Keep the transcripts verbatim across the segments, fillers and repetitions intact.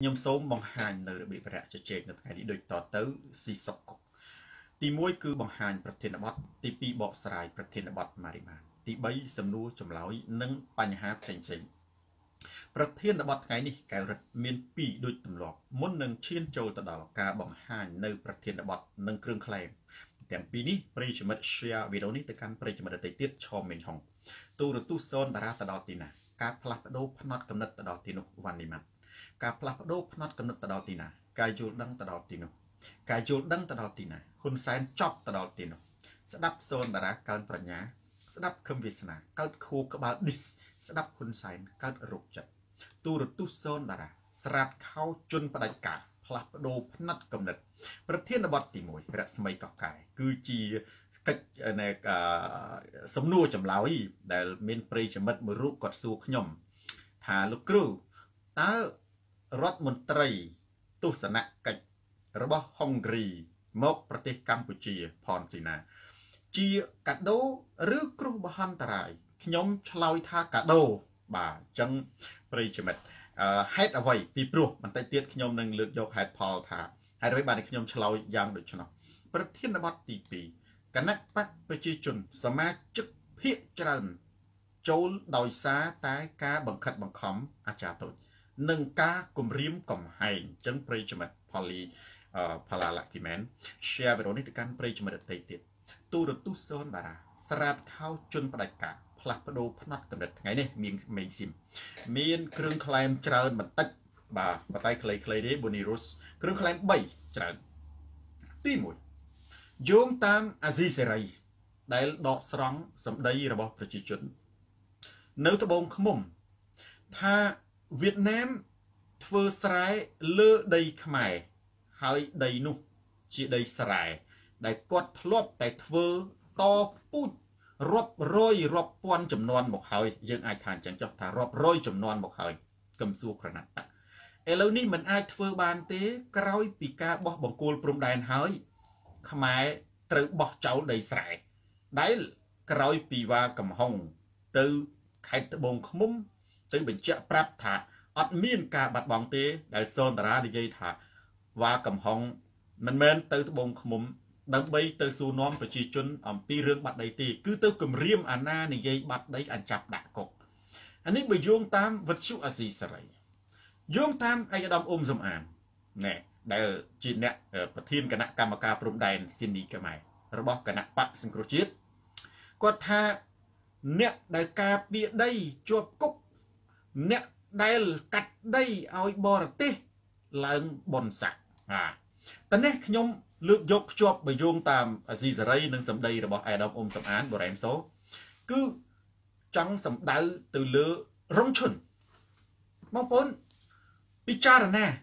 ញោមសូមបង្ហាញនៅរបៀបរយៈជជែកនៅថ្ងៃនេះដូចតទៅស៊ីសុកកុកទីមួយគឺបង្ហាញប្រធានបទទីពីរបកស្រាយប្រធានបទម៉ារីម៉ាទីបីសំណួរចម្លើយនិងបញ្ហាផ្សេងផ្សេងប្រធានបទថ្ងៃនេះកែវរិទ្ធមានពីរដូចទម្លាប់មុននឹងឈានចូលទៅដល់ការបង្ហាញនៅប្រធានបទនិងគ្រឿងក្លែងទាំងពីរនេះប្រិយមិត្ត share វីដេអូនេះទៅកាន់ប្រិយមិត្តដទៃទៀតឆមមេងហុងទូរទស្សន៍សូនតារាទៅដល់ទីណាការផ្លាស់ប្ដូរផ្នត់កំណត់ទៅដល់ទីនោះវ៉ាន់នីម៉ាត់ការផ្លាស់ប្ដូរផ្នត់កំណត់ទៅដល់ទីណាការយល់ដឹងទៅដល់ទីនោះការយល់ដឹងទៅដល់ទីណាហ៊ុនសែនចប់ទៅដល់ទីនោះស្ដាប់សូនតារាកើនប្រាជ្ញាស្ដាប់ខឹមវាសនាកើតខួរក្បាលឌីសស្ដាប់ហ៊ុនសែនកើតរោគចិត្តទូរទស្សន៍សូនតារាស្រាតខោជន់ផ្ដាច់ការផ្លាស់ប្ដូរផ្នត់កំណត់ប្រធានបទទីមួយរស្មីកកែគឺជាកិច្ចនៃសំណួរចម្លើយដែលមានប្រិយមិត្តមួយរូបគាត់សួរខ្ញុំថាលោកគ្រូតើរដ្ឋមន្ត្រីទស្សនកិច្ចរបស់ហុងគ្រីមកប្រទេសកម្ពុជាផនស៊ីណាជាកាដូឬគ្រោះមហន្តរាយខ្ញុំឆ្លើយថាកាដូបាទអញ្ចឹងប្រិយមិត្តហេតុអ្វីពីព្រោះបន្តិចទៀតខ្ញុំនឹងលើកយកហេតុផលថាហេតុអ្វីបានខ្ញុំឆ្លើយយ៉ាងដូច្នោះប្រធានបទទីពីរគណៈបកប្រជាជនសមាជិកភាគច្រើនចូលដោយសារតែការបង្ខិតបង្ខំអាចារ្យតូចនិងការគំរាមកំហែងអញ្ចឹងប្រិយមិត្តផលីផាឡាឡាគីមែន share វីដេអូនេះទៅកាន់ប្រិយមិត្តដទៃទៀតទូរទស្សន៍សូនតារាស្រាតខោជន់ផ្ដាច់ការផ្លាស់ប្ដូរផ្នត់កំណត់ថ្ងៃនេះមានមេងស៊ីមមានគ្រឿងក្លែមច្រើនបន្តិចបាទបតៃខ្លីៗទេបូនីរុសគ្រឿងក្លែមបីច្រើនទីមួយយោងតាមអាស៊ីសេរីដែលដកស្រង់សម្ដីរបស់ប្រជាជននៅត្បូងឃ្មុំថាវៀតណាមធ្វើស្រែលើដីខ្មែរហើយដីនោះជាដីស្រែដែលគាត់ធ្លាប់តែធ្វើតពូជរាប់រយរាប់ពាន់ចំនួនមកហើយយើងអាចថាអញ្ចឹងចុះថារាប់រយចំនួនមកហើយកឹមសួរក្រណាត់ឥឡូវនេះមិនអាចធ្វើបានទេក្រោយពីការបោះបង្គោលព្រំដែនហើយខ្មែរត្រូវបោះចោលដីស្រែដែលក្រោយពីវ៉ាកំហុងទៅខេត្តត្បូងឃ្មុំទៅបញ្ជាក់ប្រាប់ថាអត់មានការបាត់បង់ទេដែលសូនតារានិយាយថាវ៉ាកំហុងមិនមែនទៅត្បូងឃ្មុំដើម្បីទៅសួរនាំប្រជាជនអំពីរឿងបាត់ដីទេគឺទៅគម្រាមអាណានិយាយបាត់ដីអញ្ចាប់ដាក់គុកអានេះបើយោងតាមវិទ្យុអាស៊ីសេរីយោងតាមឯកឧត្តមអ៊ុំសំអានណែដែលជាអ្នកប្រធានគណៈកម្មការព្រំដែនស៊ីនីខ្មែររបស់គណៈបកសង្គ្រោះជាតិគាត់ថាអ្នកដែលការពារដីជាប់គុកអ្នកដែលកាត់ដីឲ្យបរទេសឡើងបនស័កអាតែនេះខ្ញុំលើកយកភ្ជាប់បយោងតាមអាស៊ីសេរីនិងសម្ដីរបស់អាដាមអ៊ុំសំអានបូរ៉ែមសូគឺចង់សម្ដៅទៅលើរងឈុនបងប្អូនពិចារណា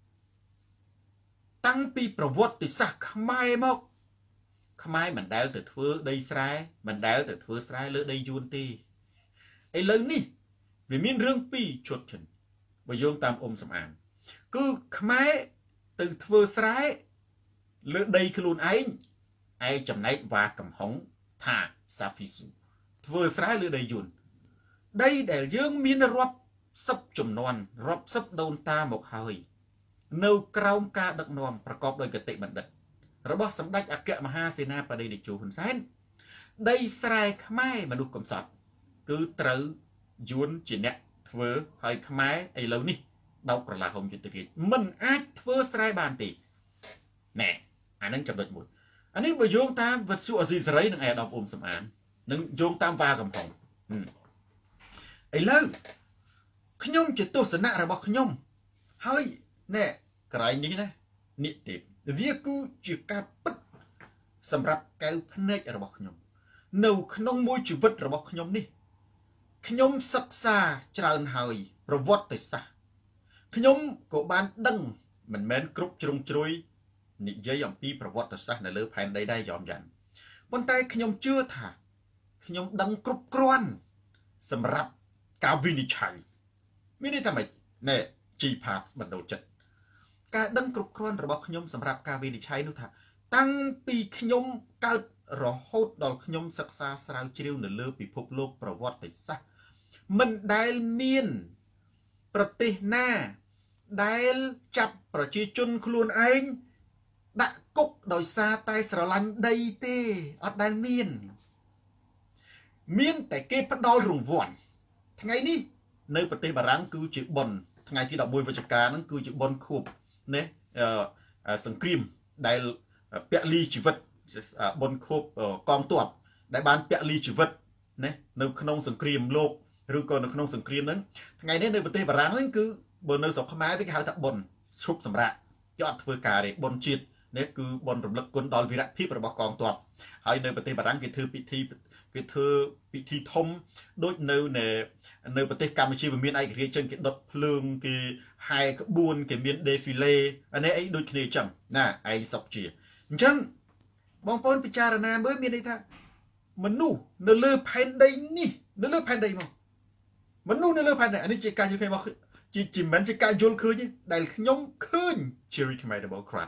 តាំងពីប្រវត្តិសាស្ត្រខ្មែរមកខ្មែរមិនដែលទៅធ្វើដីស្រែមិនដែលទៅធ្វើស្រែលើដីយួនទេឥឡូវនេះវាមានរឿងពីរឈុតឈិនបើយោងតាមអ៊ុំសំអានគឺខ្មែរទៅធ្វើស្រែលើដីខ្លួនឯងឯចំណែកវ៉ាកំហុងថាសាហ្វីស៊ូធ្វើស្រែលើដីយួនដីដែលយើងមានរាប់សិបចំនួនរាប់សិបដូនតាមកហើយនៅក្រោមការដឹកនាំប្រកបដោយគតិបណ្ឌិតរបស់សម្ដេចអគ្គមហាសេនាបតីតេជោហ៊ុនសែនដីស្រែខ្មែរមនុស្សកំសត់គឺត្រូវយួនជាអ្នកធ្វើហើយខ្មែរឥឡូវនេះដោកក្រឡាហុំយុទ្ធរាជមិនអាចធ្វើស្រែបានទេណែអានឹងចំណុចមួយអានេះបើយោងតាមវិទ្យុអាស៊ីសេរីនិងអាដាមអ៊ុំសំអាននិងយោងតាមវ៉ាកំហុងឥឡូវខ្ញុំជាទស្សនៈរបស់ខ្ញុំហើយណែក្រែងនេះណានេះទេវាគឺជាការពិតសម្រាប់កែវភ្នែករបស់ខ្ញុំនៅក្នុងមួយជីវិតរបស់ខ្ញុំនេះខ្ញុំសិក្សាច្រើនហើយប្រវត្តិសាស្ត្រខ្ញុំក៏បានដឹងមិនមែនគ្រប់ជ្រុងជ្រោយនិយាយអំពីប្រវត្តិសាស្ត្រនៅលើផែនដីដែរយំយ៉ាន់ប៉ុន្តែខ្ញុំជឿថាខ្ញុំដឹងគ្រប់គ្រាន់សម្រាប់ការវិនិច្ឆ័យមានន័យថាម៉េចណែជីផាតបណ្ដោចិត្តការដឹងគ្រប់គ្រាន់របស់ខ្ញុំសម្រាប់ការវិនិច្ឆ័យនោះថាតាំងពីខ្ញុំកើតរហូតដល់ខ្ញុំសិក្សាស្រាវជ្រាវនៅលើពិភពលោកប្រវត្តិសាស្ត្រមិនដែលមានប្រទេសណាដែលចាប់ប្រជាជនខ្លួនឯងដាក់គុកដោយសារតែស្រឡាញ់ដីទេអត់ដែលមានមានតែគេផ្ដល់រង្វាន់ថ្ងៃនេះនៅប្រទេសបារាំងគឺជាបុណ្យថ្ងៃទីដប់មួយវិច្ឆិកាហ្នឹងគឺជាបុណ្យខួបណាសង្គ្រាមដែលពលីជីវិតបុណ្យខួបកងទ័ពដែលបានពលីជីវិតណានៅក្នុងសង្គ្រាមលោកឬក៏នៅក្នុងសង្គ្រាមហ្នឹងថ្ងៃនេះនៅប្រទេសបារាំងហ្នឹងគឺបើនៅស្រុកខ្មែរគេហៅថាបុណ្យឈប់សម្រាកគេអត់ធ្វើការទេបុណ្យជាតិនេះគឺបុណ្យរំលឹកគុណដល់វីរភាពរបស់កងទ័ពហើយនៅប្រទេសបារាំងគេធ្វើពិធីគេធ្វើពិធីធំដូចនៅនៅប្រទេសកម្ពុជាវាមានឯករាជ្យចឹងគេដុតភ្លើងគេហែក្បួនគេមាន défilé អានេះអីដូចគ្នាចឹងណាឯងសុកជាអញ្ចឹងបងប្អូនពិចារណាមើលមានន័យថាមនុស្សនៅលើផែនដីនេះនៅលើផែនដីមកមនុស្សនៅលើផែនដីអានេះជាការយល់ឃើញមកជាជាមិនជាការយល់ឃើញទេដែលខ្ញុំឃើញជារីខ្មែរ Democrat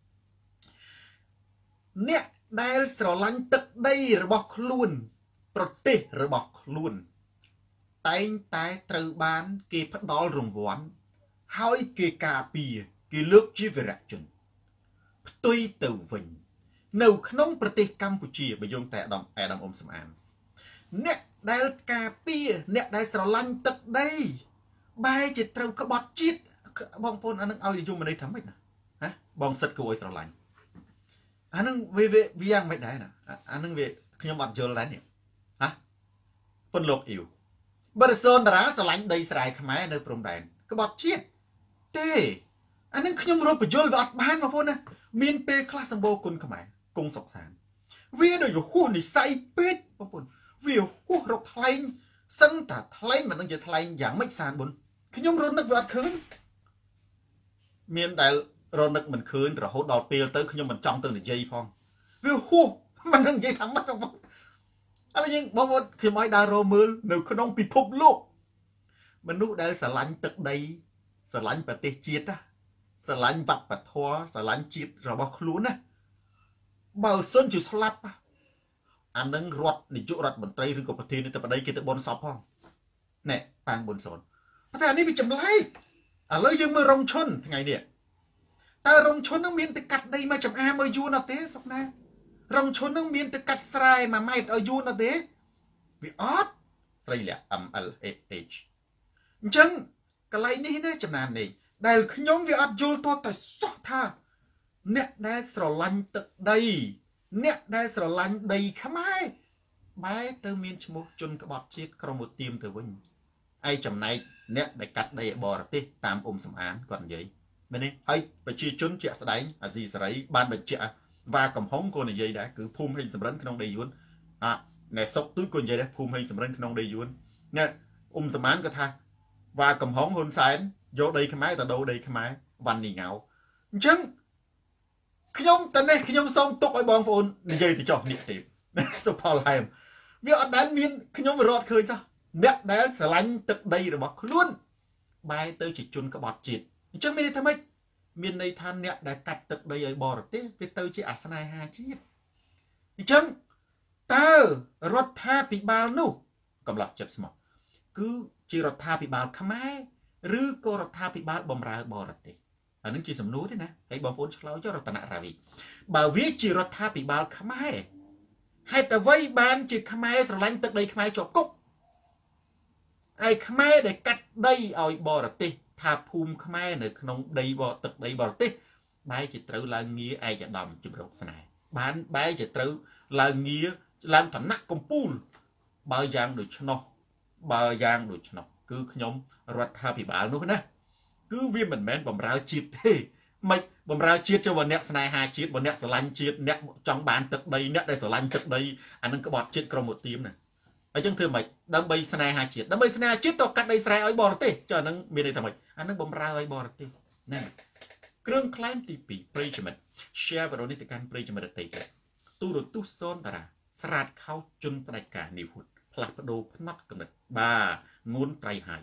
អ្នកដែលស្រឡាញ់ទឹកដីរបស់ខ្លួនប្រទេសរបស់ខ្លួនតែងតែត្រូវបានគេផ្ដល់រង្វាន់ហើយគេការពារគេលើកជាវីរៈជនផ្ទុយទៅវិញនៅក្នុងប្រទេសកម្ពុជាបើយោងតែអាដាមអាដាមអ៊ុំសំអាមអ្នកដែលការពារអ្នកដែលស្រឡាញ់ទឹកដីបែរជាត្រូវក្បត់ជាតិបងប្អូនអានឹងឲ្យនិយមន័យថាម៉េចណាហ៎បងសិតគួរឲ្យស្រឡាញ់អានឹងវាវាយ៉ាងម៉េចដែរណាអានឹងវាខ្ញុំអត់យល់ដែរនេះហ៎ប៉ុនលោកអ៊ីវបរិសូនតារាស្រឡាញ់ដីស្រែខ្មែរនៅព្រំដែនក្បត់ជាតិទេអានឹងខ្ញុំរកបញ្យល់វាអត់បានបងប្អូនណាមានពេលខ្លះសម្បូរគុណខ្មែរគង់សុកសានវាដូចហួសនិស័យពេកបងប្អូនវាហួសរកថ្លែងសឹងតែថ្លែងមិនដឹងជាថ្លែងយ៉ាងម៉េចសានបុនខ្ញុំរត់នឹកវាអត់ឃើញមានដែលរត់នឹកមិនឃើញរហូតដល់ពេលទៅខ្ញុំមិនចង់ទៅនិយាយផងវាហួសមិនដឹងនិយាយថាម៉េចបងប្អូនឥឡូវយើងបងប្អូនខ្ញុំឲ្យដើររមើលនៅក្នុងពិភពលោកមនុស្សដែលស្រឡាញ់ទឹកដីស្រឡាញ់ប្រទេសជាតិស្រឡាញ់វប្បធម៌ស្រឡាញ់ជាតិរបស់ខ្លួនណាបើសិនជាស្លាប់អានឹងរដ្ឋនាយករដ្ឋមន្ត្រីឬក៏ប្រធានាធិបតីគេទៅបនសពផងណែប៉ាងបនសូនតែអានេះវាចម្លែកឥឡូវយើងមើលរងឈុនថ្ងៃនេះតើរងឈុននឹងមានទៅកាត់ដីមកចំអាមឲ្យយួនអត់ទេសុកណារងឈុននឹងមានទៅកាត់ស្រែមួយម៉ែត្រឲ្យយួនអត់ទេវាអត់ស្រីលា M L H អញ្ចឹងកន្លែងនេះណាចំណាននេះដែលខ្ញុំវាអត់យល់តតែសោះថាអ្នកដែលស្រឡាញ់ទឹកដីអ្នកដែលស្រឡាញ់ដីខ្មែរបែរទៅមានឈ្មោះជនក្បត់ជាតិក្រុមឧទាមទៅវិញឯចំណែកអ្នកដែលកាត់ដីឲ្យបរទេសតាមអ៊ុំសំអានគាត់និយាយមែនទេហើយប្រជាជនជាក់ស្ដែងអាស៊ីសេរីបានបញ្ជាក់វ៉ាកំហុងក៏និយាយដែរគឺភូមិហេងសំរិនក្នុងដីយួនអាណែសុកទូចក៏និយាយដែរភូមិហេងសំរិនក្នុងដីយួនណែអ៊ុំសំអានក៏ថាវ៉ាកំហុងហ៊ុនសែនយកដីខ្មែរទៅដូរដីខ្មែរវ៉ាន់នីងៅអញ្ចឹងខ្ញុំតនេះខ្ញុំសូមទុកឲ្យបងប្អូននិយាយទៅចុះនេះទេសុផលហែមវាអត់ដែលមានខ្ញុំរត់ឃើញសោះអ្នកដែលស្រឡាញ់ទឹកដីរបស់ខ្លួនបែរទៅជាជនក្បត់ជាតិអញ្ចឹងមានន័យថាម៉េចមានន័យថាអ្នកដែលកាត់ទឹកដីឲ្យបរទេសវាទៅជាអាស្នេហាជាតិអញ្ចឹងតើរដ្ឋាភិបាលនោះកំឡោះចិត្តស្មោះគឺជារដ្ឋាភិបាលខ្មែរឬក៏រដ្ឋាភិបាលបម្រើបរទេសអានឹងជាសំណួរទេណាហើយបងប្អូនឆ្លើយចុះរតនរាវីបើវាជារដ្ឋាភិបាលខ្មែរហេតុអ្វីបានជាខ្មែរស្រឡាញ់ទឹកដីខ្មែរជាប់គុកឯខ្មែរដែលកាត់ដីឲ្យបរទេសថាភូមិខ្មែរនៅក្នុងដីបរទឹកដីបរទេសបែរជាត្រូវឡើងងារឯកឧត្តមជំរកស្នេហ៍បានបែរជាត្រូវឡើងងារឡើងឋានៈកំពូលបើយ៉ាងដូច្នោះបើយ៉ាងដូច្នោះគឺខ្ញុំរដ្ឋាភិបាលនោះណាគឺវាមិនមែនបំរើជាតិទេមិនបំរើជាតិចុះបើអ្នកស្នេហាជាតិបើអ្នកស្រឡាញ់ជាតិអ្នកចង់បានទឹកដីអ្នកដែលស្រឡាញ់ទឹកដីអានឹងក្បត់ជាតិក្រុមឧទាមណាអញ្ចឹងធ្វើម៉េចដើម្បីស្នេហាជាតិដើម្បីស្នេហាជាតិទៅកាត់ដីស្រែឲ្យបរទេសចុះអានឹងមានន័យថាម៉េចអានឹងបំរើឲ្យបរទេសណាគ្រឿងក្លែមទីពីរប្រិយមិត្ត share វីដេអូនេះទៅកាន់ប្រិយមិត្តដទៃទៀតទូរទស្សន៍សូនតារាស្រាតខោជន់ផ្ដាច់ការនីវហ៊ុតផ្លាស់ប្ដូរផ្នត់កំណត់បាទងួនត្រៃហើយ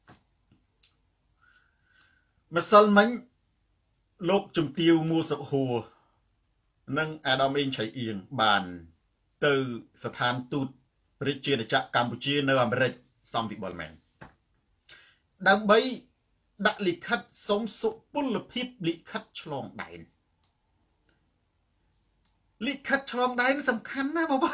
ម្សិលមិញលោកជំទាវមួសុខហួរនិងអាដាមអេងឆៃអៀងបានទៅស្ថានទូតប្រជាជាតិកម្ពុជានៅអាមេរិកសំវិបុលមែនដើម្បីដាក់លិខិតសុំសុពលភាពលិខិតឆ្លងដែនលិខិតឆ្លងដែនសំខាន់ណាបងប្អូន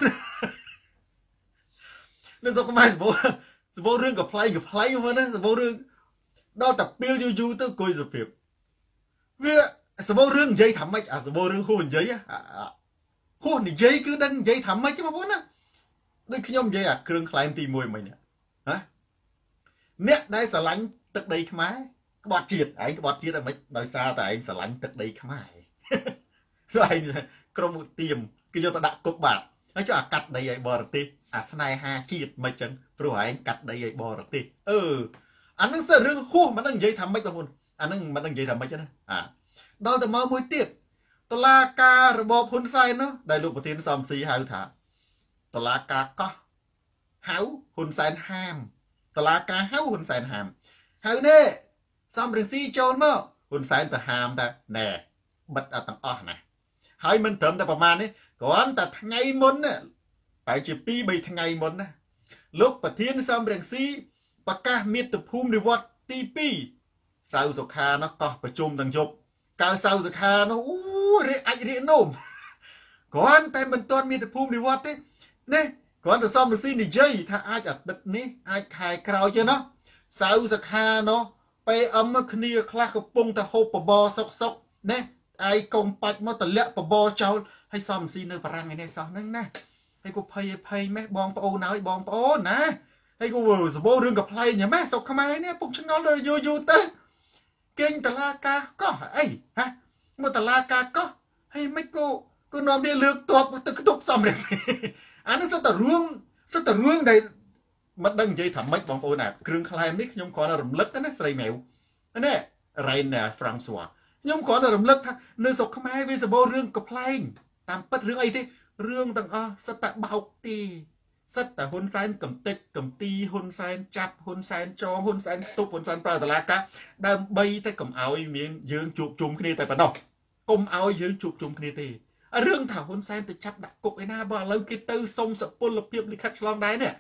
នៅស្រុកខ្មែរសម្បូរសម្បូររឿងកំ pl ែងកំ pl ែងមកណាសម្បូររឿងដល់តែពេលយូរយូរទៅគួយសុភាពវាសម្បូររឿងនិយាយថាម៉េចអាសម្បូររឿងហួសនិយាយហួសនិយាយគឺដឹងនិយាយថាម៉េចបងប្អូនណាដូចខ្ញុំនិយាយអាគ្រឿងខ្លែងទីមួយមិញណាហ៎អ្នកដែលស្រឡាញ់ទឹកដីខ្មែរក្បត់ជាតិឯងក្បត់ជាតិអីមិនដោយសារតែឯងស្រឡាញ់ទឹកដីខ្មែរព្រោះឯងក្រុមទៀមគេយកទៅដាក់គុកបាទហើយចុះអាកាត់ដីឲ្យបរទេសអាស្នេហាជាតិមិនចឹងព្រោះឯងកាត់ដីឲ្យបរទេសអឺអានឹងសិរឿងហួសមិនដឹងនិយាយថាម៉េចបងប្អូនអានឹងមិនដឹងនិយាយថាម៉េចណាអាដល់ទៅមកមួយទៀតតឡាការរបបហ៊ុនសែននោះដែលលោកប្រធានសំស៊ីហៅថាតឡាការកោះហៅហ៊ុនសែនហាមតឡាការហៅហ៊ុនសែនហាមហៅនេះសំរងស៊ីចូលមកហ៊ុនសែនទៅហាមតែណែបិទអត់ទាំងអស់ណាហើយមិនត្រឹមតែប្រមាណនេះគ្រាន់តែថ្ងៃមុនណាបែរជាពីរបីថ្ងៃមុនណាលោកប្រធានសំរងស៊ីប្រកាសមាតុភូមិនិវត្តទីពីរសៅសុខានោះកោះប្រជុំទាំងយប់កើសៅសុខានោះអូរៀកអាចរៀកនោមគ្រាន់តែមិនទាន់មាតុភូមិនិវត្តទេនេះគ្រាន់តែសំរងស៊ីនិយាយថាអាចអាទិត្យនេះអាចខែក្រោយទេណាសៅសុខានោះពេលអឹមគ្នាខ្លះកំពុងតែហូបបបរសុកសុកណាឯងកុំបាច់មកតម្លាក់បបរចោលឲ្យសំស៊ីនៅបារាំងឯនេះសោះហ្នឹងណាហើយគូភ័យភ័យម៉េះបងប្អូនហើយបងប្អូនណាហើយគូសម្បូររឿងកំ pl ែងម៉េះស្រុកខ្មែរនេះពុកឆ្ងល់ដល់យូរយូរទៅគេងតឡាការកោះអីហ៎មកតឡាការកោះហើយមិនគូគូនាំនេះលើកតបទៅខ្ទប់សំរងស៊ីអានេះសុទ្ធតែរឿងសុទ្ធតែរឿងដែលមិនដឹងនិយាយថាម៉េចបងប្អូនណាគ្រឿងខ្លែមនេះខ្ញុំគ្រាន់តែរំលឹកណាស្រីម៉ែវនេះរ៉ៃណាហ្វ្រាំងស៊ួខ្ញុំគ្រាន់តែរំលឹកថានៅស្រុកខ្មែរវាសម្បូររឿងកំ pl ែងតាមពិតរឿងអីទេរឿងទាំងអស់សិតតែបោកទេសិតតែហ៊ុនសែនកំតិចកំទីហ៊ុនសែនចាប់ហ៊ុនសែនចងហ៊ុនសែនទប់ហ៊ុនសែនប្រើតឡាការដើម្បីតែកុំឲ្យមានយើងជួបជុំគ្នាតែប៉ុណ្ណោះកុំឲ្យយើងជួបជុំគ្នាទេរឿងថាហ៊ុនសែនទៅចាប់ដាក់គុកឯណាបើឥឡូវគេទៅសុំសុពលភាពលិខិតឆ្លងដែរនេះ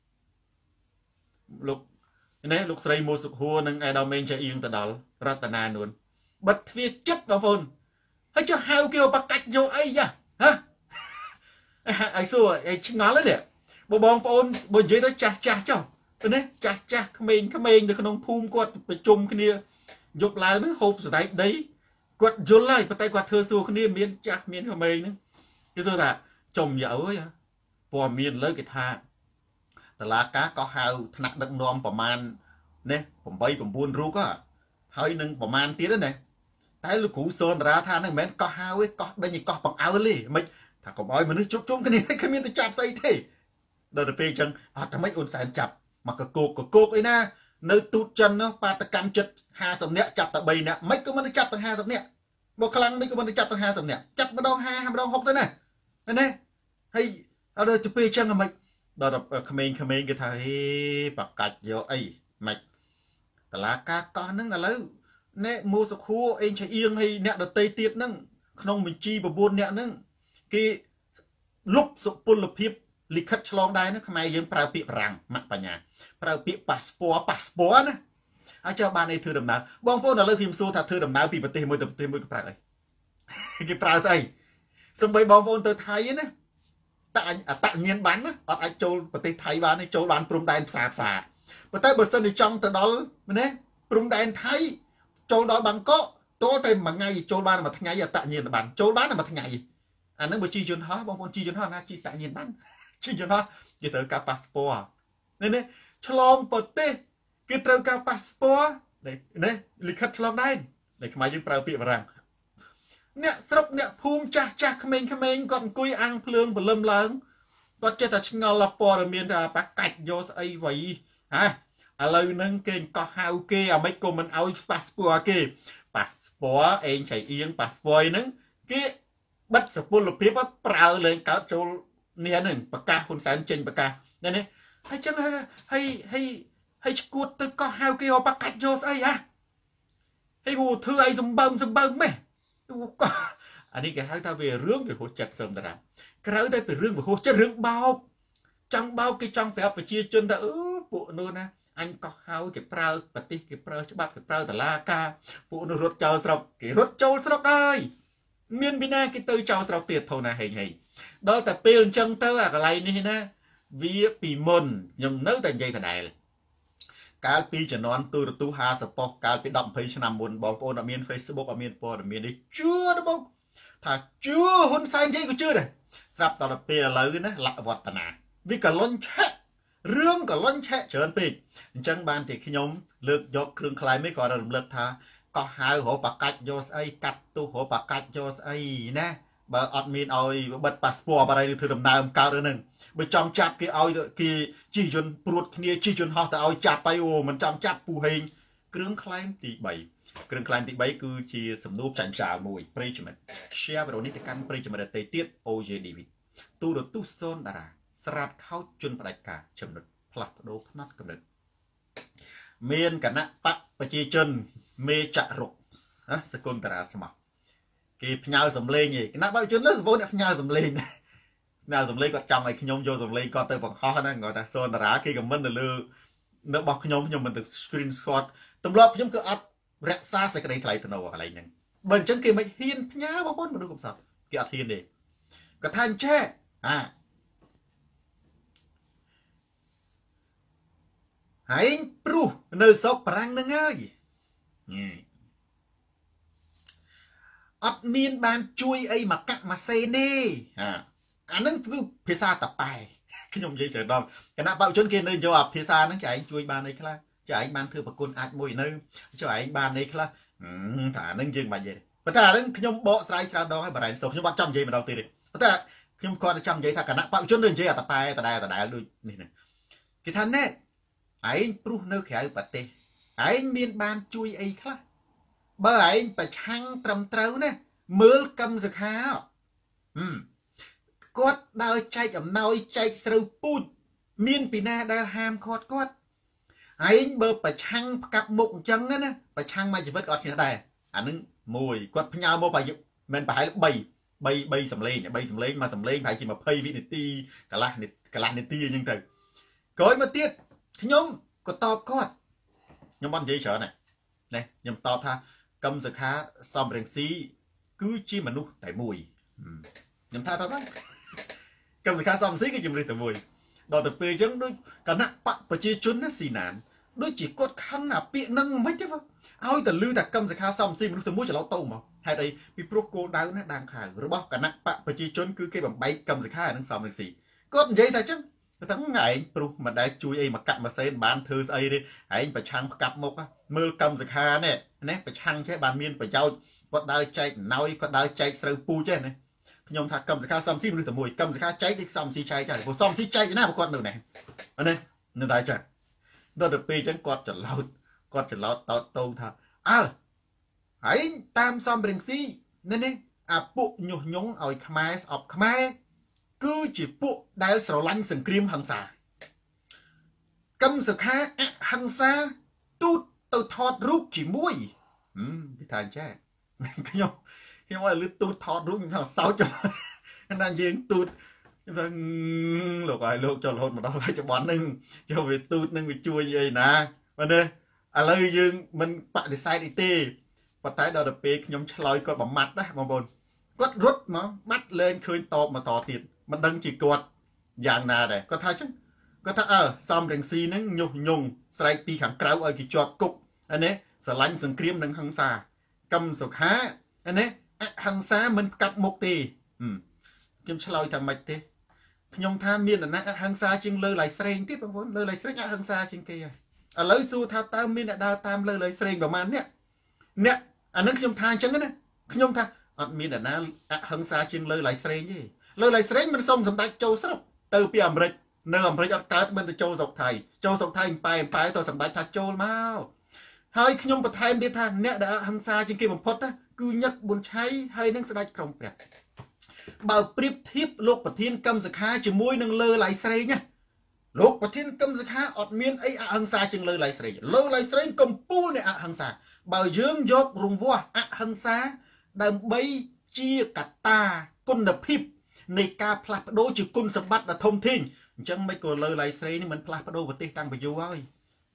លោកនេះលោកស្រីមូសុខួរនិងអេដាមមេងចាអៀងទៅដល់រតនានួនបិទទ្វារចិត្តបងប្អូនហើយចុះហៅគេបកាច់យកអីយ៉ាហ៎អីសួរអីឆ្ងល់ទេបងបងប្អូនបើនិយាយទៅចាស់ចាស់ចុះទៅនេះចាស់ចាស់ក្មេងក្មេងនៅក្នុងភូមិគាត់ប្រជុំគ្នាយប់ឡើងហ្នឹងហូបសណ្ដែកដីគាត់យល់ហើយប៉ុន្តែគាត់ធ្វើសួរគ្នាមានចាស់មានក្មេងហ្នឹងគេសួរថាចំយ៉ាអើយព័ត៌មានលើគេថាតឡាការក៏ហៅថ្នាក់ដឹកនាំប្រមាណនេះ8 9រូបហើយនឹងប្រមាណទៀតណាតែលោកគ្រូសនតារាថាហ្នឹងមិនមែនកោះហៅទេកោះដេញកោះបង្អើលទេមិនថាកុំឲ្យមនុស្សជុំជុំគ្នាគ្មានទៅចាប់ស្អីទេដល់ទៅពេលអញ្ចឹងអត់តែមិនអូនសែនចាប់មកកកកកកអីណានៅទូតចិននោះបាតកម្មចិត្តห้าสิบនាក់ចាប់តែ3នាក់មិនក៏មិនទៅចាប់ទាំងห้าสิบនាក់មកខ្លាំងមិនក៏មិនទៅចាប់ទាំងห้าสิบនាក់ចាប់ម្ដងห้าម្ដងหกទៅណាណាហើយអត់ទៅពេលអញ្ចឹងមិនដល់ក្មេងក្មេងគេថាហេបកាច់យកអីមិនតឡាការកោះហ្នឹងឥឡូវណែមូសុខួរអេងឆៃអៀងហើយអ្នកដតីទៀតហ្នឹងក្នុងបញ្ជី9អ្នកហ្នឹងគេលុបសុពលភាពលិខិតឆ្លងដែរណាខ្មែរយើងប្រើពាក្យបារាំងម៉ាក់បញ្ញាប្រើពាក្យប៉ាសពតប៉ាសពតណាហើយចុះបានអីធ្វើដំណើរបងប្អូនឥឡូវខ្ញុំសួរថាធ្វើដំណើរពីប្រទេសមួយទៅប្រទេសមួយគេប្រើអីគេប្រើស្អីសំបីបងប្អូនទៅថៃណាតអតញ្ញាណបានណាអត់អាចចូលប្រទេសថៃបានទេចូលបានព្រំដែនផ្សារផ្សារប៉ុន្តែបើសិនជាចង់ទៅដល់ណាព្រំដែនថៃចូលដល់បាងកកតោះតែមួយថ្ងៃចូលបានមួយថ្ងៃអតញ្ញាណបានចូលបានតែមួយថ្ងៃអានឹងបើជីយន្តហោះបងប្អូនជីយន្តហោះណាជីតញ្ញាណបានជីយន្តហោះគេត្រូវការប៉ាសពតនេះនេះឆ្លងប្រទេសគេត្រូវការប៉ាសពតនេះលិខិតឆ្លងដែនដែលខ្មែរយើងប្រើពាក្យបារាំងអ្នកស្រុកអ្នកភូមិចាស់ចាស់ក្មេងក្មេងគាត់អង្គុយអាំងភ្លើងព្រលឹមឡើងគាត់ចេះតែឆ្ងល់ព័ត៌មានថាប៉ាកាច់យកស្អីវៃហ៎ឥឡូវហ្នឹងគេកោះហៅគេអាមិនក៏មិនឲ្យប៉ាសពតគេប៉ាសពតអេងឆៃអៀងប៉ាសពតហ្នឹងគេបិទសុពលភាពប្រើលេងកើតចូលនេះហ្នឹងប្រកាសហ៊ុនសែនចេញប្រកាសនេះនេះហើយចឹងហើយហើយហើយឈួតទៅកោះហៅគេឲ្យប៉ាកាច់យកស្អីហ៎ហើយគូធ្វើអីសម្បើមសម្បើមម៉េះអានេះគេហៅថាវារឿងវាហួសចិត្តសឹមតារាក្រៅតែពីរឿងវាហួសចិត្តរឿងបោកចង់បោកគេចង់ប្រាប់ប្រជាជនថាអឺពួកនោះណាអញក៏ហៅគេប្រើប្រទេសគេប្រើច្បាប់គេប្រើតឡាការពួកនោះរត់ចោលស្រុកគេរត់ចូលស្រុកហើយមានពីណាគេទៅចោលស្រុកទៀតផងណាហេងហេងដល់តែពេលអញ្ចឹងទៅអាកន្លែងនេះណាវាពីមុនខ្ញុំនៅតែនិយាយដដែលកាលពីជំនាន់ទូរទស្សន៍ហាសប៉ុសកាលពីដប់ยี่สิบឆ្នាំមុនបងប្អូនអត់មាន Facebook អត់មានព័ត៌មាននេះជឿទេបងថាជឿហ៊ុនសែននិយាយក៏ជឿដែរស្រាប់ដល់ពេលឥឡូវណាលក្ខវឌ្ឍនាវាកលុញឆាក់រឿងកលុញឆាក់ច្រើនពេកអញ្ចឹងបានតែខ្ញុំលើកយកគ្រឿងខ្លែងនេះក៏រំលឹកថាកោះហៅរកបកាច់យកស្អីកាត់ទូរកបកាច់យកស្អីណាបើអត់មានឲ្យបិទប៉ាសពតអីឬធ្វើដំណើរកើតរឿងហ្នឹងបើចង់ចាប់គេឲ្យគេជិះយន្តព្រួតគ្នាជិះយន្តហោះទៅឲ្យចាប់ទៅអូមិនចង់ចាប់ពូហេងគ្រឿងខ្លែងទីបីគ្រឿងខ្លែងទីបីគឺជាសំណួរចាញ់ចោលមួយប្រិយមិត្ត share វីដេអូនេះទៅកាន់ប្រិយមិត្តដទៃទៀត អូ ជេ ឌី វី ទូរទស្សន៍សូនតារាស្រាតខោជន់ផ្ដាច់ការចំណុចផ្លាស់ប្ដូរផ្នែកកំណត់មានគណៈបកប្រជាជនមេចរុកសកុនតារាស្មោះគេផ្ញើសំលេងឯគណៈបកប្រជាជនលើសបងអ្នកផ្ញើសំលេងណាសំលេងគាត់ចង់ឲ្យខ្ញុំយកសំលេងគាត់ទៅបង្ហោះណាគាត់ថាសូនតារាគេខមមិនទៅលើនៅរបស់ខ្ញុំខ្ញុំមិនទៅ screen shot ទម្លាប់ខ្ញុំគឺអត់រក្សាសេចក្តីថ្លៃថ្នូរកន្លែងហ្នឹងបើអញ្ចឹងគេមិនហ៊ានផ្ញើបងប្អូនមនុស្សកំសត់គេអត់ហ៊ានទេគាត់ថាអញ្ចេះអាហើយព្រោះនៅស្រុកប្រាំងហ្នឹងហើយអត់មានបានជួយអីមកកាក់មកសេទេអាអាហ្នឹងគឺភាសាតប៉ែខ្ញុំនិយាយច្រើនដល់គណៈបព្វជិជនគេនៅយកអាភាសាហ្នឹងចែងជួយបានអីខ្លះចែងបានធ្វើប្រគុណអាចមួយនៅចែងបានអីខ្លះថាហ្នឹងយើងមិននិយាយទេប៉ុន្តែអាហ្នឹងខ្ញុំបកស្រាយច្រើនដងហើយបរិញ្ញាសូខ្ញុំអត់ចង់និយាយម្ដងទៀតទេប៉ុន្តែខ្ញុំគាត់ចង់និយាយថាគណៈបព្វជិជននៅនិយាយអាតប៉ែដដែលដដែលដូចនេះណាគេថាណែឯងព្រោះនៅក្រៅប្រទេសឯងមានបានជួយអីខ្លះបើឯងប្រឆាំងត្រឹមត្រូវណាមើលកឹមសុខាហឹមគាត់ដើរចែកអំណោយចែកស្រូវពូជមានពីណាដែលហាមគាត់គាត់ឯងបើប្រឆាំងផ្កាប់មុខអញ្ចឹងណាប្រឆាំងមួយជីវិតក៏អត់ឈ្នះដែរអានឹងមួយគាត់ផ្ញើមកប្រហែលមិនប្រហែល3 3 3សំឡេង3សំឡេងមកសំឡេងប្រហែលជាยี่สิบវិនាទីកន្លះកន្លះនាទីអញ្ចឹងទៅក្រោយមកទៀតខ្ញុំក៏តបគាត់ខ្ញុំអត់និយាយច្រើនណានេះខ្ញុំតបថាកឹមសុខាសំរងស៊ីគឺជាមនុស្សតែមួយខ្ញុំថាទៅហ្នឹងកឹមសុខាសំរងស៊ីគឺជាមនុស្សតែមួយដល់ទៅពេលអញ្ចឹងដូចគណៈបកប្រជាជនណាស៊ីណានដូចជាគាត់ខឹងអាពាក្យហ្នឹងមិនទេបងឲ្យតែលឺតែកឹមសុខាសំរងស៊ីមនុស្សតែមួយច្រឡោតទៅមកហេតុអីពីព្រោះគោលដៅណាដាងខៅរបស់គណៈបកប្រជាជនគឺគេបំបែកកឹមសុខានិងសំរងស៊ីគាត់និយាយថាអញ្ចឹងគាត់ថាឯងព្រោះមិនដែលជួយអីមកកាក់ម៉ាសេនបានធ្វើស្អីទេឯងប្រឆាំងផ្កាប់មុខមើលកឹមសុខានេះណាប្រឆាំងចេះបានមានប្រយោជន៍គាត់ដើរចែកណយគាត់ដើរចែកស្រូវពូចេះណាខ្ញុំថាកឹមសុខាសំស៊ីមនុស្សតែមួយកឹមសុខាចែកដូចសំស៊ីចែកចាព្រោះសំស៊ីចែកណាព្រោះគាត់នៅណាណានៅតែចាដល់ទៅពេលអញ្ចឹងគាត់ច្រឡោតគាត់ច្រឡោតតោតតងថាអើឯងតាមសំរងស៊ីនេះនេះអាពួកញុះញង់ឲ្យខ្មែរស្អប់ខ្មែរគឺជាពួកដែលស្រឡាញ់សង្គ្រាមហិង្សាកឹមសុខាអហិង្សាទូតទៅថតរូបជាមួយហឹមគេថាអញ្ចឹងខ្ញុំខ្ញុំឲ្យលឺទូតថតរូបខ្ញុំថាសោចណាយើងទូតខ្ញុំថាលោកឲ្យលោកចូលរហូតមកដល់បច្ចុប្បន្នហ្នឹងចូលវាទូតនឹងវាជួយអីណាបាទណាឥឡូវយើងមិនបដិសេធអីទេប៉ុន្តែដល់ទៅពេលខ្ញុំឆ្លើយគាត់បំមាត់ណាបងប្អូនគាត់រត់មកបាត់លែងឃើញតបមកតទៀតមិនដឹងជាគាត់យ៉ាងណាដែរគាត់ថាអញ្ចឹងគាត់ថាអើសំរងស៊ីហ្នឹងញុះញង់ស្រែកពីខាងក្រៅឲ្យគេជាប់គុកអានេះស្រឡាញ់សង្គ្រាមនិងហិង្សាកឹមសុខាអានេះអហិង្សាមិនកាត់មុខទេខ្ញុំឆ្លើយថាម៉េចទេខ្ញុំថាមានអាណអហិង្សាជាងលើឡៃស្រេងទៀតបងប្អូនលើឡៃស្រេងអហិង្សាជាងគេហើយឥឡូវសួរថាតើមានអ្នកដើរតាមលើឡៃស្រេងប្រហែលអ្នកអ្នកអានឹងខ្ញុំថាអញ្ចឹងណាខ្ញុំថាអត់មានអ្នកណាអហិង្សាជាងលើឡៃស្រេងទេលើឡៃស្រេងមិនសុំសម្ដេចចូលស្រុកទៅពីអាមេរិកនៅអាមេរិកអត់កើតមិនទៅចូលស្រុកថៃចូលស្រុកថៃប៉ែប៉ែទៅសម្ដេចថាចូលមកហើយខ្ញុំបន្ថែមទៀតថាអ្នកដែលអហិង្សាជាងគេបំផុតគឺញឹកប៊ុនឆៃហើយនឹងស្ដេចក្រុងព្រះបើប្រៀបធៀបលោកប្រធានកឹមសុខាជាមួយនឹងលើឡៃស្រេងណាលោកប្រធានកឹមសុខាអត់មានអីអហិង្សាជាងលើឡៃស្រេងលើឡៃស្រេងកំពូលនៃអហិង្សាបើយើងយករង្វាស់អហិង្សាដើម្បីជាកត្តាគុណភាពនៃការផ្លាស់ប្ដូរជាគុណសម្បត្តិដ៏ធំធេងអញ្ចឹងមិនក៏លើឡៃស្រេងនេះមិនផ្លាស់ប្ដូរប្រទេសតាំងពីយូរហើយ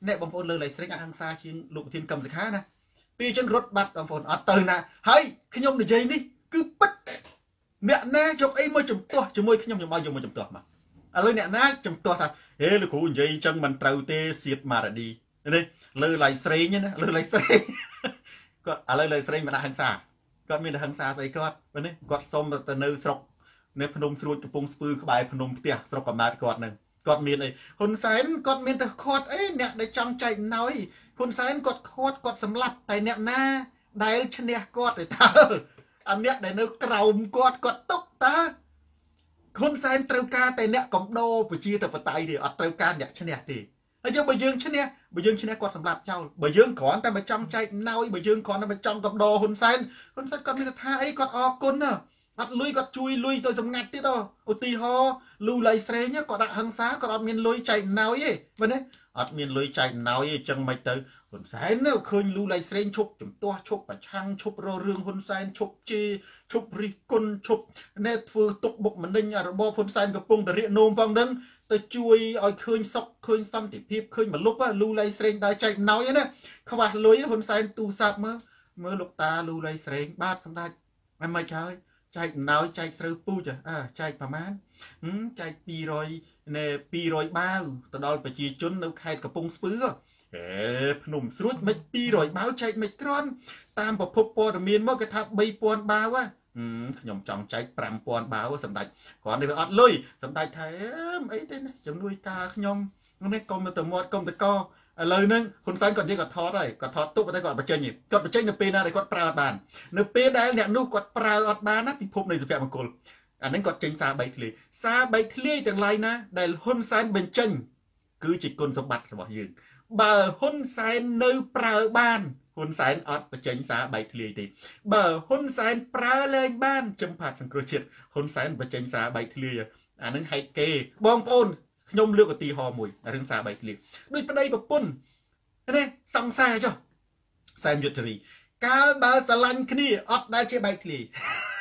អ្នកបងប្អូនលើឡៃស្រេងអហិង្សាជាងលោកប្រធានកម្មសខាណាពីចឹងរត់បាត់បងប្អូនអត់ទៅណាហើយខ្ញុំនិយាយនេះគឺពិតអ្នកណាយកអីមកជំទាស់ជាមួយខ្ញុំខ្ញុំឲ្យយកមកជំទាស់មកឥឡូវអ្នកណាជំទាស់ថាហេលោកគ្រូនិយាយអញ្ចឹងមិនត្រូវទេសៀតម៉ារ៉ាឌីនេះលើឡៃស្រេងណាលើឡៃស្រេងគាត់ឥឡូវឡៃស្រេងមិនដាក់ហិង្សាគាត់មានតែហិង្សាស្អីគាត់នេះគាត់សុំទៅនៅស្រុកនៅភ្នំស្រួចកំពង់ស្ពឺក្បែរភ្នំផ្ទះស្រុកកំណើតគាត់នឹងគាត់មានអីហ៊ុនសែនគាត់មានតែខាត់អីអ្នកដែលចង់ចែកណយហ៊ុនសែនគាត់ខាត់គាត់សម្លាប់តែអ្នកណាដែលឈ្នះគាត់ទៅតើអាអ្នកដែលនៅក្រោមគាត់គាត់ຕົកតើហ៊ុនសែនត្រូវការតែអ្នកកំដោប្រជាធិបតេយ្យទេអត់ត្រូវការអ្នកឈ្នះទេហើយយើងបើយើងឈ្នះបើយើងឈ្នះគាត់សម្លាប់ចោលបើយើងគ្រាន់តែមកចង់ចែកណយបើយើងគ្រាន់តែមកចង់កំដោហ៊ុនសែនហ៊ុនសែនគាត់មានថាអីគាត់អរគុណណាអត់លុយគាត់ជួយលុយទៅសម្ងាត់ទៀតឧទាហរណ៍លូឡៃស្រេងគាត់ដាក់ហឹង្សាគាត់អត់មានលុយចែកណយទេមែនទេអត់មានលុយចែកណយទេអញ្ចឹងមិនទៅហ៊ុនសែននៅឃើញលូឡៃស្រេងឈប់ជំទាស់ឈប់ប្រឆាំងឈប់ររឿងហ៊ុនសែនឈប់ជេរឈប់រិះគន់ឈប់ណែធ្វើទុកបុកម្នេញរបបហ៊ុនសែនកំពុងតែរាកនោមផងហ្នឹងទៅជួយឲ្យឃើញសុខឃើញសន្តិភាពឃើញមលុបលូឡៃស្រេងដើរចែកណយណាខ្វះលុយហ៊ុនសែនទូរស័ព្ទមើលមើលលោកតាលូឡៃស្រេងបាទសម្ដេចមិនមិនហើយចែកណយចែកស្រូវពូជអើចែកប្រមាណចែកពីរយណែពីរយបាវទៅដល់ប្រជាជននៅខេត្តកំពង់ស្ពឺហេភ្នំស្រួចមិនពីរយបាវចែកមិនក្រាន់តាមប្រភពព័ត៌មានមកគេថាបីពាន់បាវខ្ញុំចង់ចែកប្រាំពាន់បាវសម្ដេចគ្រាន់តែវាអត់លុយសម្ដេចថាអីទេណាជំនួយការខ្ញុំនេះកុំទៅមាត់កុំទៅកឥឡូវហ្នឹងហ៊ុនសែនគាត់និយាយគាត់ថតហើយគាត់ថតទុកតែគាត់បញ្ចេញគាត់បញ្ចេញនៅពេលណាដែលគាត់ប្រើអត់បាននៅពេលដែលអ្នកនោះគាត់ប្រើអត់បានណាពិភពនៃសុភមង្គលអាហ្នឹងគាត់ចេញសារបែកធ្លាយសារបែកធ្លាយទាំងឡាយណាដែលហ៊ុនសែនបញ្ចេញគឺជាគុណសម្បត្តិរបស់យើងបើហ៊ុនសែននៅប្រើបានហ៊ុនសែនអត់បញ្ចេញសារបែកធ្លាយទេបើហ៊ុនសែនប្រើលែងបានចំផាត់សង្គ្រោះជាតិហ៊ុនសែនបញ្ចេញសារបែកធ្លាយអាហ្នឹងហេតុគេបងប្អូនខ្ញុំលើកឧទាហរណ៍មួយរឿងសារបែកធ្លាយដូចប្តីប្រពន្ធនេះសង្សារចុះសែមយុទ្ធរីកាលបើស្រឡាញ់គ្នាអត់ដែលជាបែកធ្លាយ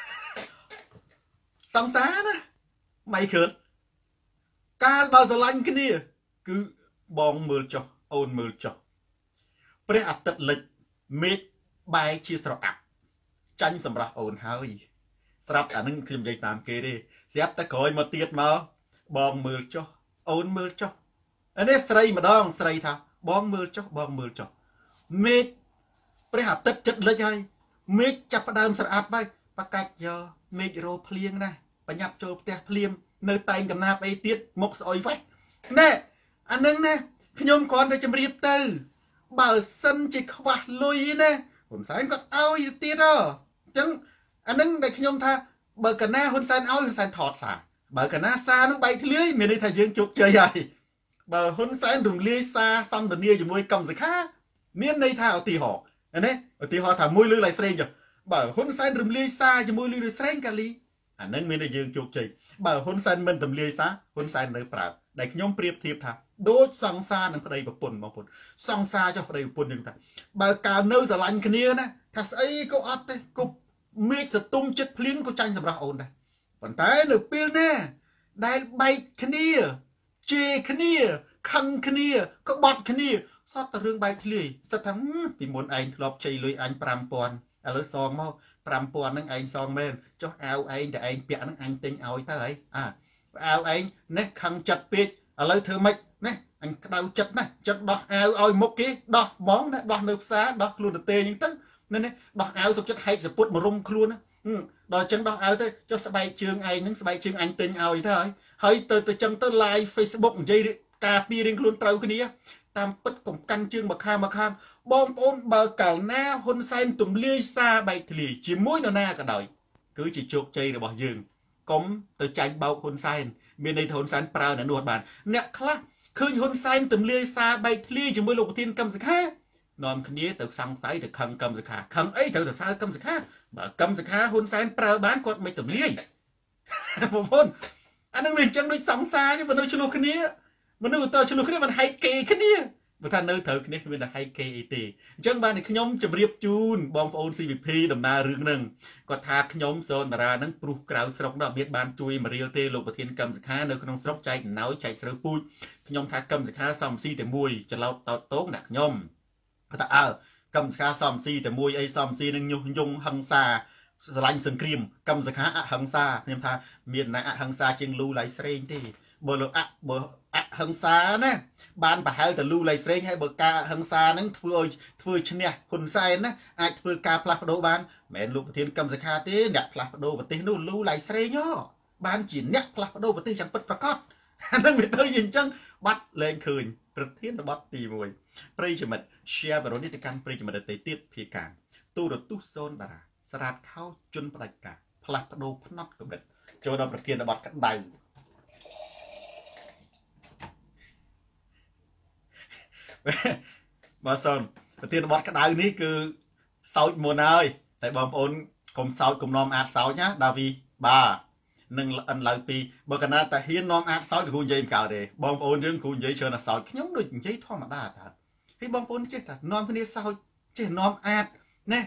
សង្សារណាម៉ៃខឿនកាលបើស្រឡាញ់គ្នាគឺបងមើលចុះអូនមើលចុះព្រះអាទិត្យលិចមេឃបែកជាស្រអាប់ចាញ់សម្រាប់អូនហើយស្រាប់អានឹងខ្ញុំនិយាយតាមគេទេស្រាប់តែក្រោយមកទៀតមកបងមើលចុះអូនមើលចុះអានេះស្រីម្ដងស្រីថាបងមើលចុះបងមើលចុះមេឃព្រះអាទិត្យចិត្តលិចហើយមេឃចាប់ផ្ដើមស្រអាប់ហើយបកាច់យកមេឃរោភ្លៀងណាបញ្ញាប់ចូលផ្ទះភ្លាមនៅតែងកំណាប់អីទៀតមុខស្អុយវ៉េះណែអានឹងណាខ្ញុំគ្រាន់តែជម្រាបទៅបើសិនជាខ្វះលុយណាហ៊ុនសែនគាត់ឲ្យទៀតហ៎អញ្ចឹងអានឹងដែលខ្ញុំថាបើកណាហ៊ុនសែនឲ្យហ៊ុនសែនថតសារបើកណាសារនោះបែកធ្លាយមានន័យថាយើងជោគជ័យហើយបើហ៊ុនសែនរំលាយសារសន្ទនាជាមួយកម្មសខាមានន័យថាឧទាហរណ៍ណាឧទាហរណ៍ថាមួយលឺឡៃស្រេងចុះបើហ៊ុនសែនរំលាយសារជាមួយលឺឡៃស្រេងកាលីអានឹងមានន័យយើងជោគជ័យបើហ៊ុនសែនមិនរំលាយសារហ៊ុនសែននៅប្រើដែលខ្ញុំប្រៀបធៀបថាដូចសង្សារនឹងប្តីប្រពន្ធបងប្អូនសង្សារចុះប្តីប្រពន្ធនឹងថាបើកាលនៅស្រឡាញ់គ្នាណាថាស្អីក៏អត់ទេគប់មេឃសតុំចិត្តភ្លៀងក៏ចាញ់សម្រាប់អូនដែរប៉ុន្តែនៅពេលណាដែលបែកគ្នាជេរគ្នាខឹងគ្នាក្បត់គ្នាសតតែរឿងបែកធ្លាយសិតថាពីមុនឯងធ្លាប់ជ័យលុយអញប្រាំពាន់ឥឡូវសងមកប្រាំពាន់ហ្នឹងឯងសងមែនចុះអាវឯងតែឯងពាក់ហ្នឹងអញទិញឲ្យទៅហើយអាអាវឯងនេះខឹងចិត្តពេកឥឡូវធ្វើម៉េចណាអញក្តៅចិត្តណាចិត្តដោះអាវឲ្យមុខគេដោះហ្មងណាដោះនៅផ្សារដោះខ្លួនទៅទេអញ្ចឹងទៅនេះដោះអាវសុខចិត្តហែកសពុតមករុំខ្លួនណាដល់អញ្ចឹងដោះអាវទៅចុះស្បែកជើងឯងហ្នឹងស្បែកជើងអញទិញឲ្យទៅហើយហើយទៅទៅអញ្ចឹងទៅ live Facebook និយាយការពាររៀងខ្លួនត្រូវគ្នាតាមពិតកំកាន់ជើងមកខាងមកខាងបងប្អូនបើកាលណាហ៊ុនសែនទម្លាយសារបែកធ្លាយជាមួយនរណាក៏ដោយគឺជាជោគជ័យរបស់យើងកុំទៅចាញ់បោកហ៊ុនសែនមានន័យថាហ៊ុនសែនប្រើអ្នកនោះអត់បានអ្នកខ្លះឃើញហ៊ុនសែនទម្លាយសារបែកធ្លាយជាមួយលោកប្រធានកម្មសខានាំគ្នាទៅសង្ស័យទៅខឹងកម្មសខាខឹងអីត្រូវទៅសើកម្មសខាបើកម្មសខាហ៊ុនសែនប្រើបានគាត់មិនទម្លាយបងប្អូនអានឹងវាអញ្ចឹងដូចសង្សារមនុស្សឆ្លោះគ្នាមនុស្សតើឆ្លោះគ្នាមិនហែកគេគ្នាបើថានៅត្រូវគ្នាគ្មានតែហៃគេអីទេអញ្ចឹងបានខ្ញុំជម្រាបជូនបងប្អូន ซี វី พี ដំណើររឿងហ្នឹងគាត់ថាខ្ញុំសូនតារាហ្នឹងព្រោះក្រៅស្រុកដល់មានបានជួយមករៀលទេលោកប្រធានកម្មសខានៅក្នុងស្រុកចែកណៅចែកស្រូវពូជខ្ញុំថាកម្មសខាសំស៊ីតែមួយច្រឡោតតោតតងដាក់ខ្ញុំគាត់ថាអើកម្មសខាសំស៊ីតែមួយអីសំស៊ីនឹងញុះញង់ហឹង្សាស្រឡាញ់សង្គ្រាមកម្មសខាអហិង្សាខ្ញុំថាមានណាអហិង្សាជាងលូឡៃស្រេងទេបើលោកអបើអហិង្សាណាបានប្រហែលទៅលូឡៃស្រេងហើយបើការអហិង្សាហ្នឹងធ្វើឲ្យធ្វើឈ្នះហ៊ុនសែនណាអាចធ្វើការផ្លាស់ប្ដូរបានមិនមែនលោកប្រធានកម្មសខាទេអ្នកផ្លាស់ប្ដូរប្រទេសនោះលូឡៃស្រេងហ៎បានជាអ្នកផ្លាស់ប្ដូរប្រទេសយ៉ាងពិតប្រាកដអានឹងវាទៅយ៉ាងអញ្ចឹងបាត់លែងឃើញប្រធានបទទីមួយប្រិយមិត្ត share បរិយាទៅកាន់ប្រិយមិត្តដទៃទៀតភាកាទូរទស្សន៍សូនតារាស្រាតខោជន់ផ្ដាច់ការផ្លាស់ប្ដូរផ្នត់កម្រិតចូលដល់ប្រធានបទក្តៅបាទសូនប្រធានបទក្តៅនេះគឺសោចមុនហើយតែបងប្អូនកុំសោចកុំនាំអាចសោចណាដាវីបាទនឹងអិនឡៅពីបើកណាតាហ៊ាននាំអាចសោចគ្រូនិយាយមិនកើតទេបងប្អូនយើងគ្រូនិយាយច្រើនតែសោចខ្ញុំដូចនិយាយធម្មតាតើហើយបងប្អូនចេះតែនាំគ្នាសោចចេះនាំអាចណា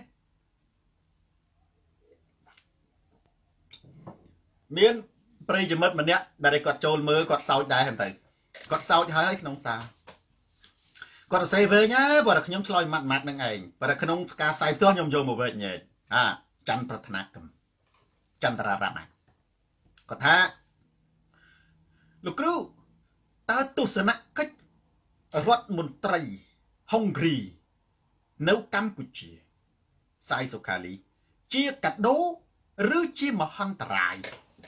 មានប្រិយមិត្តម្នាក់ដែលគាត់ចូលមើលគាត់សោចដែរហ្នឹងទៅគាត់សោចហើយក្នុងសារគាត់សរសេរវិញណាបើតែខ្ញុំឆ្លើយម៉ាត់ម៉ាត់នឹងឯងបើតែក្នុងការផ្សាយផ្ទាល់ខ្ញុំយកមកវិញញ៉ែអាច័ន្ទប្រធានកម្មចន្ទរារមគាត់ថាលោកគ្រូតើទស្សនកិច្ចរដ្ឋមន្ត្រីហុងគ្រីនៅកម្ពុជាសាយសុខាលីជាកាដូឬជាមហន្តរាយ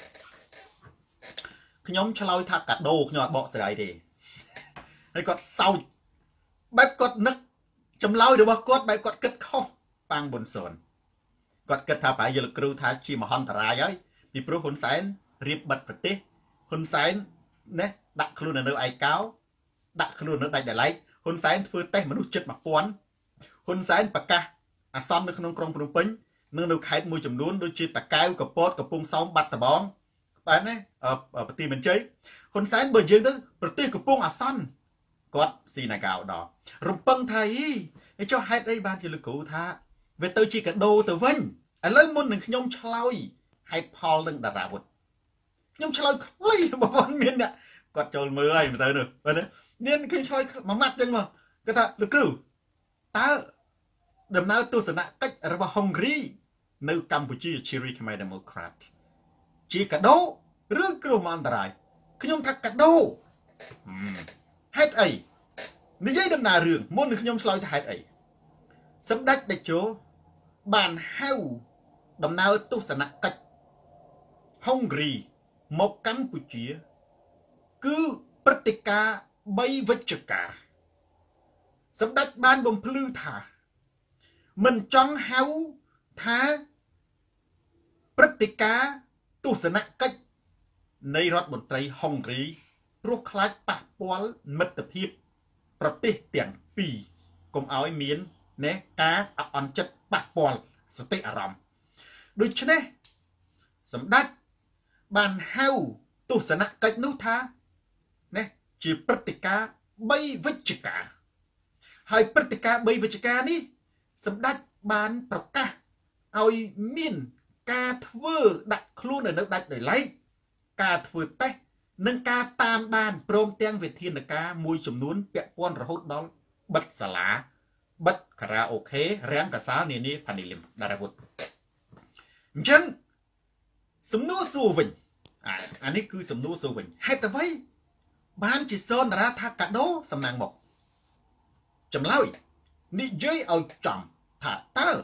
ខ្ញុំឆ្លើយថាកាដូខ្ញុំអត់បកស្រាយទេហើយគាត់សោចបែបគាត់នឹកចម្លើយរបស់គាត់បែបគាត់គិតខុសប៉ាងប៊ុនសុនគាត់គិតថាប្រហែលជាលោកគ្រូថាជាមហន្តរាយហើយពីព្រោះហ៊ុនសែនរៀបបិទប្រទេសហ៊ុនសែនណាដាក់ខ្លួននៅឯកោដាក់ខ្លួននៅដាច់ដលែកហ៊ុនសែនធ្វើតេស្តមនុស្សជិតមួយពាន់ហ៊ុនសែនប្រកាសអាសន្ននៅក្នុងក្រុងភ្នំពេញនិងនៅខេត្តមួយចំនួនដូចជាតាកែវកពតកំពង់សោមបាត់ដំបងបាទណាប្រទេសមានជ័យហ៊ុនសែនបើយើងទៅប្រទេសកំពុងអាសន្នគាត់ស៊ីណាកៅដល់រំពឹងថាអីចុះហេតុអីបានជាលោកគ្រូថាវាទៅជាកាដូទៅវិញឥឡូវមុននឹងខ្ញុំឆ្លើយហេតុផលនឹងតារាវុធខ្ញុំឆ្លើយខ្លីបងប្អូនមានអ្នកគាត់ចូលមើលហើយមើលទៅនោះបាទណាមានខ្ញុំឆ្លើយមួយម៉ាត់ចឹងមកគាត់ថាលោកគ្រូតើដំណើរទស្សនកិច្ចរបស់ហុងគ្រីនៅកម្ពុជាជារីខ្មែរ Democrat ជាកាដូឬគ្រោះមហន្តរាយខ្ញុំថាកាដូហេតុអីនិយាយដំណើររឿងមុននឹងខ្ញុំឆ្លើយថាហេតុអីសម្ដេចតេជោបានហៅដំណើរទស្សនកិច្ចហុងគ្រីមកកម្ពុជាគឺព្រឹត្តិការណ៍បីវិច្ឆិកាសម្ដេចបានបំភ្លឺថាមិនចង់ហៅថាព្រឹត្តិការណ៍ទស្សនកិច្ចនៃរដ្ឋមន្ត្រីហុងគ្រីព្រោះខ្លាចប៉ះពាល់មិត្តភាពប្រទេសទាំងពីរកុំឲ្យមានណែការអន់ចិត្តប៉ះពាល់សតិអារម្មណ៍ដូច្នេះសម្ដេចបានហៅទស្សនកិច្ចនោះថាណែជាព្រឹត្តិការណ៍បីវិច្ឆិកាហើយព្រឹត្តិការណ៍បីវិច្ឆិកានេះសម្ដេចបានប្រកាសឲ្យមានការធ្វើដាក់ខ្លួននៅដាច់ដោយឡែកការធ្វើតេស្តនិងការតាមដានព្រមទាំងវិធានការមួយចំនួនពាក់ព័ន្ធរហូតដល់បិទសាលាបិទខារ៉ាអូខេរាំងកាសាលនានាផានីលឹមតារាវុធអញ្ចឹងសំណួរសួរវិញអាអានេះគឺសំណួរសួរវិញហេតុអ្វីបានជាសនតារាថាកាដូសំណាងមកចម្លើយនិយាយឲ្យចំថាតើ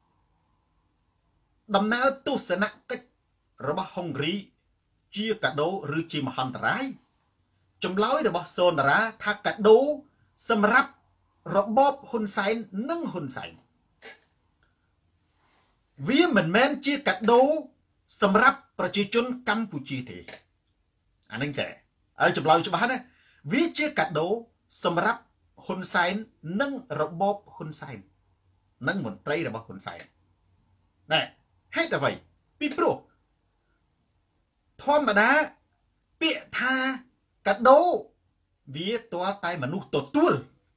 ដំណើរទស្សនកិច្ចរបស់ហុងគ្រីជាកាដូឬជាមហន្តរាយចម្លើយរបស់សនតារាថាកាដូសម្រាប់របបហ៊ុនសែននិងហ៊ុនសែនវាមិនមែនជាកាដូសម្រាប់ប្រជាជនកម្ពុជាទេអានឹងចេះឲ្យចម្លើយច្បាស់ណាវាជាកាដូសម្រាប់ហ៊ុនសែននិងរបបហ៊ុនសែននិងមន្ត្រីរបស់ហ៊ុនសែនណែហេតុអ្វីពីព្រោះធម្មតាពាក្យថាកាដូវាទាល់តែមនុស្សទទួល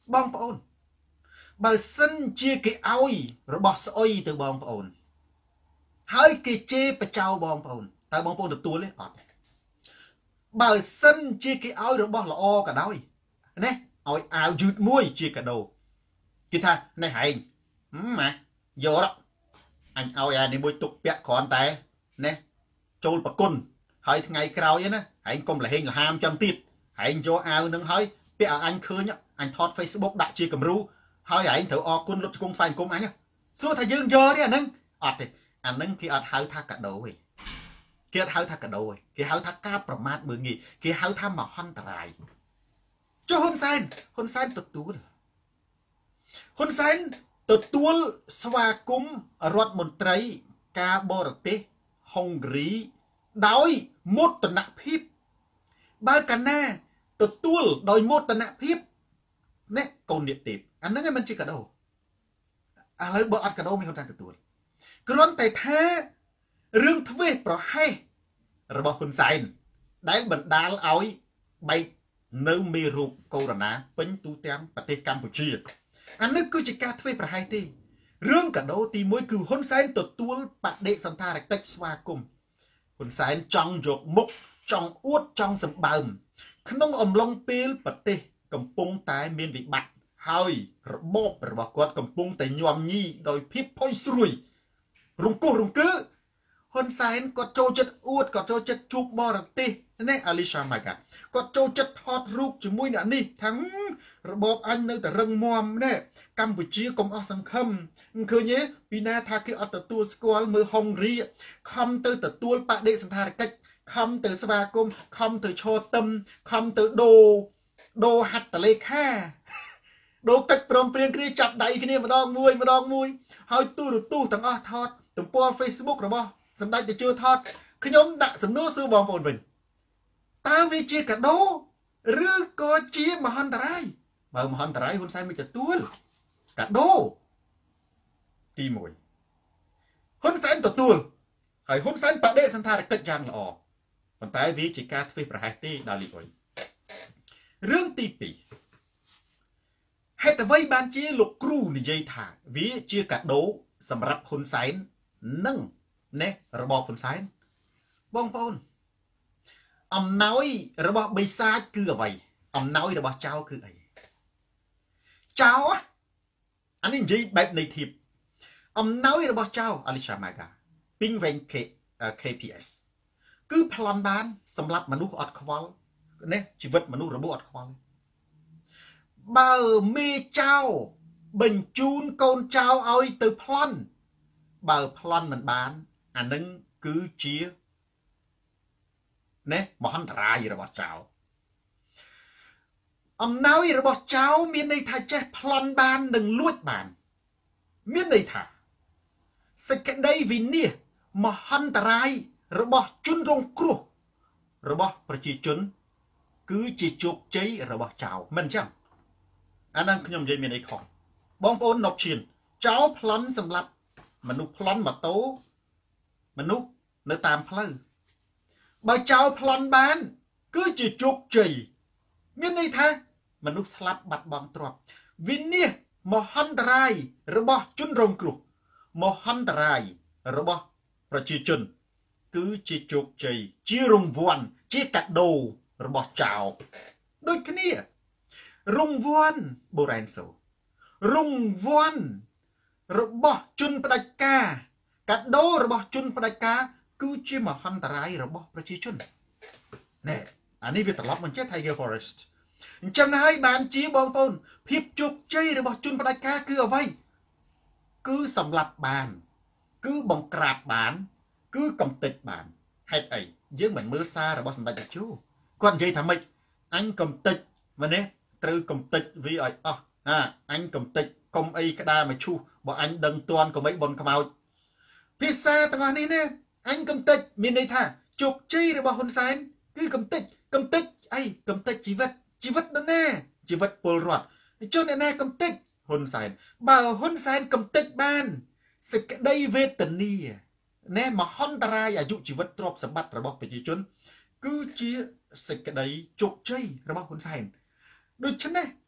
បងប្អូនបើសិនជាគេឲ្យរបស់ស្អុយទៅបងប្អូនហើយគេជេរបចោបងប្អូនតើបងប្អូនទទួលទេអត់បើសិនជាគេឲ្យរបស់ល្អក៏ដោយណាឲ្យអាវយឺតមួយជាកាដូគេថានេះហែងម៉ាយកអញឲ្យអានេះមួយទុកពាក់គ្រាន់តែណាចូលប្រគុណហើយថ្ងៃក្រោយណាហែងកុំលះហេងលហាមចឹងទៀតហែងយកអាវនឹងហើយពាក់ឲ្យអញឃើញអញថត Facebook ដាក់ជាគំរូហើយហែងត្រូវអរគុណលុតជង្គង់ស្វែងគុំអញសួរថាយើងយកទេអាហ្នឹងអត់ទេអាហ្នឹងគេអត់ហៅថាកាដូទេគេអត់ហៅថាកាដូទេគេហៅថាការប្រមាថមើលងាយគេហៅថាមហន្តរាយចុះហ៊ុនសែនហ៊ុនសែនទទួលហ៊ុនសែនទទួលស្វាគមន៍រដ្ឋមន្ត្រីការបរទេសហុងគ្រីដោយមោទនភាពបើកាលណាទទួលដោយមោទនភាពនេះកូននេះទេអាហ្នឹងឯងមិនជាកាដូឥឡូវបើអត់កាដូមិនហ៊ុនសែនទទួលគ្រាន់តែថារឿងធ្វេសប្រហែសរបស់ហ៊ុនសែនដែលបណ្ដាលឲ្យបែកនៅមេរោគកូវីដ ពេញទូទាំងប្រទេសកម្ពុជាអានេះគឺជាការធ្វេសប្រហែសទេរឿងកាដូទីមួយគឺហ៊ុនសែនទទួលបដិសណ្ឋារកិច្ចស្វាគមន៍ហ៊ុនសែនចង់យកមុខចង់អួតចង់សម្បើមក្នុងអំឡុងពេលប្រទេសកំពុងតែមានវិបត្តិហើយរបបរបស់គាត់កំពុងតែញោមញីដោយភាពផុយស្រួយរង្គោះរង្គើហ៊ុនសែនគាត់ចូលចិត្តអួតគាត់ចូលចិត្តជួបបរទេសនេះអាលីសាម៉ាកាគាត់ចូលចិត្តថតរូបជាមួយអ្នកនេះថារបបអញនៅតែរឹងមាំនេះកម្ពុជាកុំអស់សង្ឃឹមឃើញទេពីណាថាគេអត់ទទួលស្គាល់មើលហុងគ្រីខំទៅទទួលបដិសណ្ឋារកិច្ចខំទៅស្វាគមន៍ខំទៅឈរទឹមខំទៅដូរដូរហត្ថលេខាដូរកិច្ចព្រមព្រៀងគ្នាចាប់ដៃគ្នាម្ដងមួយម្ដងមួយហើយទូរទស្សន៍ទាំងអស់ថតទំព័រ Facebook របស់សម្ដេចតេជោថតខ្ញុំដាក់សំណួរសួរបងប្អូនវិញតើវាជាកាដូឬក៏ជាមហន្តរាយបើមហន្តរាយហ៊ុនសែនមិនទទួលកាដូទីមួយហ៊ុនសែនទទួលហើយហ៊ុនសែនបដិសណ្ឋារកិច្ចយ៉ាងល្អប៉ុន្តែវាជាការធ្វេសប្រហែសទេដល់លីអុយរឿងទីពីរហេតុអ្វីបានជាលោកគ្រូនិយាយថាវាជាកាដូសម្រាប់ហ៊ុនសែននិងនេះរបបហ៊ុនសែនបងប្អូនអំណោយរបស់បិសាចគឺអ្វីអំណោយរបស់ចៅគឺអីចៅអានេះនិយាយបែបនៃធៀបអំណោយរបស់ចៅអាលីសាម៉ាកាពីងវែង K P S គឺប្លន់បានសម្រាប់មនុស្សអត់ខ្វល់នេះជីវិតមនុស្សរបួសអត់ខ្វល់បើមេចៅបញ្ជូនកូនចៅឲ្យទៅប្លន់បើប្លន់មិនបានអានឹងគឺជាណែមហន្តរាយរបស់ចៅអំណោយរបស់ចៅមានន័យថាចេះប្លន់បាននិងលួចបានមានន័យថាសេចក្តីវិនិច្ឆ័យមហន្តរាយរបស់ជនរងគ្រោះរបស់ប្រជាជនគឺជាជោគជ័យរបស់ចៅមិនអញ្ចឹងអានឹងខ្ញុំនិយាយមានអីខុសបងប្អូនណប់ឈៀនចៅប្លន់សម្រាប់មនុស្សប្លន់ម៉ូតូមនុស្សនៅតាមផ្លូវបើចៅប្លន់បានគឺជាជោគជ័យមានន័យថាមនុស្សស្លាប់បាត់បង់ទ្រព្យវិនិច្ឆ័យមហន្តរាយរបស់ជនរងគ្រោះមហន្តរាយរបស់ប្រជាជនគឺជាជោគជ័យជារង្វាន់ជាកាដូរបស់ចៅដូចគ្នារង្វាន់បូរ៉ែនសូរង្វាន់របស់ជនផ្ដាច់ការកាដូរបស់ជនផ្ដាច់ការគឺជាមហន្តរាយរបស់ប្រជាជនណែអានេះវាត្រឡប់មកចេះ Tiger Forest អញ្ចឹងហើយបានជាបងប្អូនភាពជោគជ័យរបស់ជនផ្ដាច់ការគឺអ្វីគឺសម្លាប់បានគឺបង្ក្រាបបានគឺកំទេចបានហេតុអីយើងមិនមើលសាររបស់សម្ដេចតេជោគាត់និយាយថាម៉េចអញកំទេចមែនទេត្រូវកំទេចវាឲ្យអស់ណាអញកំទេចកុំអីក្តារមកឈូសបើអញដឹងទាន់កុំអីបនខ្មោចភាសាទាំងអស់នេះណាអញកំទេចមានន័យថាជោគជ័យរបស់ហ៊ុនសែនគឺកំទេចកំទេចអីកំទេចជីវិតជីវិតដល់ណាជីវិតពលរដ្ឋជនអ្នកណាកំទេចហ៊ុនសែនបើហ៊ុនសែនកំទេចបានសេចក្តីវេទនាណែមហន្តរាយអាយុជីវិតទ្រព្យសម្បត្តិរបស់ប្រជាជនគឺជាសេចក្តីជោគជ័យរបស់ហ៊ុនសែនដូច្នេះ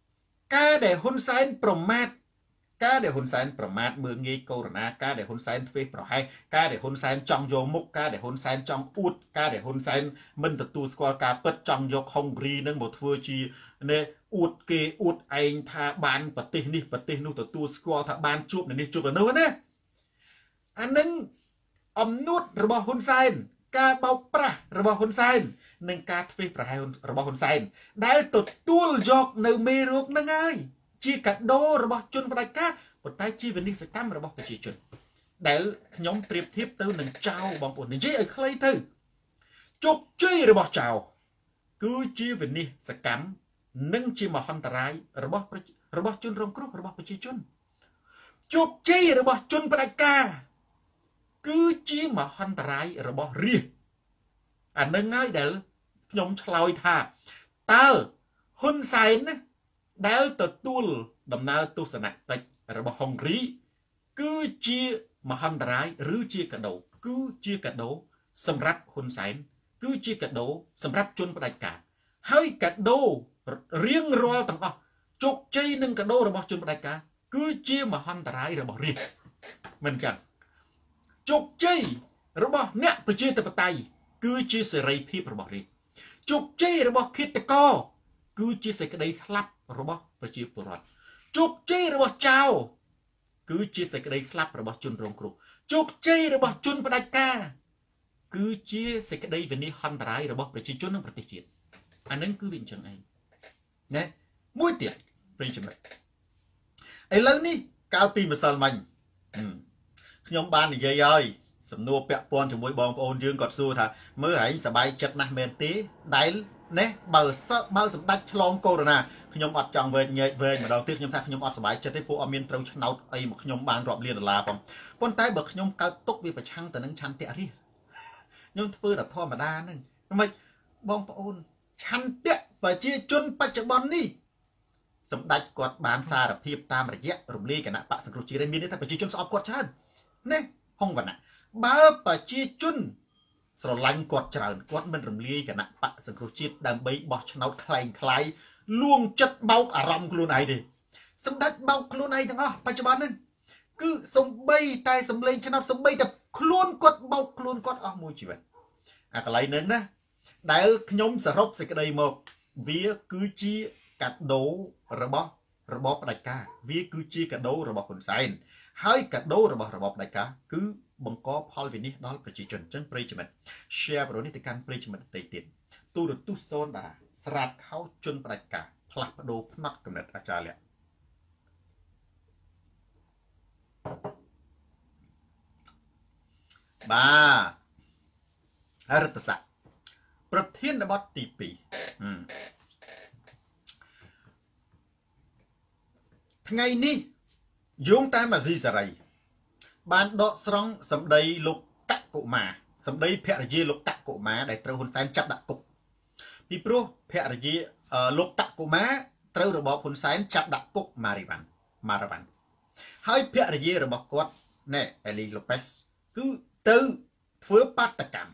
ការដែលហ៊ុនសែនប្រមាថការដែលហ៊ុនសែនប្រមាថមើងងាយកូរ៉ូណាការដែលហ៊ុនសែនធ្វេសប្រហែសការដែលហ៊ុនសែនចង់យកមុខការដែលហ៊ុនសែនចង់អួតការដែលហ៊ុនសែនមិនទទួលស្គាល់ការពិតចង់យកហុងគ្រីនឹងមកធ្វើជានេះអួតគេអួតឯងថាបានប្រទេសនេះប្រទេសនោះទទួលស្គាល់ថាបានជួបនៅនេះជួបនៅនោះណាអានឹងអំនួតរបស់ហ៊ុនសែនការបោកប្រាស់របស់ហ៊ុនសែននិងការធ្វេសប្រហែសរបស់ហ៊ុនសែនដែលទទួលយកនៅមេរោគនឹងហើយជាកាដូរបស់ជនផ្ដាច់ការប៉ុន្តែជាវិនិស្សកម្មរបស់ប្រជាជនដែលខ្ញុំប្រៀបធៀបទៅនឹងចៅបងប្អូននិយាយឲ្យខ្លីទៅជោគជ័យរបស់ចៅគឺជាវិនិស្សកម្មនិងជាមហន្តរាយរបស់របស់ជនរងគ្រោះរបស់ប្រជាជនជោគជ័យរបស់ជនផ្ដាច់ការគឺជាមហន្តរាយរបស់រាជអានឹងហើយដែលខ្ញុំឆ្លើយថាតើហ៊ុនសែនណាដែលទទួលដំណើរទស្សនកិច្ចរបស់ហុងគ្រីគឺជាមហន្តរាយឬជាកាដូគឺជាកាដូសម្រាប់ហ៊ុនសែនគឺជាកាដូសម្រាប់ជនផ្ដាច់ការហើយកាដូរៀងរាល់ទាំងអស់ជោគជ័យនឹងកាដូរបស់ជនផ្ដាច់ការគឺជាមហន្តរាយរបស់រាជមិនចឹងជោគជ័យរបស់អ្នកប្រជាធិបតេយ្យគឺជាសេរីភាពរបស់រាជជោគជ័យរបស់ឃាតករគឺជាសេចក្តីស្លាប់របស់ប្រជាពលរដ្ឋជោគជ័យរបស់ចៅគឺជាសេចក្តីស្លាប់របស់ជនរងគ្រោះជោគជ័យរបស់ជនផ្ដាច់ការគឺជាសេចក្តីវិនិច្ឆ័យហន្តរាយរបស់ប្រជាជននិងប្រទេសជាតិអានឹងគឺវាអញ្ចឹងឯងណាមួយទៀតប្រិយចំណិតឥឡូវនេះកាលពីម្សិលមិញខ្ញុំបាននិយាយហើយសំណួរពាក់ព័ន្ធជាមួយបងប្អូនយើងគាត់សួរថាមើលឯងសប្បាយចិត្តណាស់មែនទេដែលណែបើសើបើសម្ដេចឆ្លងកូវីដ ខ្ញុំអត់ចង់វែងញែកវែងម្ដងទៀតខ្ញុំថាខ្ញុំអត់សប្បាយចិត្តទេព្រោះអត់មានត្រូវឆ្នោតអីមកខ្ញុំបានរាប់លានដុល្លារផងប៉ុន្តែបើខ្ញុំកើតទុកវាប្រឆាំងទៅនឹងឆន្ទៈរាជខ្ញុំធ្វើតែធម្មតាហ្នឹងមិនបងប្អូនឆន្ទៈប្រជាជនបច្ចុប្បន្ននេះសម្ដេចគាត់បានសារភាពតាមរយៈរំលាយគណៈបកសង្គ្រោះជាតិមានន័យថាប្រជាជនស្អប់គាត់ច្រើនណាហុងវណ្ណៈបើប្រជាជនស្រឡាញ់គាត់ច្រើនគាត់មិនរំលាយគណៈបកសង្គ្រោះជាតិដើម្បីបោះឆ្នោតคล้ายคล้ายលួងចិត្តបោកអារម្មណ៍ខ្លួនឯងទេសម្ដេចបោកខ្លួនឯងទាំងអស់បច្ចុប្បន្នហ្នឹងគឺសំបីតែសម្លេងឆ្នោតសំបីតែខ្លួនគាត់បោកខ្លួនគាត់អស់មួយជីវិតអាកន្លែងហ្នឹងណាដែលខ្ញុំសរុបសេចក្តីមកវាគឺជាកាដូរបស់របបផ្ដាច់ការវាគឺជាកាដូរបស់ហ៊ុនសែនហើយកាដូរបស់របបផ្ដាច់ការគឺបង្កផលវិនិច្ឆ័យដល់ប្រជាជនអញ្ចឹងប្រិយមិត្ត share វីដេអូនេះទៅកាន់ប្រិយមិត្តដទៃទៀតទូរទស្សន៍សូនតារាស្រាតខោជនផ្ដាច់ការផ្លាស់ប្ដូរផ្នត់កំណត់អាចារ្យលក្ខបាទរដ្ឋស័ក្តិប្រធានបទទីពីរថ្ងៃនេះយោងតាមអាស៊ីសេរីបានដកស្រង់សម្ដីលោកតកុមារសម្ដីភរិយាលោកតកុមារដែលត្រូវហ៊ុនសែនចាប់ដាក់គុកពីព្រោះភរិយាលោកតកុមារត្រូវរបបហ៊ុនសែនចាប់ដាក់គុកម៉ារីវ៉ាន់ម៉ារ៉ាវ៉ាន់ហើយភរិយារបស់គាត់ណែអេលីឡូប៉េសគឺទៅធ្វើបាតកម្ម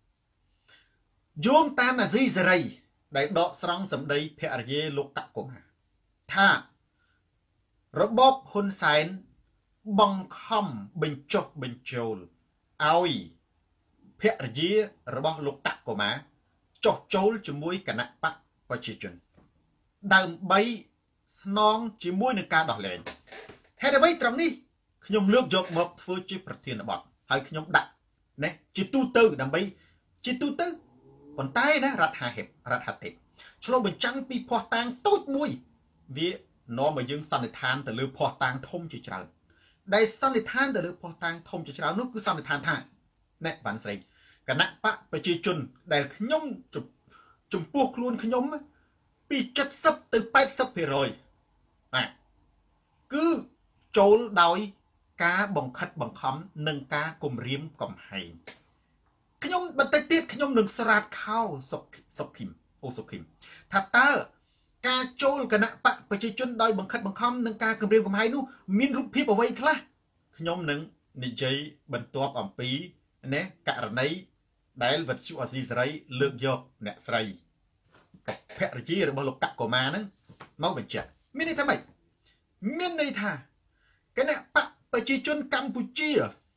យោងតាមអាស៊ីសេរីដែលដកស្រង់សម្ដីភរិយាលោកតកុមារថារបបហ៊ុនសែនបង្ខំបញ្ចុះបញ្ចូលឲ្យភរិយារបស់លោកតកុមារចុះចូលជាមួយគណៈបកប្រជាជនដើម្បីស្នងជាមួយនឹងការដោះលែងហេតុអ្វីត្រង់នេះខ្ញុំលើកយកមកធ្វើជាប្រធានបទហើយខ្ញុំដាក់ណាជាទូទៅដើម្បីជាទូទៅប៉ុន្តែណារដ្ឋាភិបាលរដ្ឋាភិបាលឆ្លុះបញ្ចាំងពីភ័ស្តុតាងតូចមួយវានាំឲ្យយើងសន្និដ្ឋានទៅលើភ័ស្តុតាងធំជាច្រើនដែលសន្និដ្ឋានទៅលើភ័ស្តុតាងធំជាច្រើននោះគឺសន្និដ្ឋានថាណែវ៉ាន់ស្រីគណៈបកប្រជាជនដែលខ្ញុំចំពោះខ្លួនខ្ញុំពីเจ็ดสิบទៅแปดสิบភាគរយបាទគឺចូលដោយការបង្ខិតបង្ខំនិងការគំរាមកំហែងខ្ញុំបន្តិចទៀតខ្ញុំនឹងស្រាតខោសុកសុកឃីមអូសុកឃីមថាតើការចូលគណៈបកប្រជាជនដោយបង្ខិតបង្ខំនិងការគំរាមកំហែងនោះមានរូបភាពអ្វីខ្លះខ្ញុំនឹងនិយាយបន្ទាប់អំពីណាករណីដែលវិទ្យុអាស៊ីសេរីលើកយកអ្នកស្រីភរិយារបស់លោកតកុមារហ្នឹងមកបញ្ជាក់មានន័យថាម៉េចមានន័យថាគណៈបកប្រជាជនកម្ពុជា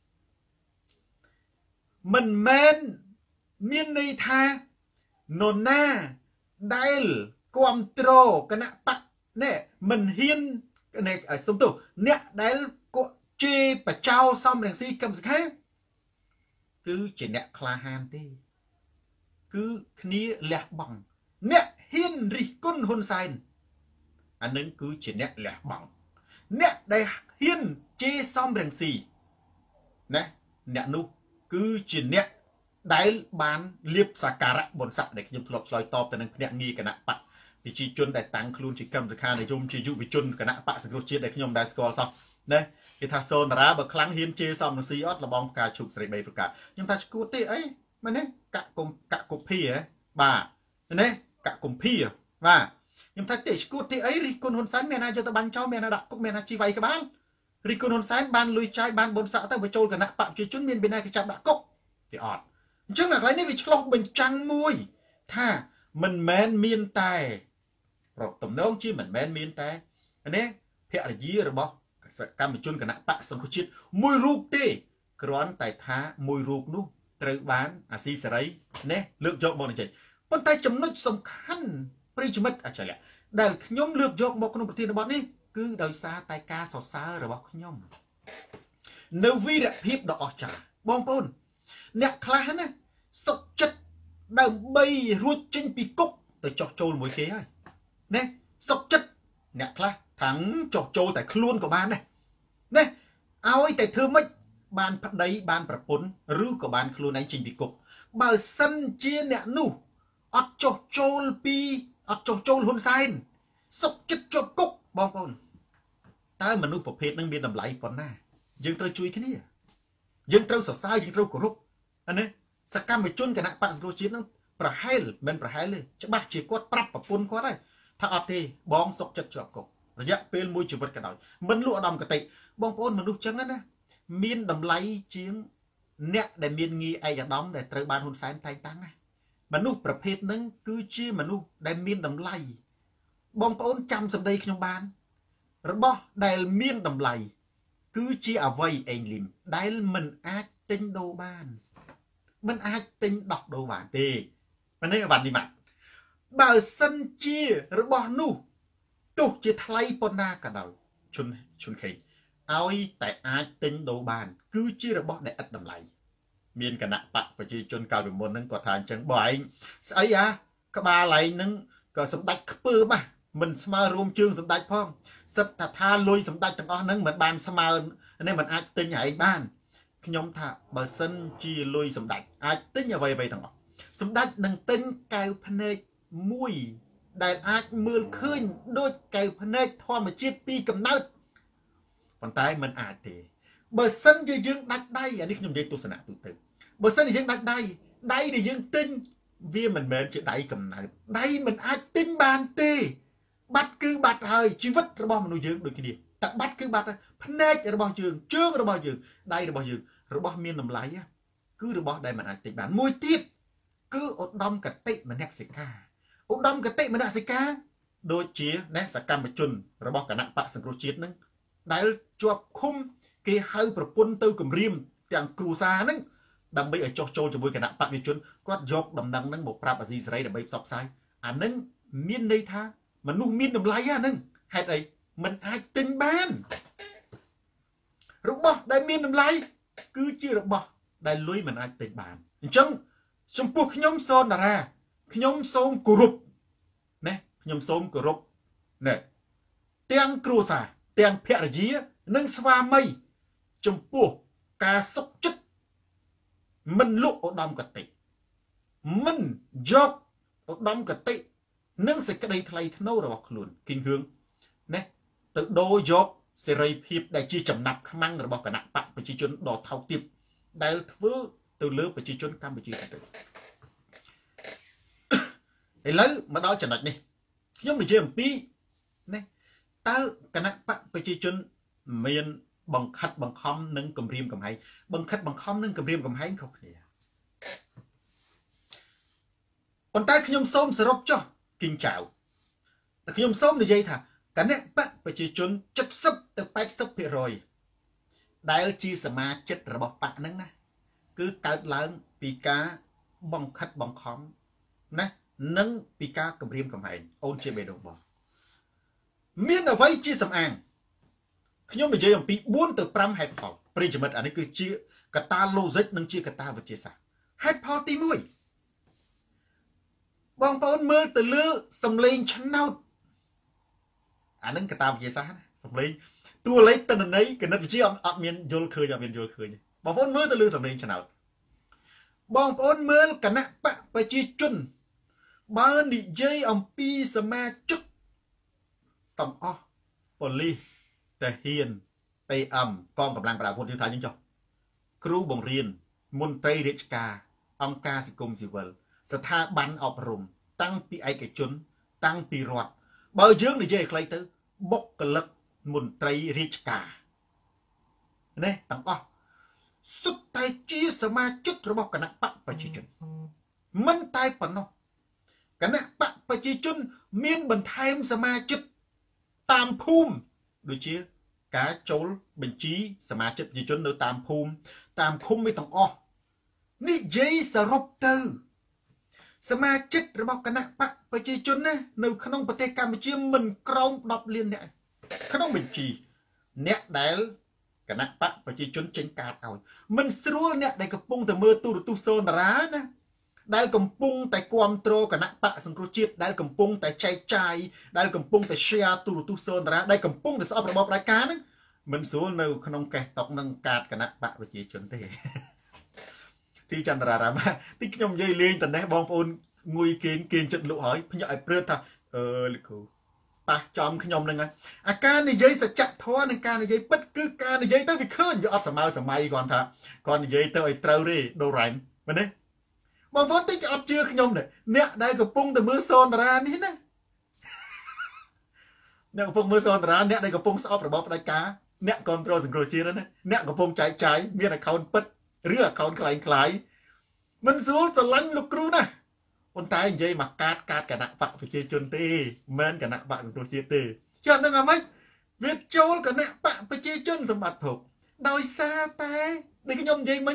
មិនមែនមានន័យថានរណាដែលគ្រប់គ្រងគណៈបកនេះមិនហ៊ានសុំទោសអ្នកដែលជេរបចោសំរងស៊ីកឹមសុខាគឺជាអ្នកក្លាហានទេគឺគ្នាលះបង់អ្នកហ៊ានរិះគន់ហ៊ុនសែនអានឹងគឺជាអ្នកលះបង់អ្នកដែលហ៊ានជេរសំរងស៊ីណាអ្នកនោះគឺជាអ្នកដែលបានលៀបសាការៈបុណ្យស័ក្តិដែលខ្ញុំធ្លាប់ឆ្លើយតបទៅនឹងភ្នាក់ងារគណៈបកប្រជាជនដែលតាំងខ្លួនជាកម្មសខានិយមជាយុវជនគណៈបកសង្គ្រោះជាតិដែលខ្ញុំដែលស្គាល់សោះណាគេថាសូនតារាបើខ្លាំងហ៊ានជេរសំរងស៊ីអត់លបងផ្កាឈូកស្រីបីប្រកាខ្ញុំថាឈួតទេអីមែនទេកកុំកកុភីហ៎បាទណាកកុំភីបាទខ្ញុំថាទេឈួតទេអីរិះគន់ហ៊ុនសែនមានណាយកទៅបាញ់ចោលមានណាដាក់គុកមានណាជីវៃក្បាលរិះគន់ហ៊ុនសែនបានលុយចាយបានបុណ្យស័ក្តិទៅបញ្ចូលគណៈបកប្រជាជនមានមានណាគេចាប់ដាក់គុកទេអត់អញ្ចឹងអាកន្លែងនេះវាឆ្លោះបញ្ចាំងមួយថាមិនមែនមានតែប្រកតំណងជាមិនមែនមានតែនេះភរិយារបស់កម្មជនគណៈបកសង្គ្រោះជាតិមួយរូបទេគ្រាន់តែថាមួយរូបនោះត្រូវបានអាស៊ីសេរីនេះលើកយកមកនិយាយប៉ុន្តែចំណុចសំខាន់ប្រិយមិត្តអចលៈដែលខ្ញុំលើកយកមកក្នុងប្រធានបទនេះគឺដោយសារតែការសរសើររបស់ខ្ញុំនៅវីរភាពដ៏អស្ចារ្យបងប្អូនអ្នកខ្លះណាសុខចិត្តដើម្បីរួចចេញពីគុកទៅចោះចូលមួយគេហើយណាសុខចិត្តអ្នកខ្លះថាំងចោះចូលតែខ្លួនក៏បានដែរណាឲ្យតែធ្វើម៉េចបានប្តីបានប្រពន្ធឬក៏បានខ្លួនឯងចេញពីគុកបើសិនជាអ្នកនោះអត់ចោះចូលពីអត់ចោះចូលហ៊ុនសែនសុខចិត្តជាប់គុកបងប្អូនតើមនុស្សប្រភេទហ្នឹងមានតម្លៃប៉ុណ្ណាយើងត្រូវជួយគ្នាយើងត្រូវសរសើរយើងត្រូវគោរពអានេះសកម្មជនគណៈបក្សសង្គ្រោះជាតិហ្នឹងប្រហែលមិនប្រហែលទេច្បាស់ជាគាត់ប្រាប់ប្រពន្ធគាត់ហើយថាអត់ទេបងសុខចិត្តជាប់គុករយៈពេលមួយជីវិតក៏ដោយមិនលក់ឧត្តមកតិបងប្អូនមនុស្សចឹងណាមានតម្លៃជាងអ្នកដែលមានងារឯកឧត្តមដែលត្រូវបានហ៊ុនសែនតែងតាំងណាមនុស្សប្រភេទហ្នឹងគឺជាមនុស្សដែលមានតម្លៃបងប្អូនចាំសម្ដីខ្ញុំបានរបស់ដែលមានតម្លៃគឺជាអវ័យអេងលីមដែលមិនអាចទិញដូរបានមិនអាចទិញដោះដូរបានទេអានេះវ៉ាន់នេះម៉ាត់បើសិនជារបស់នោះទោះជាថ្លៃប៉ុណ្ណាក៏ដោយជន់ជន់ខេងឲ្យតែអាចទិញដូរបានគឺជារបស់ដែលឥតតម្លៃមានគណៈបកប្រជាជនកាលពីមុនហ្នឹងគាត់ថាអញ្ចឹងបើឯងស្អីអាក្បាលឯងហ្នឹងក៏សម្ដេចខ្ពើមហ่ะមិនស្មើរួមជើងសម្ដេចផងសិតថាថាលុយសម្ដេចទាំងអស់ហ្នឹងមិនបានស្មើនេះមិនអាចទិញឯងបានខ្ញុំថាបើសិនជាលុយសម្ដេចអាចទិញអ្វីអ្វីទាំងអស់សម្ដេចនឹងទិញកែវភ្នែកមួយដែលអាចមើលឃើញដូចកែវភ្នែកធម្មជាតិពីកំណើតប៉ុន្តែมันអាចទេបើសិនជាយើងដាច់ដៃអានេះខ្ញុំនិយាយទស្សនៈទូទៅបើសិនជាយើងដាច់ដៃដៃដែលយើងទិញវាមិនមែនជាដៃកំណើតដៃមិនអាចទិញបានទេបាត់គឺបាត់ហើយជីវិតរបស់មនុស្សយើងដូចគ្នាតែបាត់គឺបាត់ហើយភ្នែករបស់យើងជើងរបស់យើងដៃរបស់យើងរបស់មានតម្លៃគឺរបស់ដែលមិនអាចទិញបានមួយទៀតគឺឧត្តមគតិមនសិការឧត្តមគតិមនសិការដូចជាណែសកម្មជនរបស់គណៈបកសង្គ្រោះជាតិនឹងដែលជាប់ឃុំគេហៅប្រពន្ធទៅគម្រាមទាំងគ្រួសារហ្នឹងដើម្បីឲ្យចោះចូលជាមួយគណៈបកប្រជាជនគាត់យកដំណឹងហ្នឹងមកប្រាប់អាស៊ីសេរីដើម្បីផ្សព្វផ្សាយអាហ្នឹងមានន័យថាមនុស្សមានតម្លៃអាហ្នឹងហេតុអីมันអាចទិញបានរបស់ដែលមានតម្លៃគឺជារបស់ដែលលុយមិនអាចទិញបានអញ្ចឹងចំពោះខ្ញុំសូនតារាខ្ញុំសូមគោរពណាខ្ញុំសូមគោរពណែទាំងគ្រួសារទាំងភរិយានិងស្វាមីចំពោះការសុខចិត្តមិនលក់ឧត្តមគតិមិនយកឧត្តមគតិនិងសេចក្តីថ្លៃថ្នូររបស់ខ្លួនគិងហឿងណាទៅដូរយកសេរីភាពដែលជាចំណាប់ខ្មាំងរបស់គណៈបកប្រជាជនដ៏ថោកទាបដែលធ្វើទៅលើប្រជាជនកម្ពុជាទៅឥឡូវមកដល់ចំណុចនេះខ្ញុំនិយាយអំពីណាតើគណៈបកប្រជាជនមានបង្ខិតបង្ខំនិងគម្រាមកំហែងបង្ខិតបង្ខំនិងគម្រាមកំហែងខុសគ្នាប៉ុន្តែខ្ញុំសូមសរុបចុះគិញចៅតែខ្ញុំសូមនិយាយថាគណៈបកប្រជាជន70ទៅ80%ដែលជាសមាជិករបស់បកហ្នឹងណាគឺកើតឡើងពីការបង្ខិតបង្ខំណានិងពីការគម្រាមកំហែងអូនជាបេះដូងបងមានអ្វីជាសំអាងខ្ញុំនិយាយអំពី4ទៅ5ហេតុផលប្រិយមិត្តអានេះគឺជាកត្តា logic និងជាកត្តាវិទ្យាសាស្ត្រហេតុផលទី1បងប្អូនមើលទៅលើសម្លេងឆ្នោតអានឹងកត្តាវិទ្យាសាស្ត្រណាសម្លេងតួលេខតនន័យគណិតវិទ្យាអត់មានយល់ឃើញអត់មានយល់ឃើញបងប្អូនមើលទៅលើសម្លេងឆ្នោតបងប្អូនមើលគណៈបកប្រជាជនបើនិយាយអំពីសមាជិកទាំងអស់ប៉ូលីសតាហ៊ាន pê em កងកម្លាំងប្រដាប់អាវុធយើងថាយើងចុះគ្រូបង្រៀនមន្ត្រីរាជការអង្គការសង្គមស៊ីវិលស្ថាប័នអប់រំតាំងពីឯកជនតាំងពីរដ្ឋបើយើងនិយាយឲ្យខ្លីទៅបុគ្គលិកមន្ត្រីរាជការនេះទាំងអស់សុទ្ធតែជាសមាជិករបស់គណៈបកប្រជាជនមិនតែប៉ុណ្ណោះគណៈបកប្រជាជនមានបន្ថែមសមាជិកតាមភូមិដូចជាការចូលបញ្ជីសមាជិកប្រជាជននៅតាមភូមិតាមឃុំឯទាំងអស់និយាយសរុបទៅសមាជិករបស់គណៈបកប្រជាជនណានៅក្នុងប្រទេសកម្ពុជាមិនក្រោម10លានអ្នកក្នុងបញ្ជីអ្នកដែលគណៈបកប្រជាជនចេញកាតឲ្យមិនស្រួលអ្នកដែលកំពុងតែមើលទូរទស្សន៍សូនារាណាដែលកំពុងតែគ្រប់គ្រងគណៈបកសង្គ្រោះជាតិដែលកំពុងតែចែកចាយដែលកំពុងតែ share ទូរទស្សន៍សូនារាដែលកំពុងតែស្អប់របបផ្ដាច់ការហ្នឹងមិនស្រួលនៅក្នុងកេះតុកនឹងកាតគណៈបកប្រជាជនទេទីចន្ទរារាមទីខ្ញុំនិយាយលេងតនេះបងប្អូនងុយគេងគេងចិត្តលក់ហើយភ្ញាក់ឲ្យព្រឹកថាអឺលោកគ្រូប៉ះចំខ្ញុំហ្នឹងហើយអាការនិយាយសច្ចធម៌និងការនិយាយពិតគឺការនិយាយទៅវាឃើញវាអត់សម័យសម័យគាត់ថាគាត់និយាយទៅឲ្យត្រូវទេដូរ៉ែនមែនទេបងប្អូនតិចអត់ជឿខ្ញុំទេអ្នកដែលកំពុងតែមើលសូនារានេះណាអ្នកកំពុងមើលសូនារាអ្នកដែលកំពុងស្អប់របបផ្ដាច់ការអ្នកគ្រប់គ្រងសង្គ្រោះជាតិណាអ្នកកំពុងចែកចាយមាន account ពិតឬ account ខ្លាំងៗមិនស្រួលស្រឡាញ់លោកគ្រូណាប៉ុន្តែនិយាយមកកាតកាតគណៈបកប្រជាជនទេមិនគណៈបកសង្គ្រោះជាតិទេចុះនឹងអ្ហ្មិចវាចូលគណៈបកប្រជាជនសម្បត្តិភពដោយសារតែដូចខ្ញុំនិយាយមិញ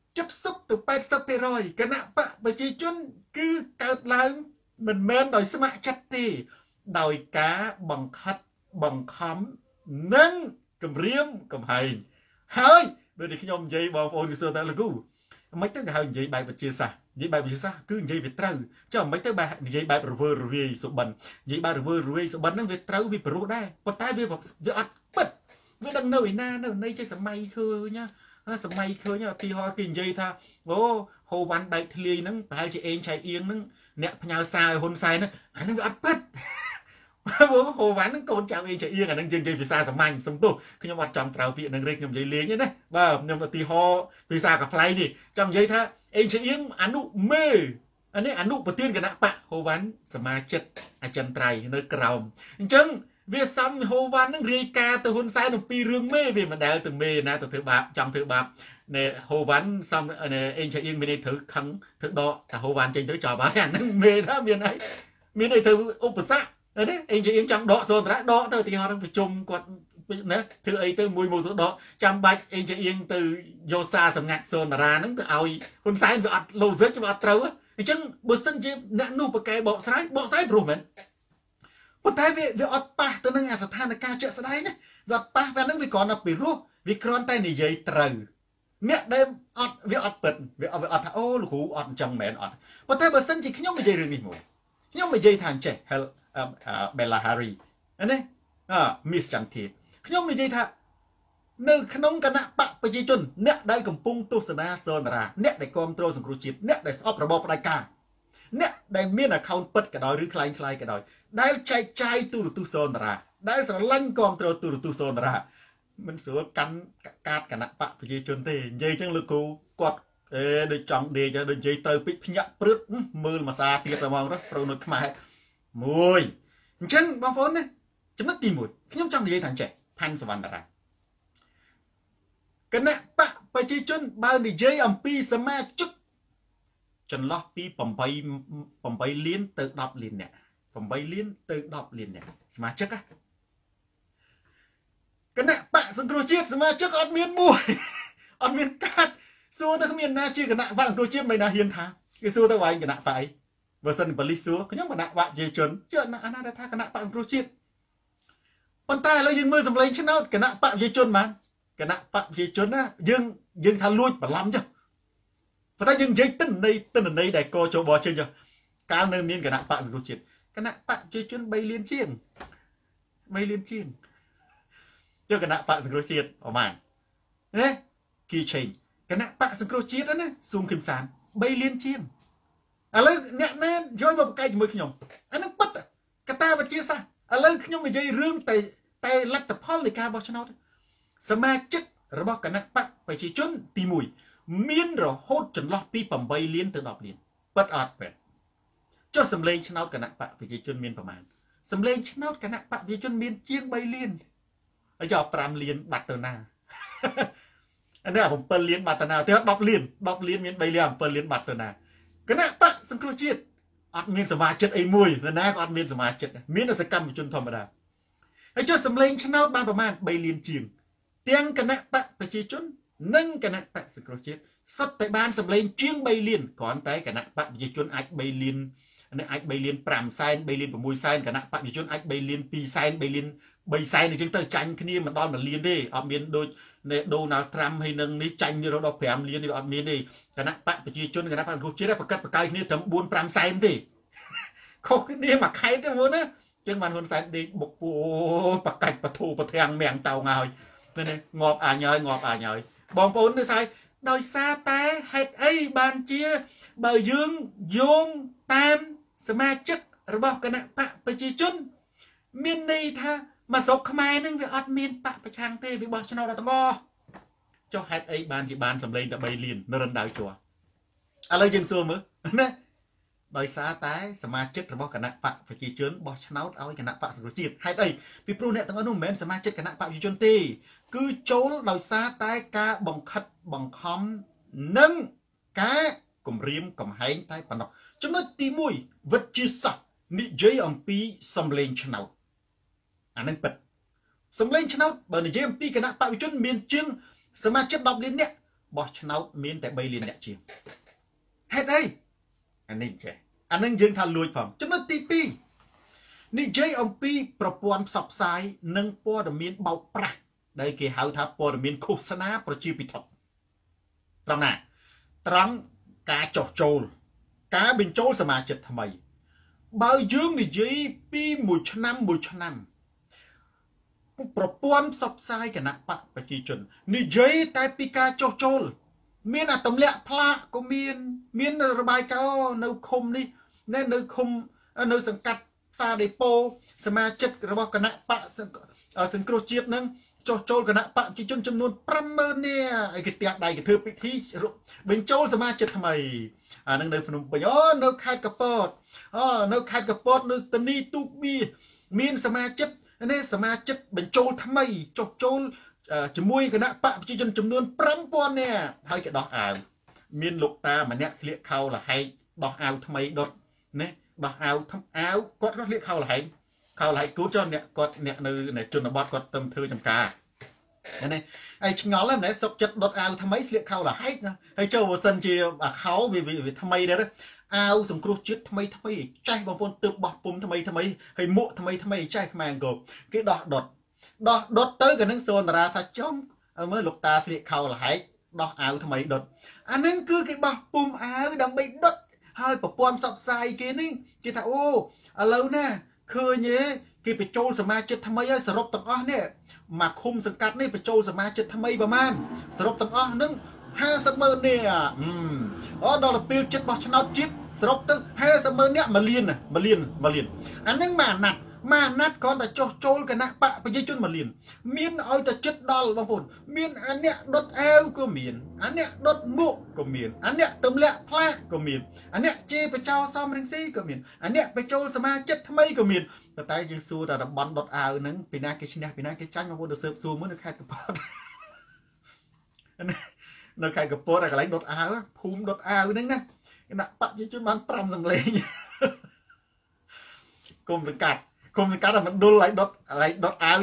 70ទៅ80%គណៈបកប្រជាជនគឺកើតឡើងមិនមែនដោយស្ម័គ្រចិត្តទេដោយការបង្ខិតបង្ខំនិងគម្រាមកំហែងហើយដូចที่ខ្ញុំនិយាយបងប្អូនគឺសួរតែលោកគ្រូមិនទៅគេហៅនិយាយបែបវិទ្យាសាស្ត្រនិយាយបែបវិទ្យាសាស្ត្រគឺនិយាយវាត្រូវចុះមិនទៅបែបនិយាយបែបរវើរវាយសុបិននិយាយបែបរវើរវាយសុបិនហ្នឹងវាត្រូវវាព្រោះដែរប៉ុន្តែវាវាអត់ពិតវាដឹងនៅឯណានៅនៃចេះសម័យឃើញណាសម័យឃើញឧទាហរណ៍គេនិយាយថាអូហូវ៉ាន់បែកធ្លាយហ្នឹងប្រហែលជាអេងឆៃអៀងហ្នឹងអ្នកផ្ញើសារឲ្យហ៊ុនសែនហ្នឹងអាហ្នឹងវាអត់ពិតហូវ៉ាន់ហ្នឹងកូនចៅអេងឆៃអៀងអាហ្នឹងយើងនិយាយភាសាសាមញ្ញសំទោសខ្ញុំអត់ចង់ប្រើពាក្យហ្នឹងទេខ្ញុំនិយាយលេងទេណាបាទខ្ញុំឧទាហរណ៍ភាសាកាផ្លៃនេះចង់និយាយថាអេងឆៃអៀងអនុមេអានេះអនុប្រធានគណៈបកហូវ៉ាន់សមាជិកអចិន្ត្រៃយ៍នៅក្រោមអញ្ចឹងវាសំហូវ៉ាន់ហ្នឹងរាយការណ៍ទៅហ៊ុនសែនអំពីរឿងមេវាមិនដែលទៅមេណាទៅធ្វើបាបចង់ធ្វើបាបណែហូវ៉ាន់សំអេងឆៃអៀងមានន័យត្រូវខឹងធ្វើដកថាហូវ៉ាន់ចេញទៅចប់ហើយអាហ្នឹងមេថាមានអីមានន័យធ្វើឧបសគ្គនេះអេងឆៃអៀងចង់ដកសូនតាដកទៅទីហោហ្នឹងប្រជុំគាត់ណាធ្វើអីទៅមួយមួយសូដកចាំបាច់អេងឆៃអៀងទៅយកសារសម្ងាត់សូនតារាហ្នឹងទៅឲ្យហ៊ុនសែនវាអត់ logic វាអត់ត្រូវអញ្ចឹងបើសិនជាអ្នកនោះប្រកែបកស្រាយបកស្រាយព្រោះមែនប៉ុន្តែវាវាអត់ប៉ះទៅនឹងអាស្ថានភាពជាក់ស្ដែងណាវាអត់ប៉ះវានឹងវាគ្រាន់តែពីរោះវាគ្រាន់តែនិយាយត្រូវអ្នកដែលអត់វាអត់ពិតវាអត់វាអត់ថាអូលោកគ្រូអត់អញ្ចឹងមែនអត់ប៉ុន្តែបើសិនជាខ្ញុំនិយាយរឿងនេះមួយខ្ញុំនិយាយថាអញ្ចេះ Bella Harry ណាអឺ Miss ចន្ទធីខ្ញុំនិយាយថានៅក្នុងគណៈបកប្រជាជនអ្នកដែលកំពុងទស្សនាសូនារាអ្នកដែលគ្រប់គ្រងសង្គ្រោះជាតិអ្នកដែលស្អប់របបផ្ដាច់ការអ្នកដែលមាន account ពិតក៏ដោយឬខ្លាំងខ្លាយក៏ដោយដែលចែកចាយទូរទស្សន៍សូនារាដែលស្រឡាញ់គ្រប់គ្រងទូរទស្សន៍សូនារាមិនស្រួលកាន់កាតគណៈបកប្រជាជនទេនិយាយចឹងលោកគ្រូគាត់អេដូចចង់ដេកដូចនិយាយទៅពេចភ្ញាក់ព្រឹតមើលមួយសាទៀតតែមកប្រូនុតខ្មែរមួយអញ្ចឹងបងប្អូនណាចំណុចទីមួយខ្ញុំចង់និយាយថាចេះផាន់សវណ្ណរាគណៈបកប្រជាជនបើនិយាយអំពីសមាជិកចន្លោះពី8 8លានទៅ10លានអ្នក8លានទៅ10លានអ្នកសមាជិក cái nạ bạn sân cua chiết mà trước ọt miên mùi ọt miên cát xua ta không miên na chi cái nạ bạn cua chiết mày na hiền thà cái xua ta vào anh cái nạ phải vừa sân bật lý xua cái nhóm mà nạ bạn chơi chuẩn chứ nạ anh đã tha cái nạ bạn cua chiết con ta là dương mưa dầm lên chứ nào cái nạ bạn chơi chuẩn mà cái nạ bạn chơi chuẩn á dương dương tha lui mà làm chứ và ta dương dây tinh đây tinh ở đây để co cho bò chơi chưa cao nơi miên cái nạ bạn cua chiết cái nạ bạn chơi chuẩn bay liên chiên bay liên chiên cho cái nạ bạn sừng chiết ở màn đấy kỳ trình cái nạ bạn sừng chiết đó nè xung kim sàn bay liên chiên à lấy nè nè rồi một cái mới nhom anh nó bắt cái ta và chia xa à lấy nhom mình dây rương tay tay lắc tập polyca bao cho nó sma chất rồi bao cái nạ bạn phải chỉ chốn tì mùi miên rồi hốt chuẩn lọt pi phẩm bay liên từ đọc liền bất ọt về cho sầm lên cho nó cái nạ bạn phải chỉ chốn miên phẩm màn sầm lên cho nó cái nạ bạn phải chốn miên chiên bay liên ở cho pram liên bát tờ na anh ấyผมเปิลเลี้ยนบาตนาเท่าดอกเลี้ยนดอกเลี้ยนมีนใบเลี้ยงเปิลเลี้ยนบาตนาก็น่ะปะสังครูจิตอัดมีนสมาจิตไอ้มวยแล้วนะก็อัดมีนสมาจิตมีนสกรรมจนธรรมดาไอ้เจ้าสำเร็จชนะบ้านประมาณใบเลี้ยนจีนเตียงกันนะปะไปจีจนนึ่งกันนะปะสังครูจิตสัตแต่บ้านสำเร็จเชียงใบเลี้ยนก่อนแต่กันนะปะไปจีจนอัดใบเลี้ยนอันนี้อัดใบเลี้ยนปรามไซน์ใบเลี้ยนประมวยไซน์กันนะปะไปจนอัดใบเลี้ยนปีไซน์ใบเลี้ยนใบไซน์ในจึงเตอร์จันคืนนี้มันดอนมันเลี้ยนดิออกเมียนโดยในโดนัลด์ทรัมป์ให้นึงนี่จันยี่เราดอกแผลเลี้ยนในออกเมียนดิคณะปะไปจีจนคณะปะรู้ชื่อได้ประกาศประกาศนี้ถึงบุญปรามไซน์ดิเขาคืนนี้มาใครกันวะนะจึงมันคนไซน์ดิบุกปูประกาศประตูประเทียงแมงเต่าเงาเนี่ยนี่งอบอ่าเงยงอบอ่าเงยบองปูนในไซน์โดยซาแต่เหตุไอ้บานเชียเบอร์ยืงโยงตามสมาชิกระบบคณะปะไปจีจนเมียนนี่ท่ามาสกขมายนึงไปอดเมียนปะไปช่างเต้ไปบอกชนเราตะมอเจ้าแฮตไอ้บานจีบานสำเร็จแต่ใบเลียนนรันดาวจัวอะไรยังซัวมั้งนะโดยสาตายสมาชิกระบบคณะปะไปจีจนบอกชนะเอาคณะปะสุรจิตให้ได้พี่ปรูเนี่ยต้องอนุเมนสมาชิกคณะปะจีจนตีคือโจลโดยสาตายกาบังคัดบังคอมนึ่งกากลมเรียมกลมไฮใต้ปนกจำนวนตีมุยวัดจีสักนิเจอมปีสำเร็จชนะอันนั้นเป็ดสำเร็จชนะเบอร์นิเจอมปีคณะปะวิจุนเมียนจึงสมาชิกดอกเลียนเนี่ยบอกชนะเมียนแต่ใบเลียนเนี่ยจริงให้ได้อันนี้ใช่อันนั้นยังทันรวยผมจำนวนตีปีนิเจอมปีประปวนสับสายนึ่งปอดเมียนเบาปะได้เกี่ยวทับปอดเมียนโฆษณาประชีปิทบตรงนั้นตรังกาจอกโจลกาเป็นโจลสมาชิกทำไมบางยืมนี่จีปีมุชน้ำมุชน้ำประปวนสับสายกันนะปะปะจีจนนี่จีแต่ปีกาโจโจลเมียนอะตำเละพระก็เมียนเมียนระบายเก้าในคมนี่ในในคมในสังกัดซาเดโปสมาชิกระบบกันนะปะสังกรจีบนึงโจโจลกันนะปะจีจนจำนวนประเมินเนี่ยไอ้กิจใดกิจเธอไปที่เป็นโจลสมาชิกทำไมอ่านั่งในพนมไปอ๋อในคายกระปอดอ๋อในคายกระปอดในตนีตุบีมีนสมาชิกนี่สมาชิกเป็นโจลทำไมโจโจลจมวยกันนะปะจีจนจำนวนประปอนเนี่ยให้กับดอกอ่าวมีนลูกตามันเนี่ยเสียเขาละให้ดอกอ่าวทำไมดอกเนี่ยดอกอ่าวทำอ่าวกดก็เรียกเขาละให้เขาละให้กูจนเนี่ยกดเนี่ยในในจุนบอดกดเติมเธอจำกานี่ไอ้ชงอแล้วเนี่ยสกจัดดอกอ่าวทำไมเสียเขาละให้นะให้เจ้าวัสันเจียเขาวิวิวิทำไมเนี่ยอ้าวสมครูจิตทำไมทำไมใจบางคนตึกบอกปุ่มทำไมทำไมให้มุทำไมทำไมใจขมางกบcái đọt đọt đọt đọt tới cái nâng xôn ra thật trong mới lục ta sẽ khâu là hãy đọt áoทำไมđọt anh nâng cứ cáiบอกปุ่มáo đằng bị đọt hơi bỏ pom sọc sai kia ní kia thà ô à lâu nè khơi nhé kia bị trôiสมาชิกทำไมไอ้สรุปตั้งอ้อเนี่ยมาคุมสังกัดนี่ไปโจสมาชิกทำไมประมาณสรุปตั้งอ้อนึงห้าสิบหมื่นเนี่ยอืมอ๋อดอลลาร์ปิลจิตบอกชนะจิตสรุปตั้งห้าสิบหมื่นเนี่ยมาเลียนน่ะมาเลียนมาเลียนอันนึงมาหนักมานัดก่อนแต่โจโจลกันนะปะไปยืดจุนมาเลียนมีนเอาแต่จิตดอลบางคนมีนอันเนี้ยดดเอลก็มีนอันเนี้ยดดมุก็มีนอันเนี้ยเติมเละพลาก็มีนอันเนี้ยเจไปเจ้าซ้อมริงซี่ก็มีนอันเนี้ยไปโจสมาชิกทำไมก็มีนแต่แต่ยังสู้แต่บอลดดเอลนั้นปีนาเกชินะปีนาเกจันมาพูดเดือดเสือสู้มือนึกแค่กระป๋องนึกแค่กระป๋องอะไรดดเอลภูมิดดเอลนึงนะนักปัดยืดจุนมันปรำสังเลงกลมสังกัดกลมสังกัดมันโดนอะไรดดอะไรดดเอลนึง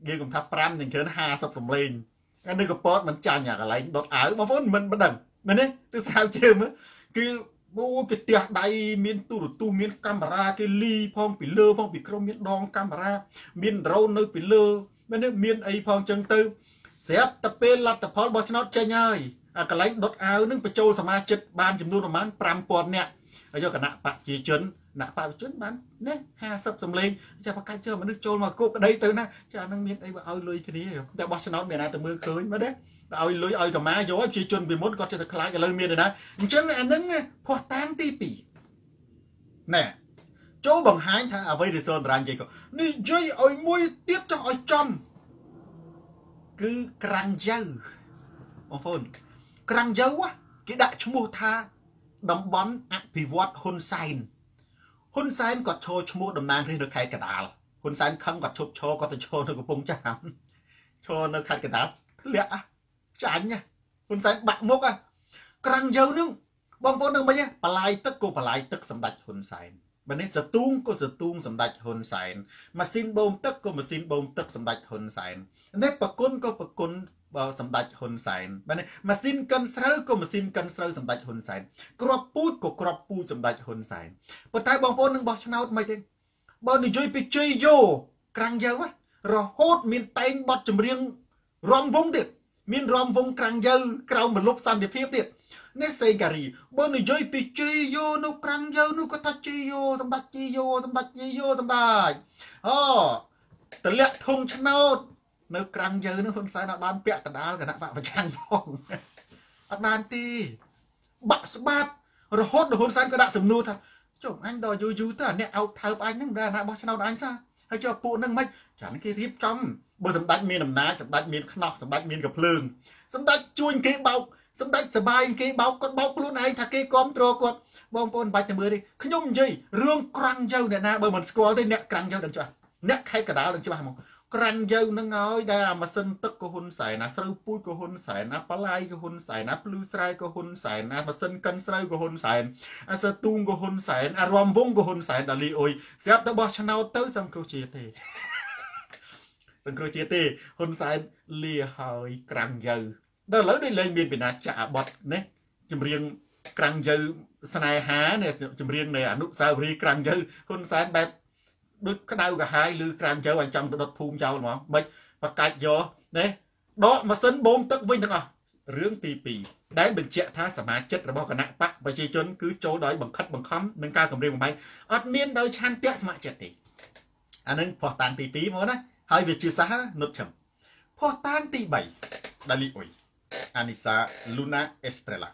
យើងកុំថាប្រាំនឹងច្រើនห้าสิบសំលេងអានេះក៏ពតមិនចាញ់អាកន្លែងដុតអាវបងប្អូនមិនមិនដឹងមែនទេទិស្រាវជ្រាវមើលគឺអូគេផ្ទះដៃមានទូរទស្សន៍មានកាមេរ៉ាគេលីផងពីលើផងពីក្រោមមានដងកាមេរ៉ាមានដ្រូននៅពីលើមែនទេមានអីផងចឹងទៅស្រាប់តែពេលលទ្ធផលរបស់ឆ្នោតចេញហើយអាកន្លែងដុតអាវនឹងបញ្ចូលសមាជិកបានចំនួនប្រហែលប្រាំពាន់នាក់ហើយយកគណៈបព្វជិជនគណៈបព្វជិជនបានណាห้าสิบសំលេងចាប្រកាសជើមនុស្សចូលមកគោកក្តីទៅណាចាអានឹងមានអីបើឲ្យលុយគ្នាតែបោះឆ្នោតមានណាទៅមើលឃើញមែនទេឲ្យលុយឲ្យកម្មាយកឲ្យប្រជាជនពីមុនគាត់ចេះតែខ្លាចឥឡូវមានទេណាអញ្ចឹងអានឹងភ័ស្តុតាងទីពីរណែចូលបង្ហាញថាអ្វីដែលសូនរាញ់និយាយក៏និយាយឲ្យមួយទៀតចោះឲ្យចំគឺក្រាំងយើបងប្អូនក្រាំងយើគេដាក់ឈ្មោះថាតំបន់អភិវឌ្ឍហ៊ុនសែនហ៊ុនសែនគាត់ឈរឈ្មោះតំណាងរាស្ត្រនៅខេត្តកណ្ដាលហ៊ុនសែនខឹងគាត់ឈប់ឈរគាត់ទៅឈរនៅកំពង់ចាមឈរនៅខេត្តកណ្ដាលធ្លាក់ចាញ់ហ៊ុនសែនបាក់មុខក្រាំងយើនឹងបងប្អូននឹងមិនបលាយទឹកក៏បលាយទឹកសម្ដេចហ៊ុនសែនបើនេះសទូងក៏សទូងសម្ដេចហ៊ុនសែនម៉ាស៊ីនបូមទឹកក៏ម៉ាស៊ីនបូមទឹកសម្ដេចហ៊ុនសែននេះប្រគុណក៏ប្រគុណសម្ដេចហ៊ុនសែនបាទនេះម៉ាស៊ីនកិនស្រូវក៏ម៉ាស៊ីនកិនស្រូវសម្ដេចហ៊ុនសែនគ្រាប់ពូជក៏គ្រាប់ពូជសម្ដេចហ៊ុនសែនប៉ុន្តែបងប្អូននឹងបោះឆ្នោតមិនទេបើនិយាយពីជ័យយោក្រាំងយើរហូតមានតែងបត់ចម្រៀងរំវងទៀតមានរំវងក្រាំងយើក្រៅមលុបសន្តិភាពទៀតនេះសេការីបើនិយាយពីជ័យយោនៅក្រាំងយើនោះក៏ថាជ័យយោសម្ដេចជ័យយោសម្ដេចជ័យយោសម្ដេចអូតលាក់ធុងឆ្នោតនៅក្រាំងយើនោះហ៊ុនសែនអត់បានពាក់កណ្ដាលគណៈបកប្រឆាំងផងអត់បានទេបាក់ស្បាតរហូតដល់ហ៊ុនសែនក៏ដាក់សំណួរថាចុះអញដល់យូរយូរទៅអាអ្នកអោបថើបអញហ្នឹងដែរណាបោះឆ្នោតអញសោះហើយចុះពួកហ្នឹងមិនចាគេរៀបចំបើសម្ដេចមានអំណាចសម្ដេចមានខ្នោះសម្ដេចមានកភ្លើងសម្ដេចជួញគេបោកសម្ដេចសបាយគេបោកគាត់បោកខ្លួនឯងថាគេគ្រប់គ្រងគាត់បងប្អូនបាច់ទៅមើលទេខ្ញុំនិយាយរឿងក្រាំងយើអ្នកណាបើមិនស្គាល់ទេអ្នកក្រាំងយើដឹងច្បាស់អ្នកខេត្តកណ្ដាលដឹងច្បាស់ហ្មងក្រាំងយើនឹងហើយដែលអាម៉ាស៊ីនទឹកក៏ហ៊ុនសែនណាស្រូវពូជក៏ហ៊ុនសែនណាបលាយក៏ហ៊ុនសែនណាភ្លឺស្រែក៏ហ៊ុនសែនណាម៉ាស៊ីនកិនស្រូវក៏ហ៊ុនសែនអាសទូងក៏ហ៊ុនសែនអារំវងក៏ហ៊ុនសែនដល់លីអុយស្រាប់តែបោះឆ្នោតទៅសង្គ្រោះជាតិទេសង្គ្រោះជាតិទេហ៊ុនសែនលាហើយក្រាំងយើដល់ឥឡូវនេះលែងមានពីណាចាក់អាបត់នេះចម្រៀងក្រាំងយើស្នេហានេះចម្រៀងនៃអនុស្សាវរីយ៍ក្រាំងយើហ៊ុនសែនបែបដូចក្តៅកាហាយឬក្រាំងយើអញ្ចឹងទៅដុតភូមិចោលហ្មងមិនបកាច់យកនេះដកម៉ាស៊ីនបូមទឹកវិញទាំងអស់រឿងទីពីរដែលបញ្ជាក់ថាសមាជិករបស់គណៈបកប្រជាជនគឺចូលដោយបង្ខិតបង្ខំនឹងការគម្រាមកំហែងអត់មានដោយឆន្ទៈស្ម័គ្រចិត្តទេអានឹងភ័ស្តុតាងទីពីរមកណាហើយវាជាសាសនុតឈឹមភ័ស្តុតាងទីបីដាលីអ៊ុយអានីសាលូណាអេស្ត្រេឡា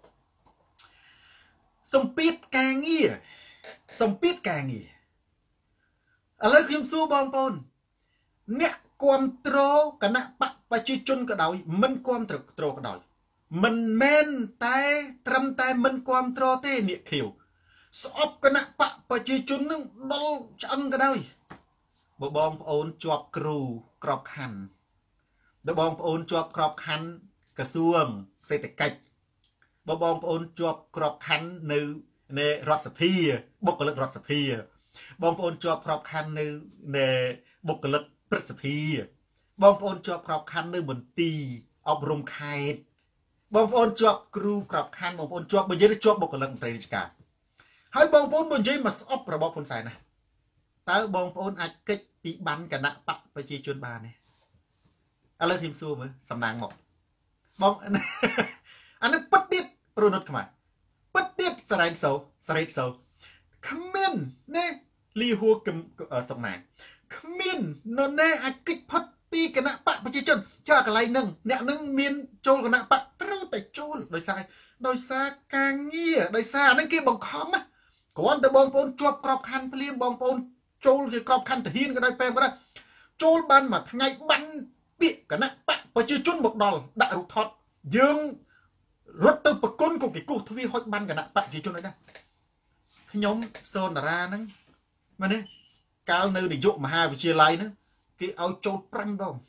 សម្ពាធការងារសម្ពាធការងារឥឡូវខ្ញុំសួរបងប្អូនអ្នកគ្រប់គ្រងគណៈបកប្រជាជនក៏ដោយមិនគ្រប់គ្រងក៏ដោយមិនមែនតែត្រឹមតែមិនគ្រប់គ្រងទេអ្នកខៀវស្អប់គណៈបកប្រជាជននឹងដល់ឆ្អឹងក៏ដោយបើបងប្អូនជាប់គ្រូក្របខ័ណ្ឌបើបងប្អូនជាប់ក្របខ័ណ្ឌក្រសួងសេដ្ឋកិច្ចបើបងប្អូនជាប់ក្របខ័ណ្ឌនៅនៃរដ្ឋសភាបុគ្គលិករដ្ឋសភាបងប្អូនជាប់ក្របខ័ណ្ឌនៅនៃបុគ្គលិកព្រឹទ្ធសភាបងប្អូនជាប់ក្របខ័ណ្ឌនៅមន្ទីរអប់រំខេត្តបងប្អូនជាប់គ្រូក្របខ័ណ្ឌបងប្អូនជាប់បើនិយាយជាប់បុគ្គលិកមន្ត្រីរាជការហើយបងប្អូនបើនិយាយមកស្អប់របបហ៊ុនសែនណាតើបងប្អូនអាចកិច្ចពីបានគណៈបកប្រជាជនបានទេឥឡូវខ្ញុំសួរមើលសំណាងមកបងអានេះពិតទៀតប្រណិតខ្មែរពិតទៀតសរ៉ៃសូសរ៉ៃសូគ្មាននេះលីហួរសំណាងគ្មាននរណាអាចកិច្ចផុតពីគណៈបកប្រជាជនចុះកន្លែងហ្នឹងអ្នកហ្នឹងមានចូលគណៈបកត្រូវតែចូលដោយសារដោយសារការងារដោយសារអាហ្នឹងគេបង្ខំណាគ្រាន់តែបងប្អូនជាប់ក្របខ័ណ្ឌភ្លាមបងប្អូនចូលជាក្របខ័ណ្ឌទាហានក៏ដោយពេលក៏ដោយចូលបានមួយថ្ងៃបានពាក្យគណៈបកប្រជាជនមកដល់ដាក់រូបថតយើងរត់ទៅប្រគុណក៏គេគោះទ្វារហុចបានគណៈបកប្រជាជនអីដែរខ្ញុំសូនតារាហ្នឹងមែនទេកាលនៅនាយកមហាវិទ្យាល័យហ្នឹងគេឲ្យចូលប្រាំដង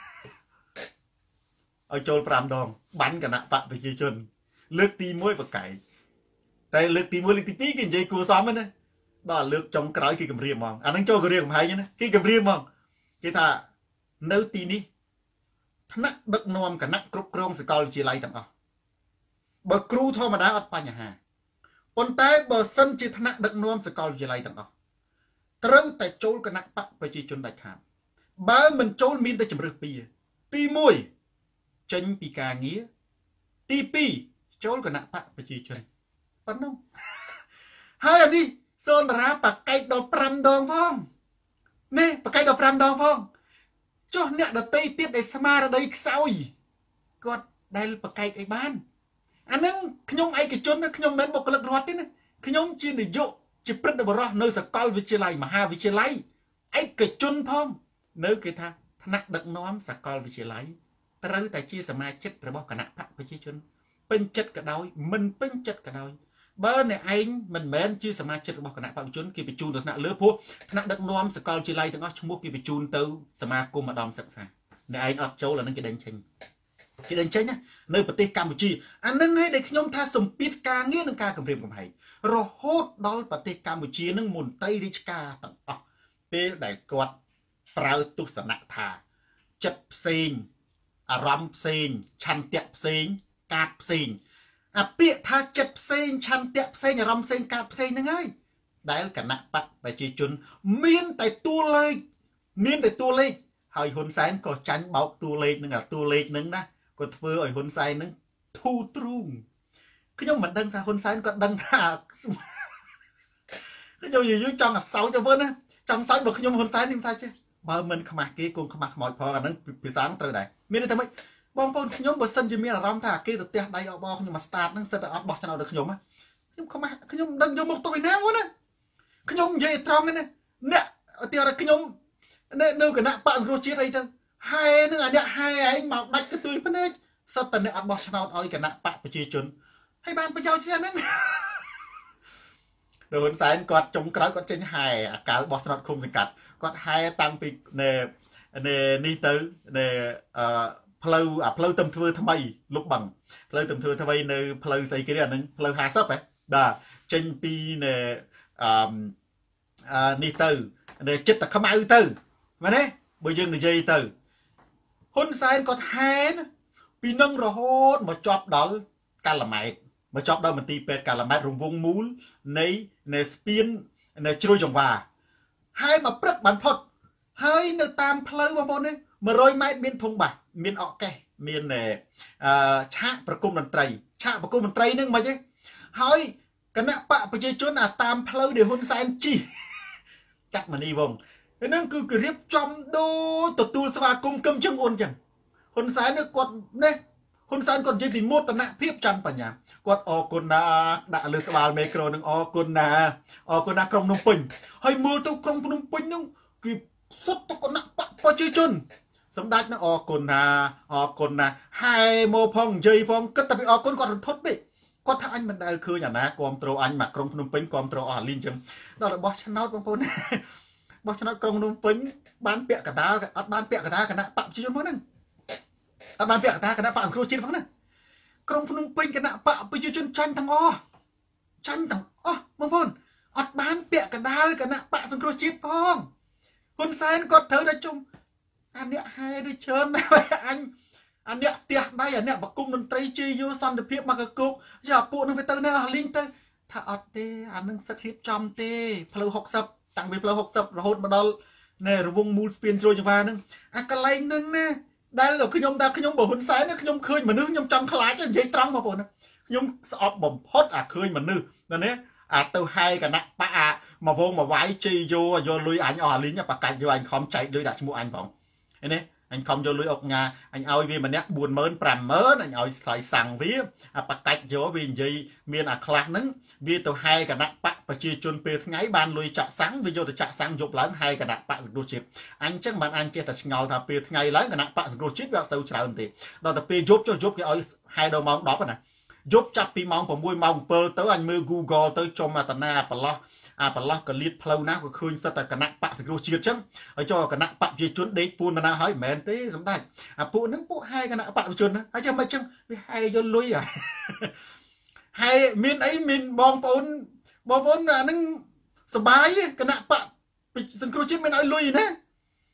ឲ្យចូលប្រាំដងបាញ់គណៈបកប្រជាជនលើកទីមួយបកែកតែលើកទីមួយលើកទីពីរគេនិយាយគួរសមណាដល់លើកចុងក្រោយគេគម្រាមហ្មងអាហ្នឹងចូលគម្រាមកំហែងណាគេគម្រាមហ្មងគេថា nơi tí ní nặng đực nòm cả nặng cục krong sự coi chỉ lấy tầm ọ bờ cru thôi mà đã ọt pa nhà hà còn tay bờ sân chỉ nặng đực nòm sự coi chỉ lấy tầm ọ trâu tại chỗ cái nặng bắt phải chỉ chôn đại hàm ba mình chỗ min tại chấm rực pi pi môi chân pi cà nghĩa ti pi chỗ cái nặng bắt phải chỉ chôn vẫn không hai anh đi sơn ra bạc cây đọt pram đòn phong nè bạc cây đọt pram đòn phong cho nè đợt tây tiết để sama ra đây sao gì còn đây là bạc cây cái ban anh nâng nhung ai cái chôn nó nhung đến một cái lực rót thế này nhung chuyên để dụ chỉ biết được bảo nơi sẽ coi với chia lại mà ha với chia lại ấy cái chôn phong nếu cái tha nặng đợt nóm sẽ coi với chia lại ta ra tại chia sama chết rồi bao cả nặng phát với chia chôn bên chết cả đôi mình bên chết cả đôi bơ này anh mình mến chia sama chết bao cả nặng phát chôn kia bị chôn được nặng lứa phu nặng đợt nóm sẽ coi chia lại từng ngóc chung mua kia bị chôn từ sama cùng mà đom sẵn sàng này anh ở châu là nó cái đánh tranh cái đánh tranh nhá nơi bờ tây Campuchia anh nâng hay để nhung tha sum pít ca nghĩa nâng ca cầm riêng cầm hay rồi hốt đó là bờ tây Campuchia nâng mồn tây đi ca tận ọ pe đại quạt prao tu sẵn nặng thà chất sen aram sen chăn tiệp sen cạp sen à pe tha chất sen chăn tiệp sen aram sen cạp sen nâng ấy đấy là cả nặng bạc bài chi chun miên tại tu lên miên tại tu lên hỏi hôn sáng có tránh bọc tu lên nâng à tu lên nâng đó còn vừa ở hôn sáng nâng thu trung cái nhóm mình đăng thà hôn sáng còn đăng thà cái nhóm gì dưới trong là sáu cho vân á trong sáu bậc nhóm hôn sáng đi thay chứ bà mình không mặc kia cùng không mặc mọi phò là nâng bị sáng từ này miên thà mấy bong bong nhóm bờ sân chỉ miên là ram thà kia được tiền đây ở bo nhưng mà start nâng sân ở bọc cho nào được nhóm á nhóm không mặc cái nhóm đăng vô một tôi nam quá nè cái nhóm gì trong cái này nè ở tiền là cái nhóm nè nơi cái nặng bạn rồi chia đây thôi hai nữa nè hai ấy mà đánh cái tươi phân đấy sao tận này ăn bò sao ơi cái nặng bạn phải chia chun hay bạn phải giao chia đấy rồi hôm sáng còn chống cái còn trên hai cả bò sao không thể cắt còn hai tăng bị nè nè đi tới nè flow à flow tầm thưa tham mày lúc bằng flow tầm thưa tham mày nè flow xây cái này flow hai sấp ấy đà trên pi nè đi tới nè chết là không ai tới mà đấy bây giờ người dây từ hôn sai còn hai vì nâng rồi hôn mà chọc đó cả là mày mà chọc đó mình tì pet cả là mày rung vung múl nấy nè spin nè chui trong và hai mà bật bản phật hai nè tam pleu mà bọn đấy mà rồi mày miên thùng bạc miên ọ kè miên nè chạ bạc cung đàn trai chạ bạc cung đàn trai nâng mà chứ hai cái nạ bạ bây giờ chỗ nào tam pleu để hôn sai chi chắc mà đi vòng nên cứ cứ riêng trong đô tụt tu sa cung cơm chân ôn chẳng hôn sáng nữa còn đây hôn sáng còn chỉ một tận nặng tiếp chân vào nhà còn o con na đã lừa các bạn micro nâng o con na o con na trong nông bình hay mưa tôi trong nông bình nông kịp xuất tôi còn nặng bạc qua chơi chân sống đắt nó o con na o con na hai mô phong dây phong cất tập o con còn thốt bị có thằng anh mình đã khơi nhà ná con trâu anh mặc trong nông bình con trâu ở liên chân đó là boss nó con con bác cho nó công nông pính bán bẹ cả ta ở bán bẹ cả ta cả nạ bạm chi chôn nè ở bán bẹ cả ta cả nạ bạm rồi chi nè công nông pính cả nạ bạm bây giờ chôn tranh thằng o tranh thằng o mong phun ở bán bẹ cả ta cả nạ bạm rồi chi phong hôn sen còn thớ ra chung anh nè hai đứa chơn này anh anh nè tiệt đây anh nè bạc cung mình tây chi vô san được phiệp mà cái cục giờ bộ nó phải tới nè linh tới thà ở tê anh nâng sát hiệp trong tê phơi học sập tăng về phơi học sập rồi hốt mà đo nè rồi vùng mù spin rồi cho vào nâng à cái này nâng nè đây là cái nhom ta cái nhom bổ hôn sái nó cái nhom khơi mà nước nhom trong khái cái dây trắng mà bổ nè nhom ọp bầm hốt à khơi mà nư nè nè à từ hai cái nặng ba à mà vô mà vái chi vô vô lui anh ở lính nhà bạc cạnh vô anh không chạy đưa đặt mua anh vòng nè anh không vô lui ốc nhà anh ơi vì mà nét buồn mơn pram mơn anh ơi phải sằng vía à bạc cạnh vô vì gì miền à khạc nứng vì từ hai cái nặng bạc và chia chôn pe ngay ban lui chợ sáng vì vô từ chợ sáng dục lớn hai cái nặng bạc rồi chip anh chắc bạn anh kia ta ngầu thà pe ngay lớn cái nặng bạc rồi chip vào sâu trào thì đó là pe giúp cho giúp cái ơi hai đầu mong đó nè giúp chặt pi mong và mui mong per tới anh mưa Google tới cho mà tận na bà lo à bà lo cái liệt flow nào của khơi sao ta cái nặng bạc rồi chip chứ ở cho cái nặng bạc chia chôn đấy pun na hỏi mền thế giống ta à pun nó pun hai cái nặng bạc chôn á cho mà chăng hai vô lui à hai miền ấy miền bong pun bong pun là nó sờ bái cái nặng bạc sừng cua chết miền ấy lui nè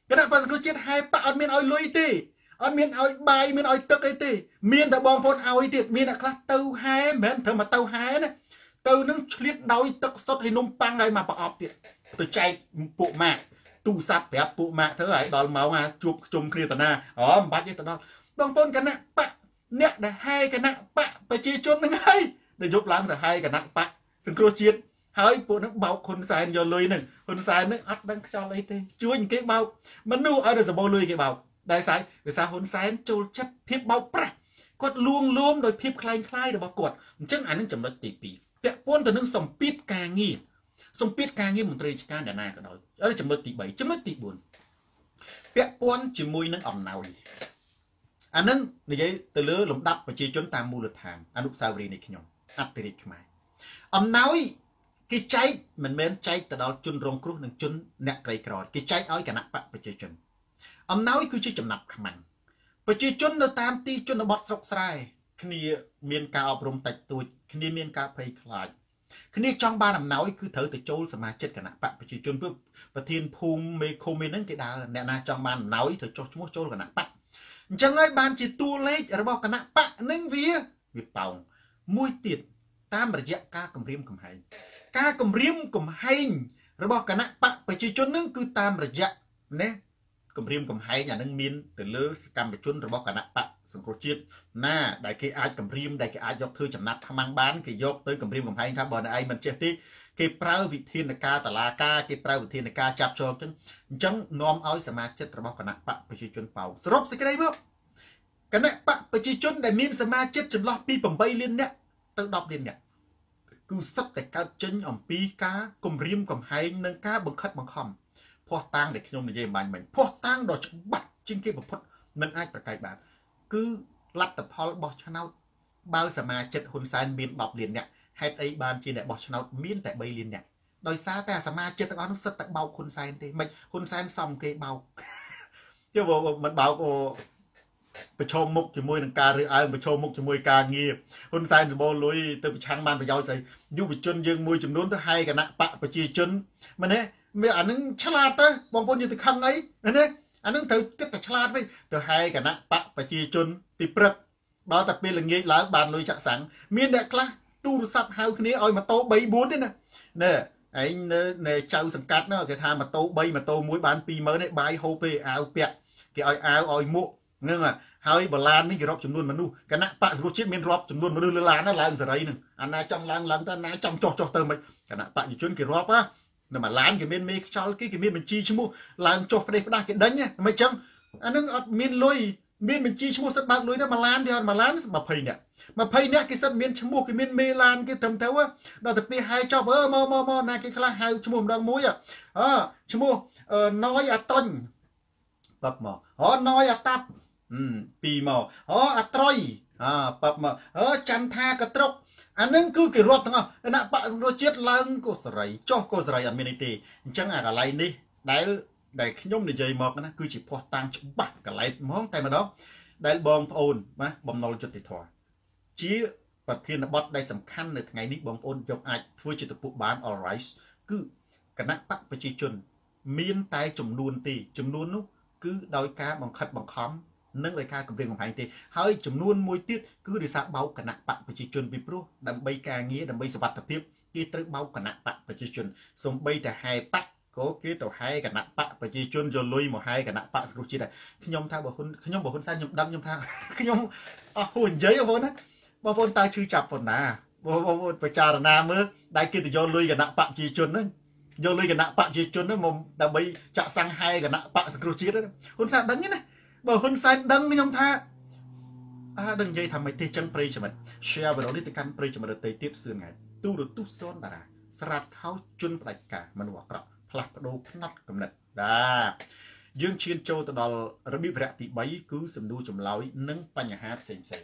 គណៈបក្សសង្គ្រោះជាតិហែប៉ាអត់មានឲ្យលុយទេអត់មានឲ្យបាយមានឲ្យទឹកអីទេមានតែបងប្អូនឲ្យទៀតមានអ្នកខ្លះទៅហែមិនមែនធ្វើមកទៅហែណាទៅនឹងឆ្លៀតដោយទឹកសុទ្ធឲ្យនំប៉័ងឲ្យមកប្រអប់ទៀតទៅចែកពួកម៉ាក់ទូរស័ព្ទប្រាប់ពួកម៉ាក់ធ្វើឲ្យដល់ម៉ោងអាជួបជុំគ្នាតាណាអូមិនបាច់ទេទៅដល់បងប្អូនគណៈបកអ្នកដែលហែគណៈបកប្រជាជនហ្នឹងហើយដែលយប់ឡើងទៅហែគណៈបកសង្គ្រោះជាតិហើយពួកហ្នឹងបោកហ៊ុនសែនយកលុយហ្នឹងហ៊ុនសែនហ្នឹងអត់ដឹងខ្យល់អីទេជួយគេបោកមនុស្សឲ្យតែសម្បូរលុយគេបោកដែលស្អីដោយសារហ៊ុនសែនចូលចិត្តភាពបោកប្រាស់គាត់លួងលោមដោយភាពคล้ายคล้ายរបស់គាត់អញ្ចឹងអានឹងចំណុចទីពីរពាក់ព័ន្ធទៅនឹងសម្ពាធការងារសម្ពាធការងារមន្ត្រីរាជការអ្នកណាក៏ដោយហើយចំណុចទីបីចំណុចទីបួនពាក់ព័ន្ធជាមួយនឹងអំណោយអានឹងនិយាយទៅលើលំដាប់ប្រជាជនតាមមូលដ្ឋានអនុស្សាវរីយ៍នៃខ្ញុំអតិរិទ្ធខ្មែរអំណោយគេចែកមិនមែនចែកទៅដល់ជនរងគ្រោះនិងជនអ្នកក្រីក្រគេចែកឲ្យគណៈបកប្រជាជនអំណោយគឺជាចំណាប់ខ្មាំងប្រជាជននៅតាមទីជនបទស្រុកស្រែគ្នាមានការអប់រំតិចតួចគ្នាមានការភ័យខ្លាចគ្នាចង់បានអំណោយគឺត្រូវទៅចូលសមាជិកគណៈបកប្រជាជនព្រោះប្រធានភូមិមេឃុំឯហ្នឹងគេដើរអ្នកណាចង់បានអំណោយត្រូវចុះឈ្មោះចូលគណៈបកអញ្ចឹងហើយបានជាតួលេខរបស់គណៈបកហ្នឹងវាវាប៉ោងមួយទៀតតាមរយៈការគម្រាមកំហែងការគម្រាមកំហែងរបស់គណៈបកប្រជាជនហ្នឹងគឺតាមរយៈណាគម្រាមកំហែងអានឹងមានទៅលើសកម្មជនរបស់គណៈបកសង្គ្រោះជាតិណាដែលគេអាចគម្រាមដែលគេអាចយកធ្វើចំណាត់ខ្មាំងបានគេយកទៅគម្រាមកំហែងថាបើអ្នកឯងមិនចេះទេគេប្រើវិធានការតឡាការគេប្រើវិធានការចាប់ចងចឹងអញ្ចឹងនាំឲ្យសមាជិករបស់គណៈបកប្រជាជនប៉ោងសរុបសេចក្តីមកគណៈបកប្រជាជនដែលមានសមាជិកចន្លោះពីប្រាំបីលាននាក់ទៅដប់លាននាក់គឺសិតតែកើតចេញអំពីការគម្រាមកំហែងនិងការបង្ខិតបង្ខំភ័ស្តុតាងដែលខ្ញុំនិយាយបាញ់មិញភ័ស្តុតាងដ៏ច្បាស់ជាងគេបំផុតមិនអាចប្រកែកបានគឺលទ្ធផលបោះឆ្នោតបើសមាជិកហ៊ុនសែនមានដប់លាននាក់ហេតុអីបានជាអ្នកបោះឆ្នោតមានតែបីលាននាក់ដោយសារតែសមាជិកទាំងអស់នោះសិតតែបោកហ៊ុនសែនទេមិនហ៊ុនសែនសំគេបោកជឿមិនបោកប្រឈមមុខជាមួយនឹងការរើសអើងប្រឈមមុខជាមួយការងារហ៊ុនសែនសម្បូរលុយទៅប្រឆាំងបានប្រយោជន៍ស្អីយុវជនយើងមួយចំនួនទៅហែគណៈបកប្រជាជនមែនទេមានអានឹងឆ្លាតទៅបងប្អូនយើងទៅខឹងអីណាអានឹងត្រូវគិតតែឆ្លាតវិញទៅហែគណៈបកប្រជាជនពីព្រឹកដល់តែពេលល្ងាចឡើងបានលុយចាក់សាំងមានអ្នកខ្លះទូរស័ព្ទហៅគ្នាឲ្យម៉ូតូបីបួនទេណាណែឯងនៅនៅចៅសង្កាត់នោះគេថាម៉ូតូបីម៉ូតូមួយបានពីរម៉ឺនឯងបាយហូបទេអាវពាក់គេឲ្យអាវឲ្យមួកហ្នឹងហើយបឡាននេះគេរាប់ចំនួនមនុស្សគណៈបកសង្គ្រោះជាតិមានរាប់ចំនួនមនុស្សលើឡានណាឡើងសេរីហ្នឹងអាណាចង់ឡើងឡើងទៅណាចង់ចុះចុះទៅមិនគណៈបកជនគេរាប់ណានៅមួយឡានគេមានមេខ្យល់គេគេមានបញ្ជីឈ្មោះឡើងចុះផ្ដេសផ្ដាស់គេដេញហ្នឹងមិនអញ្ចឹងអានឹងអត់មានលុយមានបញ្ជីឈ្មោះសិតបើកលុយទៅមួយឡានគេអត់មួយឡានยี่สิบនាក់ยี่สิบនាក់គេសិតមានឈ្មោះគេមានមេឡានគេត្រឹមទៅដល់ទៅពេលហែចប់អឺមកមកមកណាគេខ្លះហៅឈ្មោះម្ដងមួយអឺឈ្មោះណយអាតុញបាប់មកអូណយអាតាប់ពីមកអូអាត្រុយអើប៉ាប់មកអឺចន្ទថាកត្រុកអានឹងគឺគេរាប់ទាំងអស់គណៈបកសង្គ្រោះជាតិឡើងក៏សេរីចុះក៏សេរីអត់មានអីទេអញ្ចឹងអាកន្លែងនេះដែលដែលខ្ញុំនិយាយមកណាគឺជាភ័ស្តុតាងច្បាស់កន្លែងហ្មងតែម្ដងដែលបងប្អូនណាបំណុលយុត្តិធម៌ជាប្រធានបទដែលសំខាន់នៅថ្ងៃនេះបងប្អូនយកអាចធ្វើជាតពុះបាន all right គឺគណៈបកប្រជាជនមានតែចំនួនទេចំនួននោះគឺដោយការបង្ខិតបង្ខំនិងដោយការគម្រាមកំហែងទេហើយចំនួនមួយទៀតគឺដោយសារបោកគណៈបកប្រជាជនពីព្រោះដើម្បីការងារដើម្បីសុវត្ថិភាពគេត្រូវបោកគណៈបកប្រជាជនសំបីតែហែបកក៏គេទៅហែគណៈបកប្រជាជនយកលុយមកហែគណៈបកសង្គ្រោះជាតិដែរខ្ញុំថាបើហ៊ុនខ្ញុំបើហ៊ុនសែនខ្ញុំដឹងខ្ញុំថាខ្ញុំអស់ហួសនិយាយបងប្អូនណាបងប្អូនតើឈឺចាប់ប៉ុណ្ណាបងប្អូនពិចារណាមើលដែលគេទៅយកលុយគណៈបកប្រជាជនហ្នឹងយកលុយគណៈបកប្រជាជនហ្នឹងមកដើម្បីចាក់សាំងហែគណៈបកសង្គ្រោះជាតិហ៊ុនសែនដឹងទេណាបើហ៊ុនសែនដឹងខ្ញុំថាអើដឹងនិយាយថាមិនទេចឹងប្រិយមិត្ត share វីដេអូនេះទៅកាន់ប្រិយមិត្តដទៃទៀតសឿនថ្ងៃទូរទស្សន៍សូនតារាស្រាតខោជន់ផ្ដាច់ការមនុស្សអាក្រក់ផ្លាស់ប្ដូរផ្នត់កំណត់បាទយើងឈានចូលទៅដល់របៀបវគ្គទីបីគឺសំណួរចម្លើយនិងបញ្ហាផ្សេងផ្សេង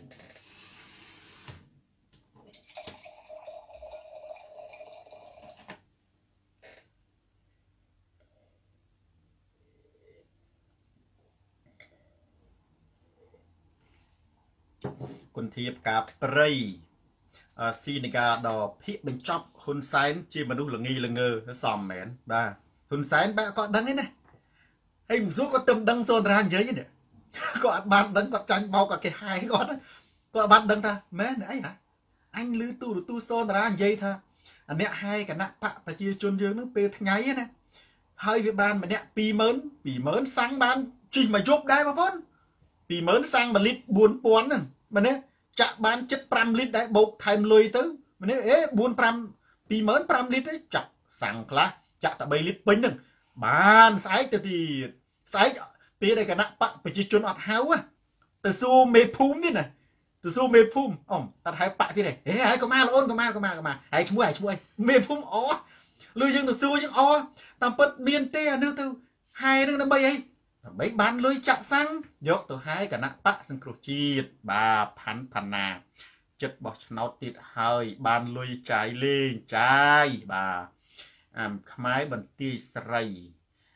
គុណធៀបការព្រៃស៊ីនិកាដល់ភិកបញ្ចប់ហ៊ុនសែនជាមនុស្សល្ងីល្ងើសមមែនបាទហ៊ុនសែនបែបក៏ដឹងទេណា hay một số có tâm đăng xôn ra giấy nè có bạn đăng có tranh bao cả cái hai con có bạn đăng ta mẹ này hả anh lư tu tu xôn ra giấy tha anh nè hai cái nạ bạ và chia chôn dương nó pe nháy nè hai cái ban mà nè pi mớn pi mớn sang ban chỉ mà giúp đây mà vốn pi mớn sang mà lít buồn buồn nè mà nè chạ ban chất pram lít đấy bột thay lùi tới mà nè ế buồn pram pi mớn pram lít đấy chặt sang lá chạ ta bay lít bánh nè ban sái từ thì sái pi đây cái nạ bạ và chia chôn ọt háo á từ xu mê phum đi nè từ xu mê phum ông ta thấy bạ thế này ế ai có ma là ôn có ma có ma có ma ai chú ai chú ai mê phum ó lùi dương từ xu chứ ó tầm bật miền tây nước từ hai nước năm bay ấy mấy bán lưới chạm xăng dốc từ hai cả nặng bạ sừng cột chít bà phán phàn nà chất bọt nó tịt hơi bán lưới trái lên trái bà um, khmái bẩn tì sray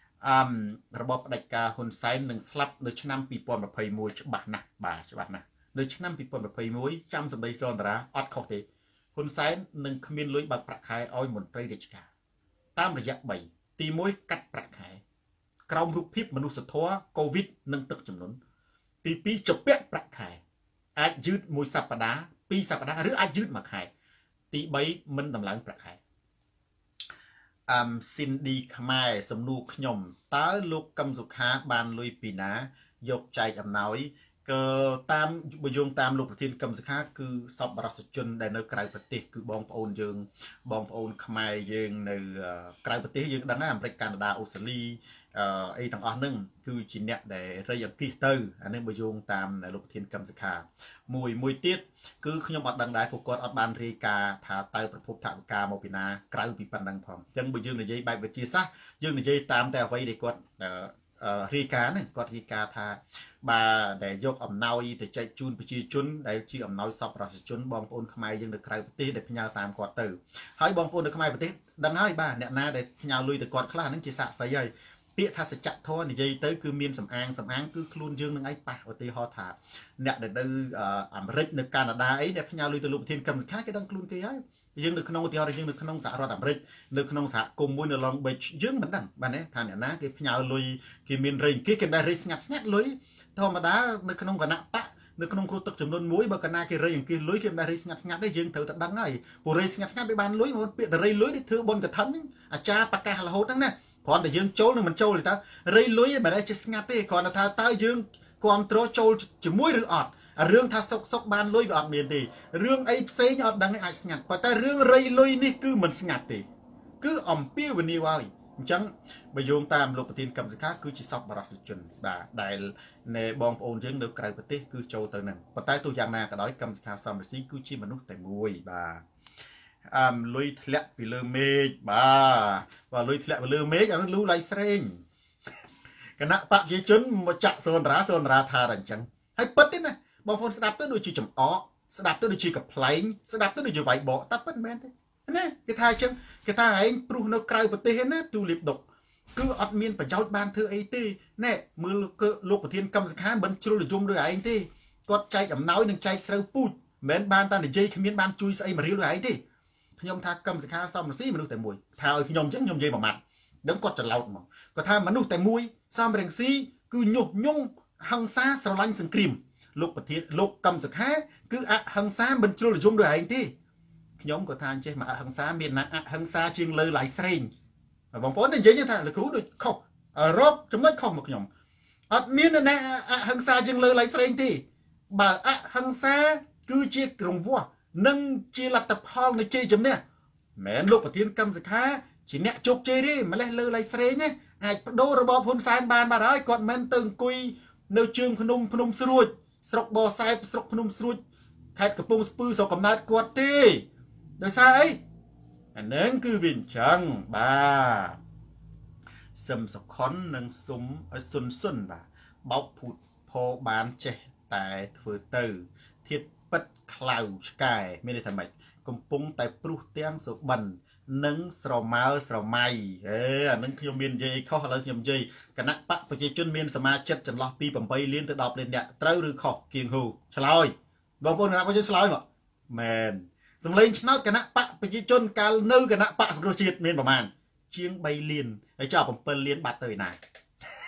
um,ระบบดักกาหุ่นไซน์หนึ่งสลับโดยชั้นปีปอนแบบเพย์มวยฉบับหนักbàฉบับหนักโดยชั้นปีปอนแบบเพย์มวยจำสมัยโซนตระอดเขาเตะหุ่นไซน์หนึ่งขมิ้นลอยแบบประคายอ้อยหมุนเตยเด็กกาตามระยะใบตีมวยกัดประคายกราวรูปพิบมนุษย์ทัวโควิดหนึ่งตึกจำนวนตีปีจบเป๊ะประคายอาจยืดมวยสัปดาห์ปีสัปดาห์หรืออาจยืดมาขายตีใบมันดำหลังประคายอัมซินดีขมายสำนูขยมตาลูกกำสุขาบานลุยปีนายกใจอำน้อยก็ตามบยงตามลูกประเทศกำสุขาคือสอบบรัสจุนในในไกลประเทศคือบองปอนยังบองปอนขมายยังในไกลประเทศยังดังนั้นอเมริกาดาออสเตรเลียไอ้ต่างอันนึงคือจีนเนี่ยได้เรียกพีเตอร์อันนี้บยงตามในลูกประเทศกำสุขามวยมวยเตี้ยคือขยมอัดดังได้พวกกอดอัดบานเรีกาถาเตอร์ประพบถากาโมปินาไกลปีปันดังพร้อมจังบยงในใจใบเบจีซะยังในใจตามแต่ไว้ในกอดรีกาเนี่ยกอดรีกาถาบาได้ยกอ่ำเนาอีแต่ใจจุนไปจีจุนได้จีอ่ำเนาสอบรัสจุนบองปอนขมายยังในไกลประเทศได้พญาตามกอดเตอร์ให้บองปอนในขมายประเทศดังให้บ้านเนี่ยนาได้พญาลุยแต่กอดคลานั้นจีสะใส่ใหญ่เปียทัศจักรทอนใจเตอร์คือเมียนสำอางสำอางคือคลุนยังนึงไอ้ป่าอตีฮอถาเนี่ยได้ดูอเมริกในแคนาดาไอ้เนี่ยพญาลุยแต่ลูกเทียนกำค่าก็ดังคลุนเทียยังนึกขนมตีฮอยังนึกขนมสารอเมริกนึกขนมสากลมมวยในลองไปยังเหมือนดังบ้านนี้ทานเนี่ยนะคือพญาลุยคือเมียนเริงคือเก็บได้ริสงัดงัดลุยธรรมดานึกขนมกันนะปะนึกขนมครูตกจำนวนมวยบางกันนาคือเริงคือลุยเก็บได้ริสงัดงัดได้ยังเถอะแต่ดังไงผู้ริสงัดงัดไปบ้านลุยมันเปียแต่เริงลุยได้เธอบนกระทันอาจารย์ปากกาละโหดนั่นนะก่อนแต่ยังโจลนึงมันโจลเลยตาเรื่อยลุยแบบได้จะสงัดไปก่อนแต่ถ้าตายังความโตโจลจะมวยหรืออดเรื่องถ้าซกซกบานลุยก็อดเมียนดีเรื่องไอ้เซย์อดดังไอ้ไอ้สงัดพอแต่เรื่องเรื่อยลุยนี่คือมันสงัดดีคืออ่อมเปี้ยววันนี้ว่าจังไปโยงตามโลกประเทศกำสิค้าคือจิตสอบบรัสจุนบ่าได้ในบองโอนยังเดือดไกลประเทศคือโจตัวหนึ่งพอแต่ตัวอย่างนาก็ได้กำสิค้าสามสิบคือชีมนุษย์แต่มวยบ่าอ่าลุยทะเลไปเลือเมฆบ้าว่าลุยทะเลไปเลือเมฆอันนั้นรู้ไรเสรงคณะปะจีจุนมาจักโซนราโซนราธาดังจังให้ปิดนี่นะบางคนสดับตัวดูจีจำอ้อสดับตัวดูจีกับเพลงสดับตัวดูจีไวบ่ตับเป็นแมนเลยนี่กีตาร์จังกีตาร์ไอ้ปลุกนกไกรประเทศนะตูลิบดกคืออัดเมียนประจัยบานเธอไอ้ตีเนี่ยมือลูกประเทศกำสิค้าบรรจุหรือจุ่มด้วยไอ้ตีกดใจดำน้อยหนึ่งใจเสือปูดเหม็นบานตาในใจขมิ้นบานจุยใส่มาเรียวด้วยไอ้ตีขยมทากำสิค้าซ้ำซีมนุษย์แต่มวยทาขยมจังยมเย่มามันเดี๋ยวก็จะเล่าหมดก็ทามนุษย์แต่มวยซ้ำเรียงซีคือหยกยุ่งหังซาสลันสังครีมลูกประเทศลูกกำสิค้าคืออะหังซาบรรจุหรือจุ่มด้วยไอ้ตีขยมก็ทานเช่มาอะหังซาเมียนนะอะหังซาจึงเลยหลายเส้นบางคนเนี่ยยังท่าหรือคู่ด้วยข้อรบจำได้ข้อมาขยมอัดเมียนนะอะหังซาจึงเลยหลายเส้นตีบ่าอะหังซาคือเจี๊ยกรงวัวนั่งจีหลับตะพองในจีจำเนี่ยแม่ลูกประเทศกำสิค้าจีเนี่ยจุกจีดิมาเลยเลยไรเสยเนี่ยไอ้ดูระบบพลสายบานมาได้ก่อนมันตึงกุยเนื้อจึงพนมพนมสรุดสกบอสายสกพนมสรุดแทดกระปุงสปือสกำนัดกวดตีโดยสายอันนั้นคือวินชังบ้าสมสกอนนังสมสุนสุนบ้าบอบผุดพอบานเจแต่เฟื่อตือเทียปัดคลาวสกายไม่ได้ทำไมกำปุงแต่ปลุกเตียงสุบันนังสระมาสระไมเออนังขยมเมียนเย่เข้าหลังขยมเย่คณะปะปะเจจุนเมียนสมาชิกจันลอปีปั่มไปเลี้ยนตัวดอกเลี้ยนเนี่ยเต้าหรือขอกเกียงหูฉลอยบางคนคณะปะเจฉลอยมั้งแมนสมัยชนะคณะปะปะเจจุนการนื้อคณะปะสกุลชีตเมียนประมาณเชียงใบเลียนไอ้เจ้าปั่มเปิลเลี้ยนบัดเตยนาย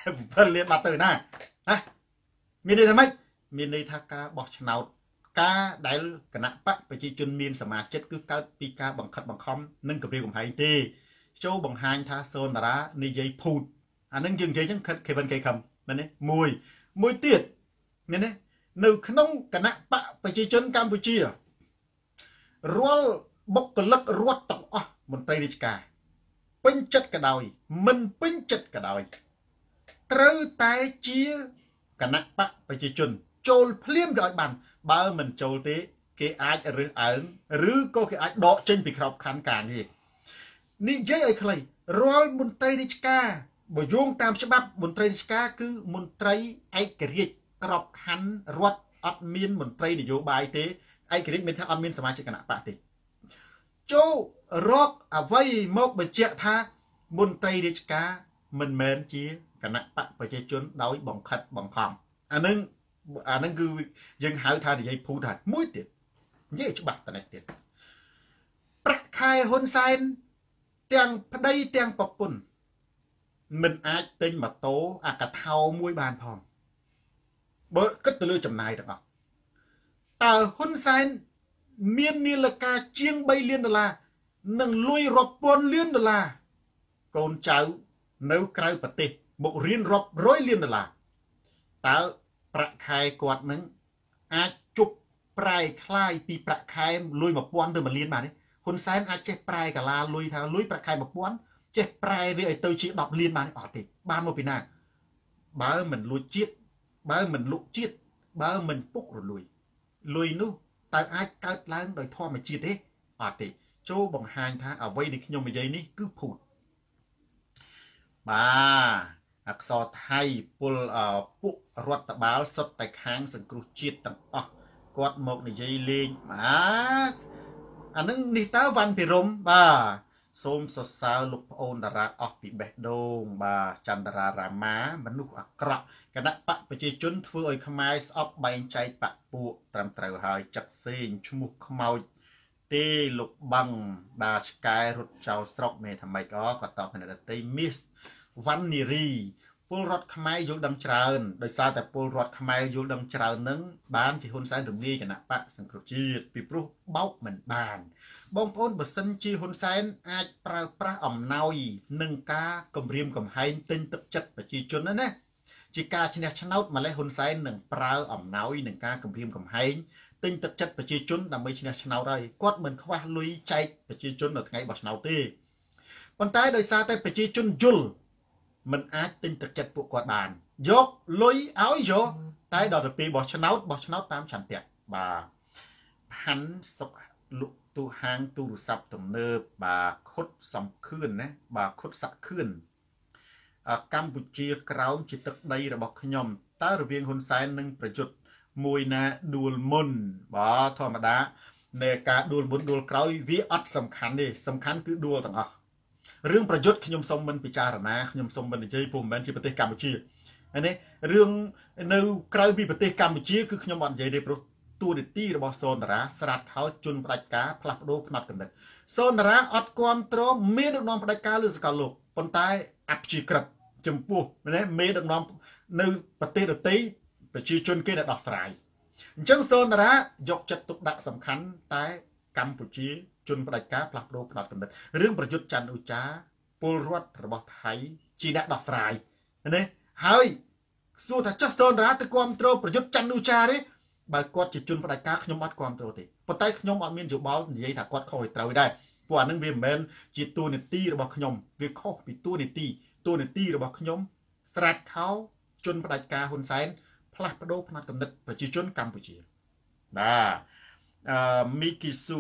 เพิ่นเรียนมาตื่นนะนะมีนี่ทำไมมีนี่ถ้ากาบอกชนาวกาได้คณะปะไปจีจุนมีนสมาชิกคือการปีกาบังคับบังคอมนึ่งกับเรียกของไทยทีโจบังฮันท่าโซนระในใจพูดอันนั้นยังใจยังเคยเป็นเคยคำนั่นนี่มวยมวยเตี้ยนี่นี่หนึ่งขนมคณะปะไปจีจุนกัมพูชีรัวบกลักรัวตกอ่ะมันไตรดิชกาเป็นจัดกระดอยมันเป็นจัดกระดอยเตอแต่เชียคณะปะไปจีจุนโจลเพลียมกับไอ้บันบ้ามันโจลตีเกอหรืออ่านหรือก็เกอดอกเช่นปีครอบขันการนี่นี่เย้ไอ้ใครรอยมนตรีนิชกาบ่ยงตามฉบับมนตรีนิชกาคือมนตรีไอ้กระเรียกรอบขันรวดอัดมีนมนตรีนโยบายเตไอ้กระเรียเป็นท่าอัดมีนสมาชิกคณะปะติโจรอกเอาไว้มกบเจ้าท่ามนตรีนิชกามันเมนจีคณะปะไปเจจนโดยบังคับบังคับอันนึงอันนั้นคือยังหาทางที่จะพูดได้มุ้ยเด็ดเยอะฉบับแต่ไหนเด็ดประคายฮอนไซน์เตียงพได้เตียงปปุ่นมันอาจเป็นมาโตอากาศเทามวยบานพร้อมเบอร์ก็ตัวเลือกจำนายต่างออกแต่ฮอนไซน์เมียนนีลกาเชียงใบเลียนดอลลาร์นั่งลุยรบปนเลียนดอลลาร์กนเจ้าเนื้อไกลปฏิบกเรียนรบร้อยเลียนดอลลาร์แต่ประคายกวดนั้นอาจจุบปลายคลายปีประคายลุยมาป้อนเดิมมาเลียนมาเนี่ยคนไซน์อาจเจ็บปลายกับลาลุยทางลุยประคายมาป้อนเจ็บปลายวิไอเตอร์ชีดอกเลียนมาเนี่ยออกติบ้านโมปีนาบ้าเหมือนลุยจีดบ้าเหมือนลุจีดบ้าเหมือนปุ๊กหรือลุยลุยนู้แต่อาจเกิดล้างโดยท่อมาจีดเด้ออกติโจบังหางท่าเอาไว้ในขยมใหญ่นี่คือพูดบ้าอักษรไทยปุลปุรัตบาลสดแต่ค้างสังกรุจิตต่างอ๋อกอดหมกในใจเลงมาอันนั้นนิตาวันพิรมบ่าสมสดสาวลุกโอนดาราออกปีแบกโดงบ่าจันดารารามามนุษย์อักระกระดะปะไปเจจุนเฟื่อยขมายออกใบใจปะปูตรำเตาหายจักเซนชมุกขมายเตลุกบังบาสกายรถเจ้าสตรอกเมทำไมก็ก็ตอบขนาดเตมิสวันนิรีปูรถขมายยุดังเจริญโดยซาแต่ปูรถขมายยุดังเจริญนั้นบ้านที่คนสายถึงนี้กันนะปะสังกฤษจีดปีปลุกเบ้าเหมือนบ้านบางคนบัสันจีคนสายอาจปลาปลาอ่ำนอยหนึ่งกากำเรียมกำไฮตึงตึกจัดปจีจนนั่นนะจีกาชนะชนะมาเลยคนสายหนึ่งปลาอ่ำนอยหนึ่งกากำเรียมกำไฮตึงตึกจัดปจีจนนำไปชนะชนะได้กอดเหมือนขวาลุยใจปจีจนหนึ่งไงบอกชนะตีปันท้ายโดยซาแต่ปจีจนจุลมันอาจตึงตึกจัดปวดกอดบานยกลุยเอาโยใต้ดอกปีบอกชนะบอกชนะตามฉันเตะบาหันสกลุตูหางตูสับตมเนิบบาคดสำคืนนะบาคดสักคืนกัมพูชีกราวจิตตใดระบอกขยมตาระเวียงคนสายนึงประจุดมวยนะดูลมุนบาธรรมดาในการดูลมุนดูลกราววิอัดสำคัญดิสำคัญคือดูลต่างอ่ะเรื่องประยุทธ์ขยมสมบันปิจารณาขยมสมบันใจภูมิบันจีประเทศกัมพูชีอันนี้เรื่องในกราววิประเทศกัมพูชีคือขยมบันใจได้ปรุตัวดิตี้ระบบโซนระสลัดเขาจุนปลายกาพลับโดพนัดกันเด็กโซนระอัดความตรงเมดน้องปลายกาหรือสกัดลูกปนใต้อับชีกรับจมปูนี่เมดน้องในประเทศดิตี้ไปชีจุนเกณฑ์ดอกสลายจังโซนระยกจัดตุกดักสำคัญใต้กัมพูชีจุนปลายกาพลับโดพนัดกันเด็กเรื่องประยุทธ์จันอุจาปูรวดระบบไทยจีนดอกสลายนี่เฮ้ยสู้ถ้าจัดโซนระตะความตรงประยุทธ์จันอุจาริบางกอดจิตจุนปลายกาขยมอัดความตัวติปนใต้ขยมอัดมีนจุบอลใหญ่ถ้ากอดคอยเตาได้พวกนั้นเวียนเมนจิตตัวเนตีระบบขยมเวียข้อปีตัวเนตีตัวเนตีระบบขยมสลัดเขาจุนปลายกาคนไซน์พลัดประโดพนัดกำเนิดประจิจุนกัมพูชีนะมิกิซู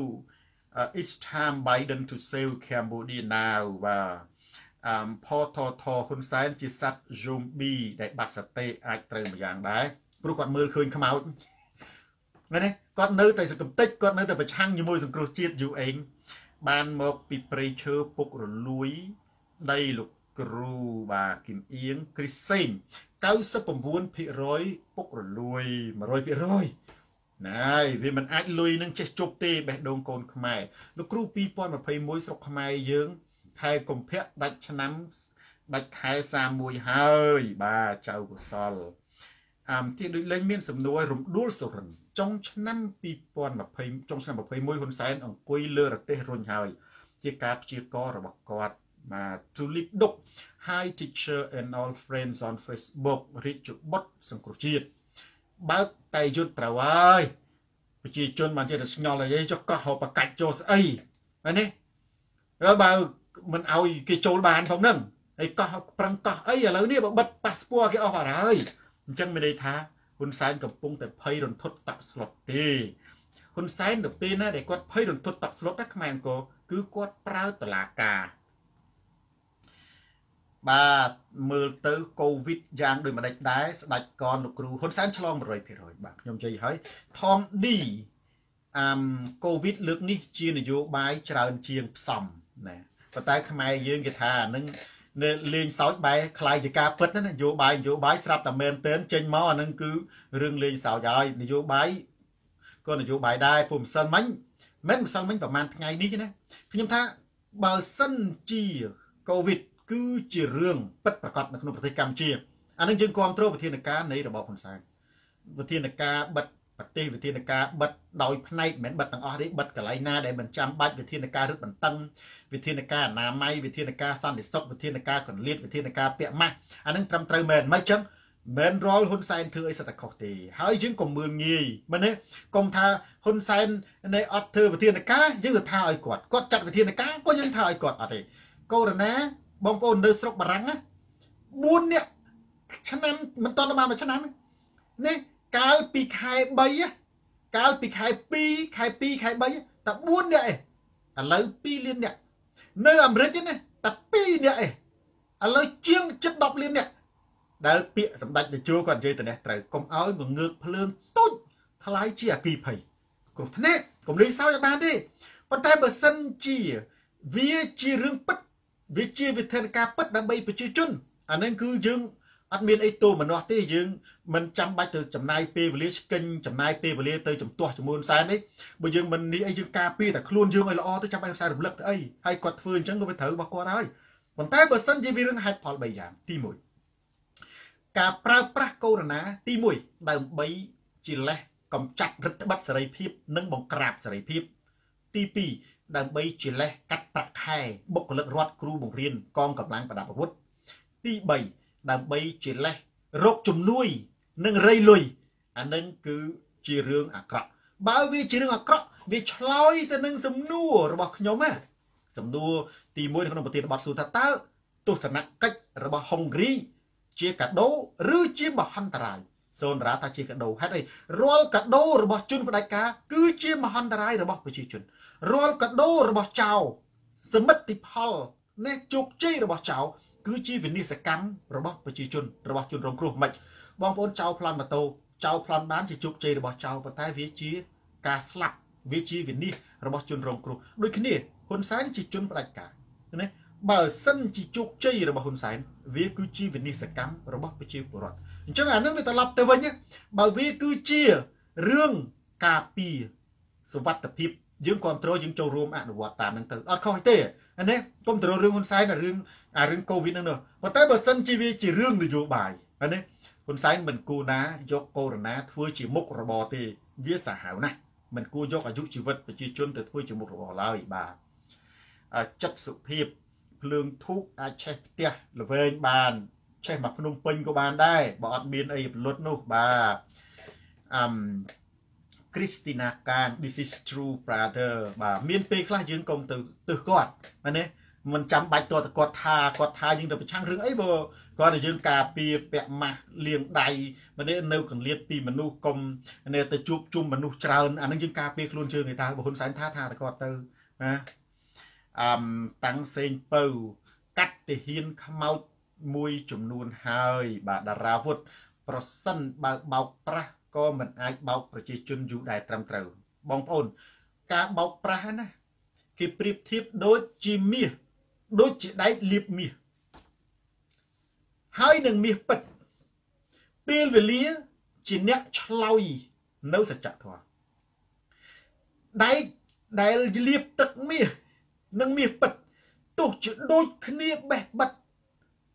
it's time Biden to save Cambodia now ว่าพอทอทอคนไซน์จิตสัตย์ซูมบีได้บัตรสเตย์อาจเติมอย่างได้ปลุกกอดมือคืนขมเอานั่นเองก็เนื้อแต่สกุลติดก็เนื้อแต่ไปช่างอยู่มวยสังกฤษจีดอยู่เองบ้านมกปีเปรย์เชื่อปุกหรือลุยได้ลูกกรูบากิมเอียงคริสเซนเก้าสิบปุ่มบุญพิร้อยปุกหรือลุยมาร้อยพิร้อยนายเวมันอาจลุยนั่งเช็ดจบเตะแบบโดนโกนขมายลูกครูปีปอนมาเพย์มวยสกขมายเยื้องไทยกลมเพะดัชน้ำដាច់ខែសាមួយហើយបាទចៅកុសលអាមទីដូចលេងមានសំណួររំដួលសុរិនចុងឆ្នាំពីរពាន់ម្ភៃចុងឆ្នាំម្ភៃមួយហ៊ុនសែនអង្គុយលើរទេសរុញហើយជាការព្យាកររបស់គាត់បាទ Tulip Duk Hi teacher and all friends on Facebook រាជបុត្រសង្គ្រោះជាតិបើកតែយុទ្ធត្រូវហើយប្រជាជនបានជាស្ងល់អីចុះកោះហៅបកាច់ចូលស្អីហ្នឹងនេះហើយបើមិនឲ្យគេចូលបានផងហ្នឹងហើយកោះប្រឹងកោះអីឥឡូវនេះបើបិទប៉ាសពតគេអស់បាត់ហើយអញ្ចឹងមានន័យថាហ៊ុនសែនកំពុងតែភ័យរន្ធត់តាក់ស្លុតទេហ៊ុនសែនទៅពេលណាដែលគាត់ភ័យរន្ធត់តាក់ស្លុតណាខ្មែរអង្គរគឺគាត់ប្រើតឡាការបាទមើលទៅកូវីដយ៉ាងដូចម្ដេចដែរស្ដេចកនលោកគ្រូហ៊ុនសែនឆ្លង một trăm phần trăm បាទខ្ញុំនិយាយហើយថងឌីអាមកូវីដលើកនេះជានយោបាយច្រើនជាងផ្សំណាប៉ុន្តែខ្មែរយើងគេថាអានឹងលេងសើចបែរคล้ายជាការពិតណានយោបាយនយោបាយស្រាប់តែមែនទែនចេញមកអានឹងគឺរឿងលេងសើចហើយនយោបាយក៏នយោបាយដែរពុំសិនមិញមិនម្សិលមិញប្រហែលថ្ងៃនេះណាខ្ញុំថាបើសិនជាកូវីដគឺជារឿងពិតប្រាកដនៅក្នុងប្រទេសកម្ពុជាអានឹងយើងគ្រប់គ្រងវិធានការនៃរបបហ៊ុនសែនវិធានការបិទប្រទេសវិធានការបិទដោយផ្នែកមិនមែនបិទទាំងអស់ទេបិទកន្លែងណាដែលមិនចាំបាច់វិធានការរឹតបន្តឹងវិធានការអនាម័យវិធានការសន្តិសុខវិធានការកន្លៀតវិធានការពាក់ម៉ាស់អានឹងត្រឹមត្រូវមែនមិនអញ្ចឹងមិនរលហ៊ុនសែនធ្វើអីសិតតែខុសទេហើយយើងកុំមើលងាយមែនទេកុំថាហ៊ុនសែននៃអត់ធ្វើវិធានការយើងទៅថាឲ្យគាត់គាត់ចាត់វិធានការក៏យើងថាឲ្យគាត់អត់ទេកូវីដ បងប្អូននៅស្រុកបារាំងណាបួននាក់ឆ្នាំមិនតន់បានមួយឆ្នាំនេះកាលពីខែបីកាលពីខែពីរខែពីរខែបីតែបួននាក់ឯងឥឡូវពីរលាននាក់នៅអាមេរិកណាតែពីរនាក់ឯងឥឡូវជាងជិតដប់លាននាក់ដែលពាក្យសម្ដេចតេជោគាត់និយាយទៅនេះត្រូវកុំឲ្យងងើកភ្លើងទូចថ្លៃជាអគីភ័យគ្រោះថ្នាក់កុំលេងសើចបានទេប៉ុន្តែបើសិនជាវាជារឿងពិតវាជាវិធានការពិតដើម្បីប្រជាជនអានឹងគឺយើងអត់មានអីទោមនោះទេយើងមិនចាំបាច់ទៅចំណាយពេលវេលាស្កិញចំណាយពេលវេលាទៅចំទាស់ជាមួយហ៊ុនសែននេះបើយើងមិននេះអីយើងការពារតែខ្លួនយើងឲ្យល្អទៅចាំបាច់ហ៊ុនសែនរំលឹកទៅអីហើយគាត់ធ្វើអញ្ចឹងក៏វាត្រូវរបស់គាត់ហើយប៉ុន្តែបើសិនជាវារឿងហេតុផលបីយ៉ាងទីមួយការប្រើប្រាស់កូវីដ ទីមួយដើម្បីជាលេសកំចាត់រដ្ឋបတ်សេរីភាពនិងបង្ក្រាបសេរីភាពទីពីរដើម្បីជាលេសកាត់ប្រាក់ខែបុគ្គលិករដ្ឋគ្រូបង្រៀនកងកម្លាំងប្រដាប់អាវុធទីបីដើម្បីជាលេសរកជំនួយនិងរៃលុយអានឹងគឺជារឿងអាក្រក់បើវាជារឿងអាក្រក់វាឆ្លើយទៅនឹងសំណួររបស់ខ្ញុំណាសំណួរទីមួយនៅក្នុងប្រធានបទសួរថាតើទស្សនកិច្ចរបស់ហុងគ្រីជាកាដូឬជាមហន្តរាយសូនរាថាជាកាដូហេតុអីរាល់កាដូរបស់ជនផ្ដាច់ការគឺជាមហន្តរាយរបស់ប្រជាជនរាល់កាដូរបស់ចៅសមិទ្ធផលនេះជោគជ័យរបស់ចៅគឺជាវិនិស្សកម្មរបស់ប្រជាជនរបស់ជនរងគ្រោះមិនបងប្អូនចៅប្លន់ម៉ូតូចៅប្លន់បានជាជោគជ័យរបស់ចៅប៉ុន្តែវាជាការស្លាប់វាជាវិនិស្សរបស់ជនរងគ្រោះដូចគ្នាហ៊ុនសែនជាជនផ្ដាច់ការណាបើសិនជាជោគជ័យរបស់ហ៊ុនសែនវាគឺជាវិនិស្សកម្មរបស់ប្រជាពលរដ្ឋអញ្ចឹងអានឹងវាត្រឡប់ទៅវិញបើវាគឺជារឿងការពារសុវត្ថិភាពយើងគ្រប់គ្រងយើងចូលរួមអនុវត្តតាមនឹងទៅអត់ខុសទេអានេះគុំទៅរឿងហ៊ុនសែនរឿងអារឿងកូវីដហ្នឹងនោះប៉ុន្តែបើសិនជាវាជារឿងនយោបាយអានេះហ៊ុនសែនមិនគួរណាយកកូវីដ ធ្វើជាមុខរបរទេវាសាហាវណាស់មិនគួរយកអាយុជីវិតប្រជាជនទៅធ្វើជាមុខរបរឡើយបាទចិត្តសុភាពភ្លើងធូបអាចឆេះផ្ទះល្វែងបានឆេះមកភ្នំពេញក៏បានដែរបើអត់មានអីពលុតនោះបាទអឹមChristina Kang this is true brother បាទមានពេលខ្លះយើងកុំទៅទើសគាត់ណានេះមិនចាំបាច់តើគាត់ថាគាត់ថាយើងទៅប្រឆាំងរឿងអីបើគាត់ឲ្យយើងការពារពាក់ម៉ាស់លាងដៃម្នេះនៅកង្លៀតពីមនុស្សកុំនេះទៅជួបជុំមនុស្សច្រើនអានឹងយើងការពារខ្លួនជើងឯតាបើហ៊ុនសែនថាថាតែគាត់ទៅណាអឹមតាំងសេងពៅកាត់ទាហានខ្មោចមួយចំនួនហើយបាទតារាវុធប្រសិនបើបោកប្រាស់ក៏មិនអាចបោកប្រជាជនយូរដែរត្រឹមត្រូវបងប្អូនការបោកប្រាស់ណាគេប្រៀបធៀបដូចជាមាសដូចជាដែកលាបមាសហើយនឹងមាសពិតពេលវេលាជាអ្នកឆ្លោយនៅសច្ចធម៌ដែកដែលលាបទឹកមាសនិងមាសពិតទោះជាដូចគ្នាបេះបិទ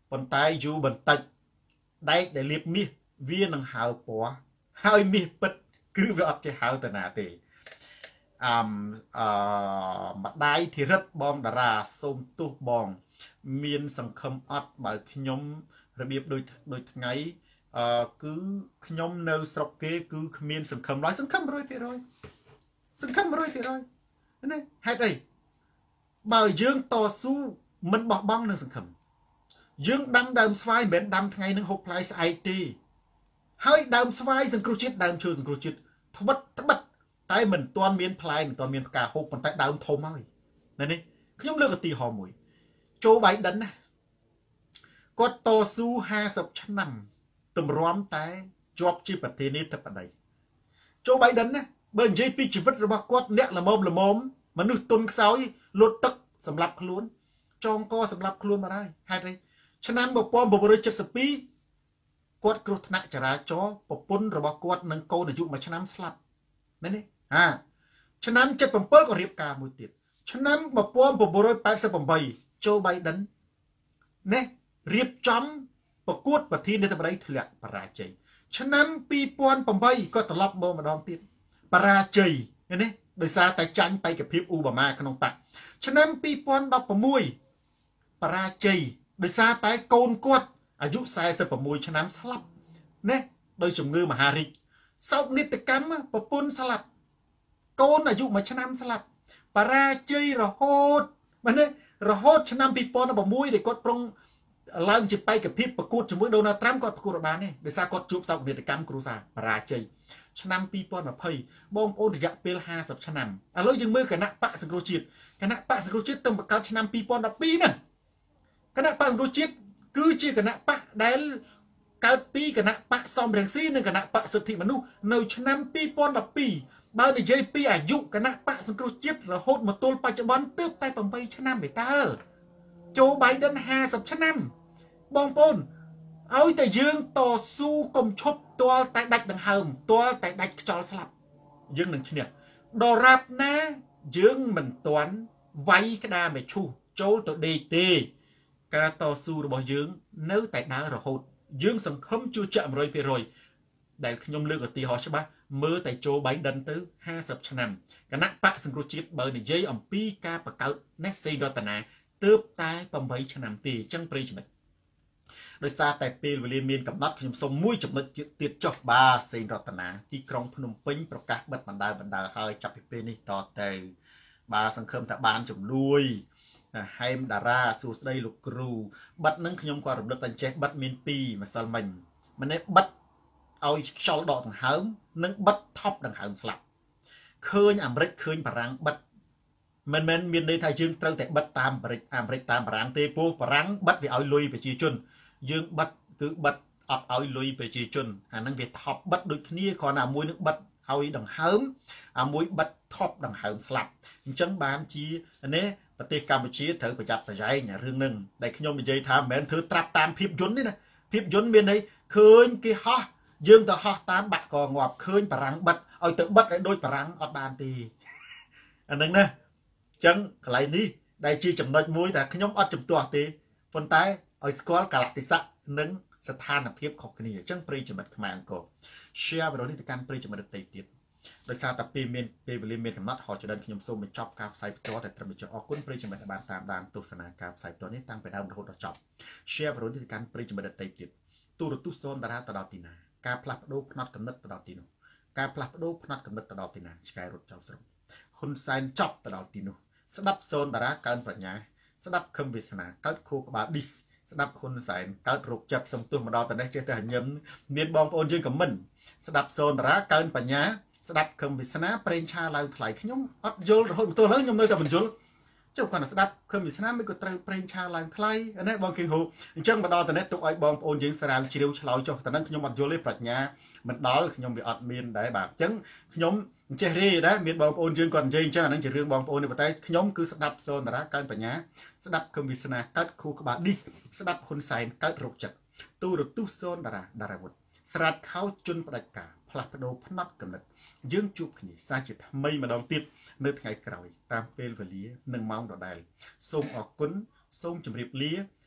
ប៉ុន្តែយូរបន្តិចដែកដែលលាបមាសវានឹងហើរពណ៌ហើយមាសពិតគឺវាអត់ចេះហើរទៅណាទេអមអឺម្ដាយធីរិតបងតារាសូមទោសបងមានសង្ឃឹមអត់បើខ្ញុំរបៀបដូចដូចថ្ងៃអឺគឺខ្ញុំនៅស្រុកគេគឺគ្មានសង្ឃឹមឡើយសង្ឃឹម một trăm phần trăm សង្ឃឹម một trăm phần trăm ណាហេតុអីបើយើងតស៊ូមិនបោះបង់នឹងសង្ឃឹមយើងដាំដើមស្វាយមិនមែនដាំថ្ងៃនឹងហូបផ្លែស្អែកទេហើយដើមស្វាយសង្គ្រោះជាតិដើមឈើសង្គ្រោះជាតិថ្បិតត្បិតតែមិនទាន់មានផ្លែមិនទាន់មានផ្កាហូបប៉ុន្តែដើមធំហើយណានេះខ្ញុំលើកឧទាហរណ៍មួយโจ Biden ណាគាត់តស៊ូห้าสิบឆ្នាំទម្រាំតែជាប់ជាប្រធានាធិបតីโจ Biden ណាបើនិយាយពីជីវិតរបស់គាត់អ្នកល្មមល្មមមនុស្សទុនខ្សោយលុតទឹកសម្រាប់ខ្លួនចងកសម្រាប់ខ្លួនមកហើយហេតុអីឆ្នាំmột nghìn chín trăm bảy mươi haiគាត់គ្រោះថ្នាក់ចរាចរណ៍ប្រពន្ធរបស់គាត់នឹងកូនអាយុមួយឆ្នាំស្លាប់មែនទេហាឆ្នាំเจ็ดสิบเจ็ดក៏រៀបការមួយទៀតឆ្នាំmột nghìn chín trăm tám mươi támโจ Biden នេះរៀបចំប្រកួតប្រធានាធិបតីធ្លាក់បរាជ័យឆ្នាំពីរពាន់ប្រាំeightក៏ត្រឡប់មកម្ដងទៀតបរាជ័យនេះដោយសារតែចាញ់បេក្ខភាពអ៊ូបាម៉ាក្នុងបកឆ្នាំពីរពាន់ដប់ប្រាំមួយបរាជ័យដោយសារតែកូនគាត់អាយុสี่สิบหกឆ្នាំស្លាប់ណាដោយជំងឺមហារីកសោកនាដកម្មប្រពន្ធស្លាប់កូនអាយុមួយឆ្នាំស្លាប់បរាជ័យរហូតមែនទេរហូតឆ្នាំពីរពាន់ដប់ប្រាំមួយដែលគាត់ប្រុងឡើងជាបេក្ខភាពប្រកួតជាមួយដូណាល់ត្រាំគាត់ប្រកួតបានទេដោយសារគាត់ជួបសោកនាដកម្មគ្រួសារបរាជ័យឆ្នាំពីរពាន់ยี่สิบបងប្អូនរយៈពេលห้าสิบឆ្នាំឥឡូវយើងមើលគណៈបកសង្គ្រោះជាតិគណៈបកសង្គ្រោះជាតិទៅបង្កើតឆ្នាំពីរពាន់ដប់ពីរហ្នឹងគណៈបកសង្គ្រោះជាតិគឺជាគណៈបកដែលកើតពីគណៈបកសំរងស៊ីនិងគណៈបកសិទ្ធិមនុស្សនៅឆ្នាំពីរពាន់ដប់ពីរបើនិយាយពីអាយុគណៈបកសង្គ្រោះជាតិរហូតមកទល់បច្ចុប្បន្នទើបតែeightឆ្នាំទេតើโจ Bidenห้าสิบឆ្នាំបងប្អូនឲ្យតែយើងតស៊ូកុំឈប់ទាល់តែដាច់ដង្ហើមទាល់តែដាច់ខ្យល់ស្លាប់យើងនឹងឈ្នះដរាបណាយើងមិនទាន់វាយក្តារមេឈូសចូលទៅដេកទេការតស៊ូរបស់យើងនៅតែដើររហូតយើងសង្ឃឹមជឿជាក់one hundred percentដែលខ្ញុំលើកឧទាហរណ៍ច្បាស់មើលតែโจ Biden ទៅห้าสิบឆ្នាំគណៈបកសង្គ្រោះជាតិបើនិយាយអំពីការបង្កើតនេះសេរតនាទើបតែeightឆ្នាំទេអញ្ចឹងប្រិយមិត្តដោយសារតែពេលវេលាមានកំណត់ខ្ញុំសូមមួយចំណុចទៀតចុះបាទសេនរតនាទីក្រុងភ្នំពេញប្រកាសបិទបណ្ដាបណ្ដាហើយចាប់ពីពេលនេះតទៅបាទសង្ឃឹមថាបានជំនួយហែមតារាសួស្ដីលោកគ្រូបិទនឹងខ្ញុំក៏រំលឹកតែចេះបិទមានពីរម្សិលមិញម្នេះបិទឲ្យខ្យល់ដកដង្ហើមនិងបិទថប់ដង្ហើមស្លាប់ឃើញអាមេរិកឃើញបារាំងបិទមិនមែនមានន័យថាយើងត្រូវតែបិទតាមអាមេរិកអាមេរិកតាមបារាំងទេព្រោះបារាំងបិទវាឲ្យលុយប្រជាជនយើងបិទគឺបិទអត់ឲ្យលុយប្រជាជនអានឹងវាថប់បិទដូចគ្នាគ្រាន់តែមួយនឹងបិទឲ្យដង្ហើមអាមួយបិទថប់ដង្ហើមស្លាប់អញ្ចឹងបានជានេះប្រទេសកម្ពុជាត្រូវប្រយ័ត្នប្រយែងរឿងហ្នឹងដែលខ្ញុំនិយាយថាមិនមែនធ្វើត្រាប់តាមភាពយន្តទេណាភាពយន្តមានន័យឃើញគេហោះយើងទៅហោះតាមបាក់កងាប់ឃើញបារាំងបិទឲ្យទៅបិទឲ្យដូចបារាំងអត់បានទេអាហ្នឹងណាអញ្ចឹងកន្លែងនេះដែលជាចំណុចមួយដែលខ្ញុំអត់ជំទាស់ទេប៉ុន្តែឲ្យស្គាល់កាលៈទេសៈនិងស្ថានភាពខុសគ្នាអញ្ចឹងប្រិយមិត្តខ្មែរអង្គរ share វីដេអូនេះទៅកាន់ប្រិយមិត្តដទៃទៀតដោយសារតែពេលមានពេលវេលាមានកំណត់ហោច្រើនខ្ញុំសូមបញ្ចប់ការផ្សាយផ្ទាល់តែត្រឹមនេះអរគុណប្រិយមិត្តដែលបានតាមដានទស្សនាការផ្សាយផ្ទាល់នេះតាំងពីដើមរហូតដល់ចប់ share វីដេអូនេះទៅកាន់ប្រិយមិត្តដទៃទៀតទូរទស្សន៍សូនតារាទៅដល់ទីណាការផ្លាស់ប្ដូរផ្នត់កំណត់ទៅដល់ទីនោះការផ្លាស់ប្ដូរផ្នត់កំណត់ទៅដល់ទីណាឆ្កែរត់ចោលស្រុកហ៊ុនសែនចប់ទៅដល់ទីនោះស្ដាប់សូនតារាកើនប្រាជ្ញាស្ដាប់ខឹមវាសនាកើតខួរក្បាលឌីសស្ដាប់ហ៊ុនសែនកើតរោគចិត្តសំទុះមកដល់តនេះចេះតែញឹមមានបងប្អូនយើងខមមិនស្ដាប់សូនតារាកើនបញ្ញាស្ដាប់ខឹមវាសនាប្រេងឆាឡើងថ្លៃខ្ញុំអត់យល់រហូតមកទល់ហើយខ្ញុំនៅតែបញ្យល់ចុះគាត់ស្ដាប់ខឹមវាសនាមិនក៏ត្រូវប្រេងឆាឡើងថ្លៃណាបងគីងហូអញ្ចឹងមកដល់តនេះទុកឲ្យបងប្អូនយើងស្រាវជ្រាវឆ្លើយចុះតនឹងខ្ញុំអត់យល់ទេប្រាជ្ញាមិនដល់ខ្ញុំវាអត់មានដែរបាទអញ្ចឹងខ្ញុំចេះរីដែរមានបងប្អូនយើងគាត់និយាយអញ្ចឹងអានឹងជារឿងបងប្អូននេះប៉ុន្តែខ្ញុំគឺស្ដាប់សូនតារាកើនបញ្ញាស្ដាប់ខឹមវាសនាកើតខួរក្បាលឌីសស្ដាប់ហ៊ុនសែនកើតរោគចិត្តទូរទស្សន៍សូនតារាតារាវុធស្រាតខោជន់ផ្ដាច់ការផ្លាស់ប្ដូរផ្នត់កំណត់យើងជួបគ្នាសាជាថ្មីម្ដងទៀតនៅថ្ងៃក្រោយតាមពេលវេលានិងម៉ោងដដែលសូមអរគុណសូមជម្រាបលា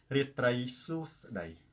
រាត្រីសួស្តី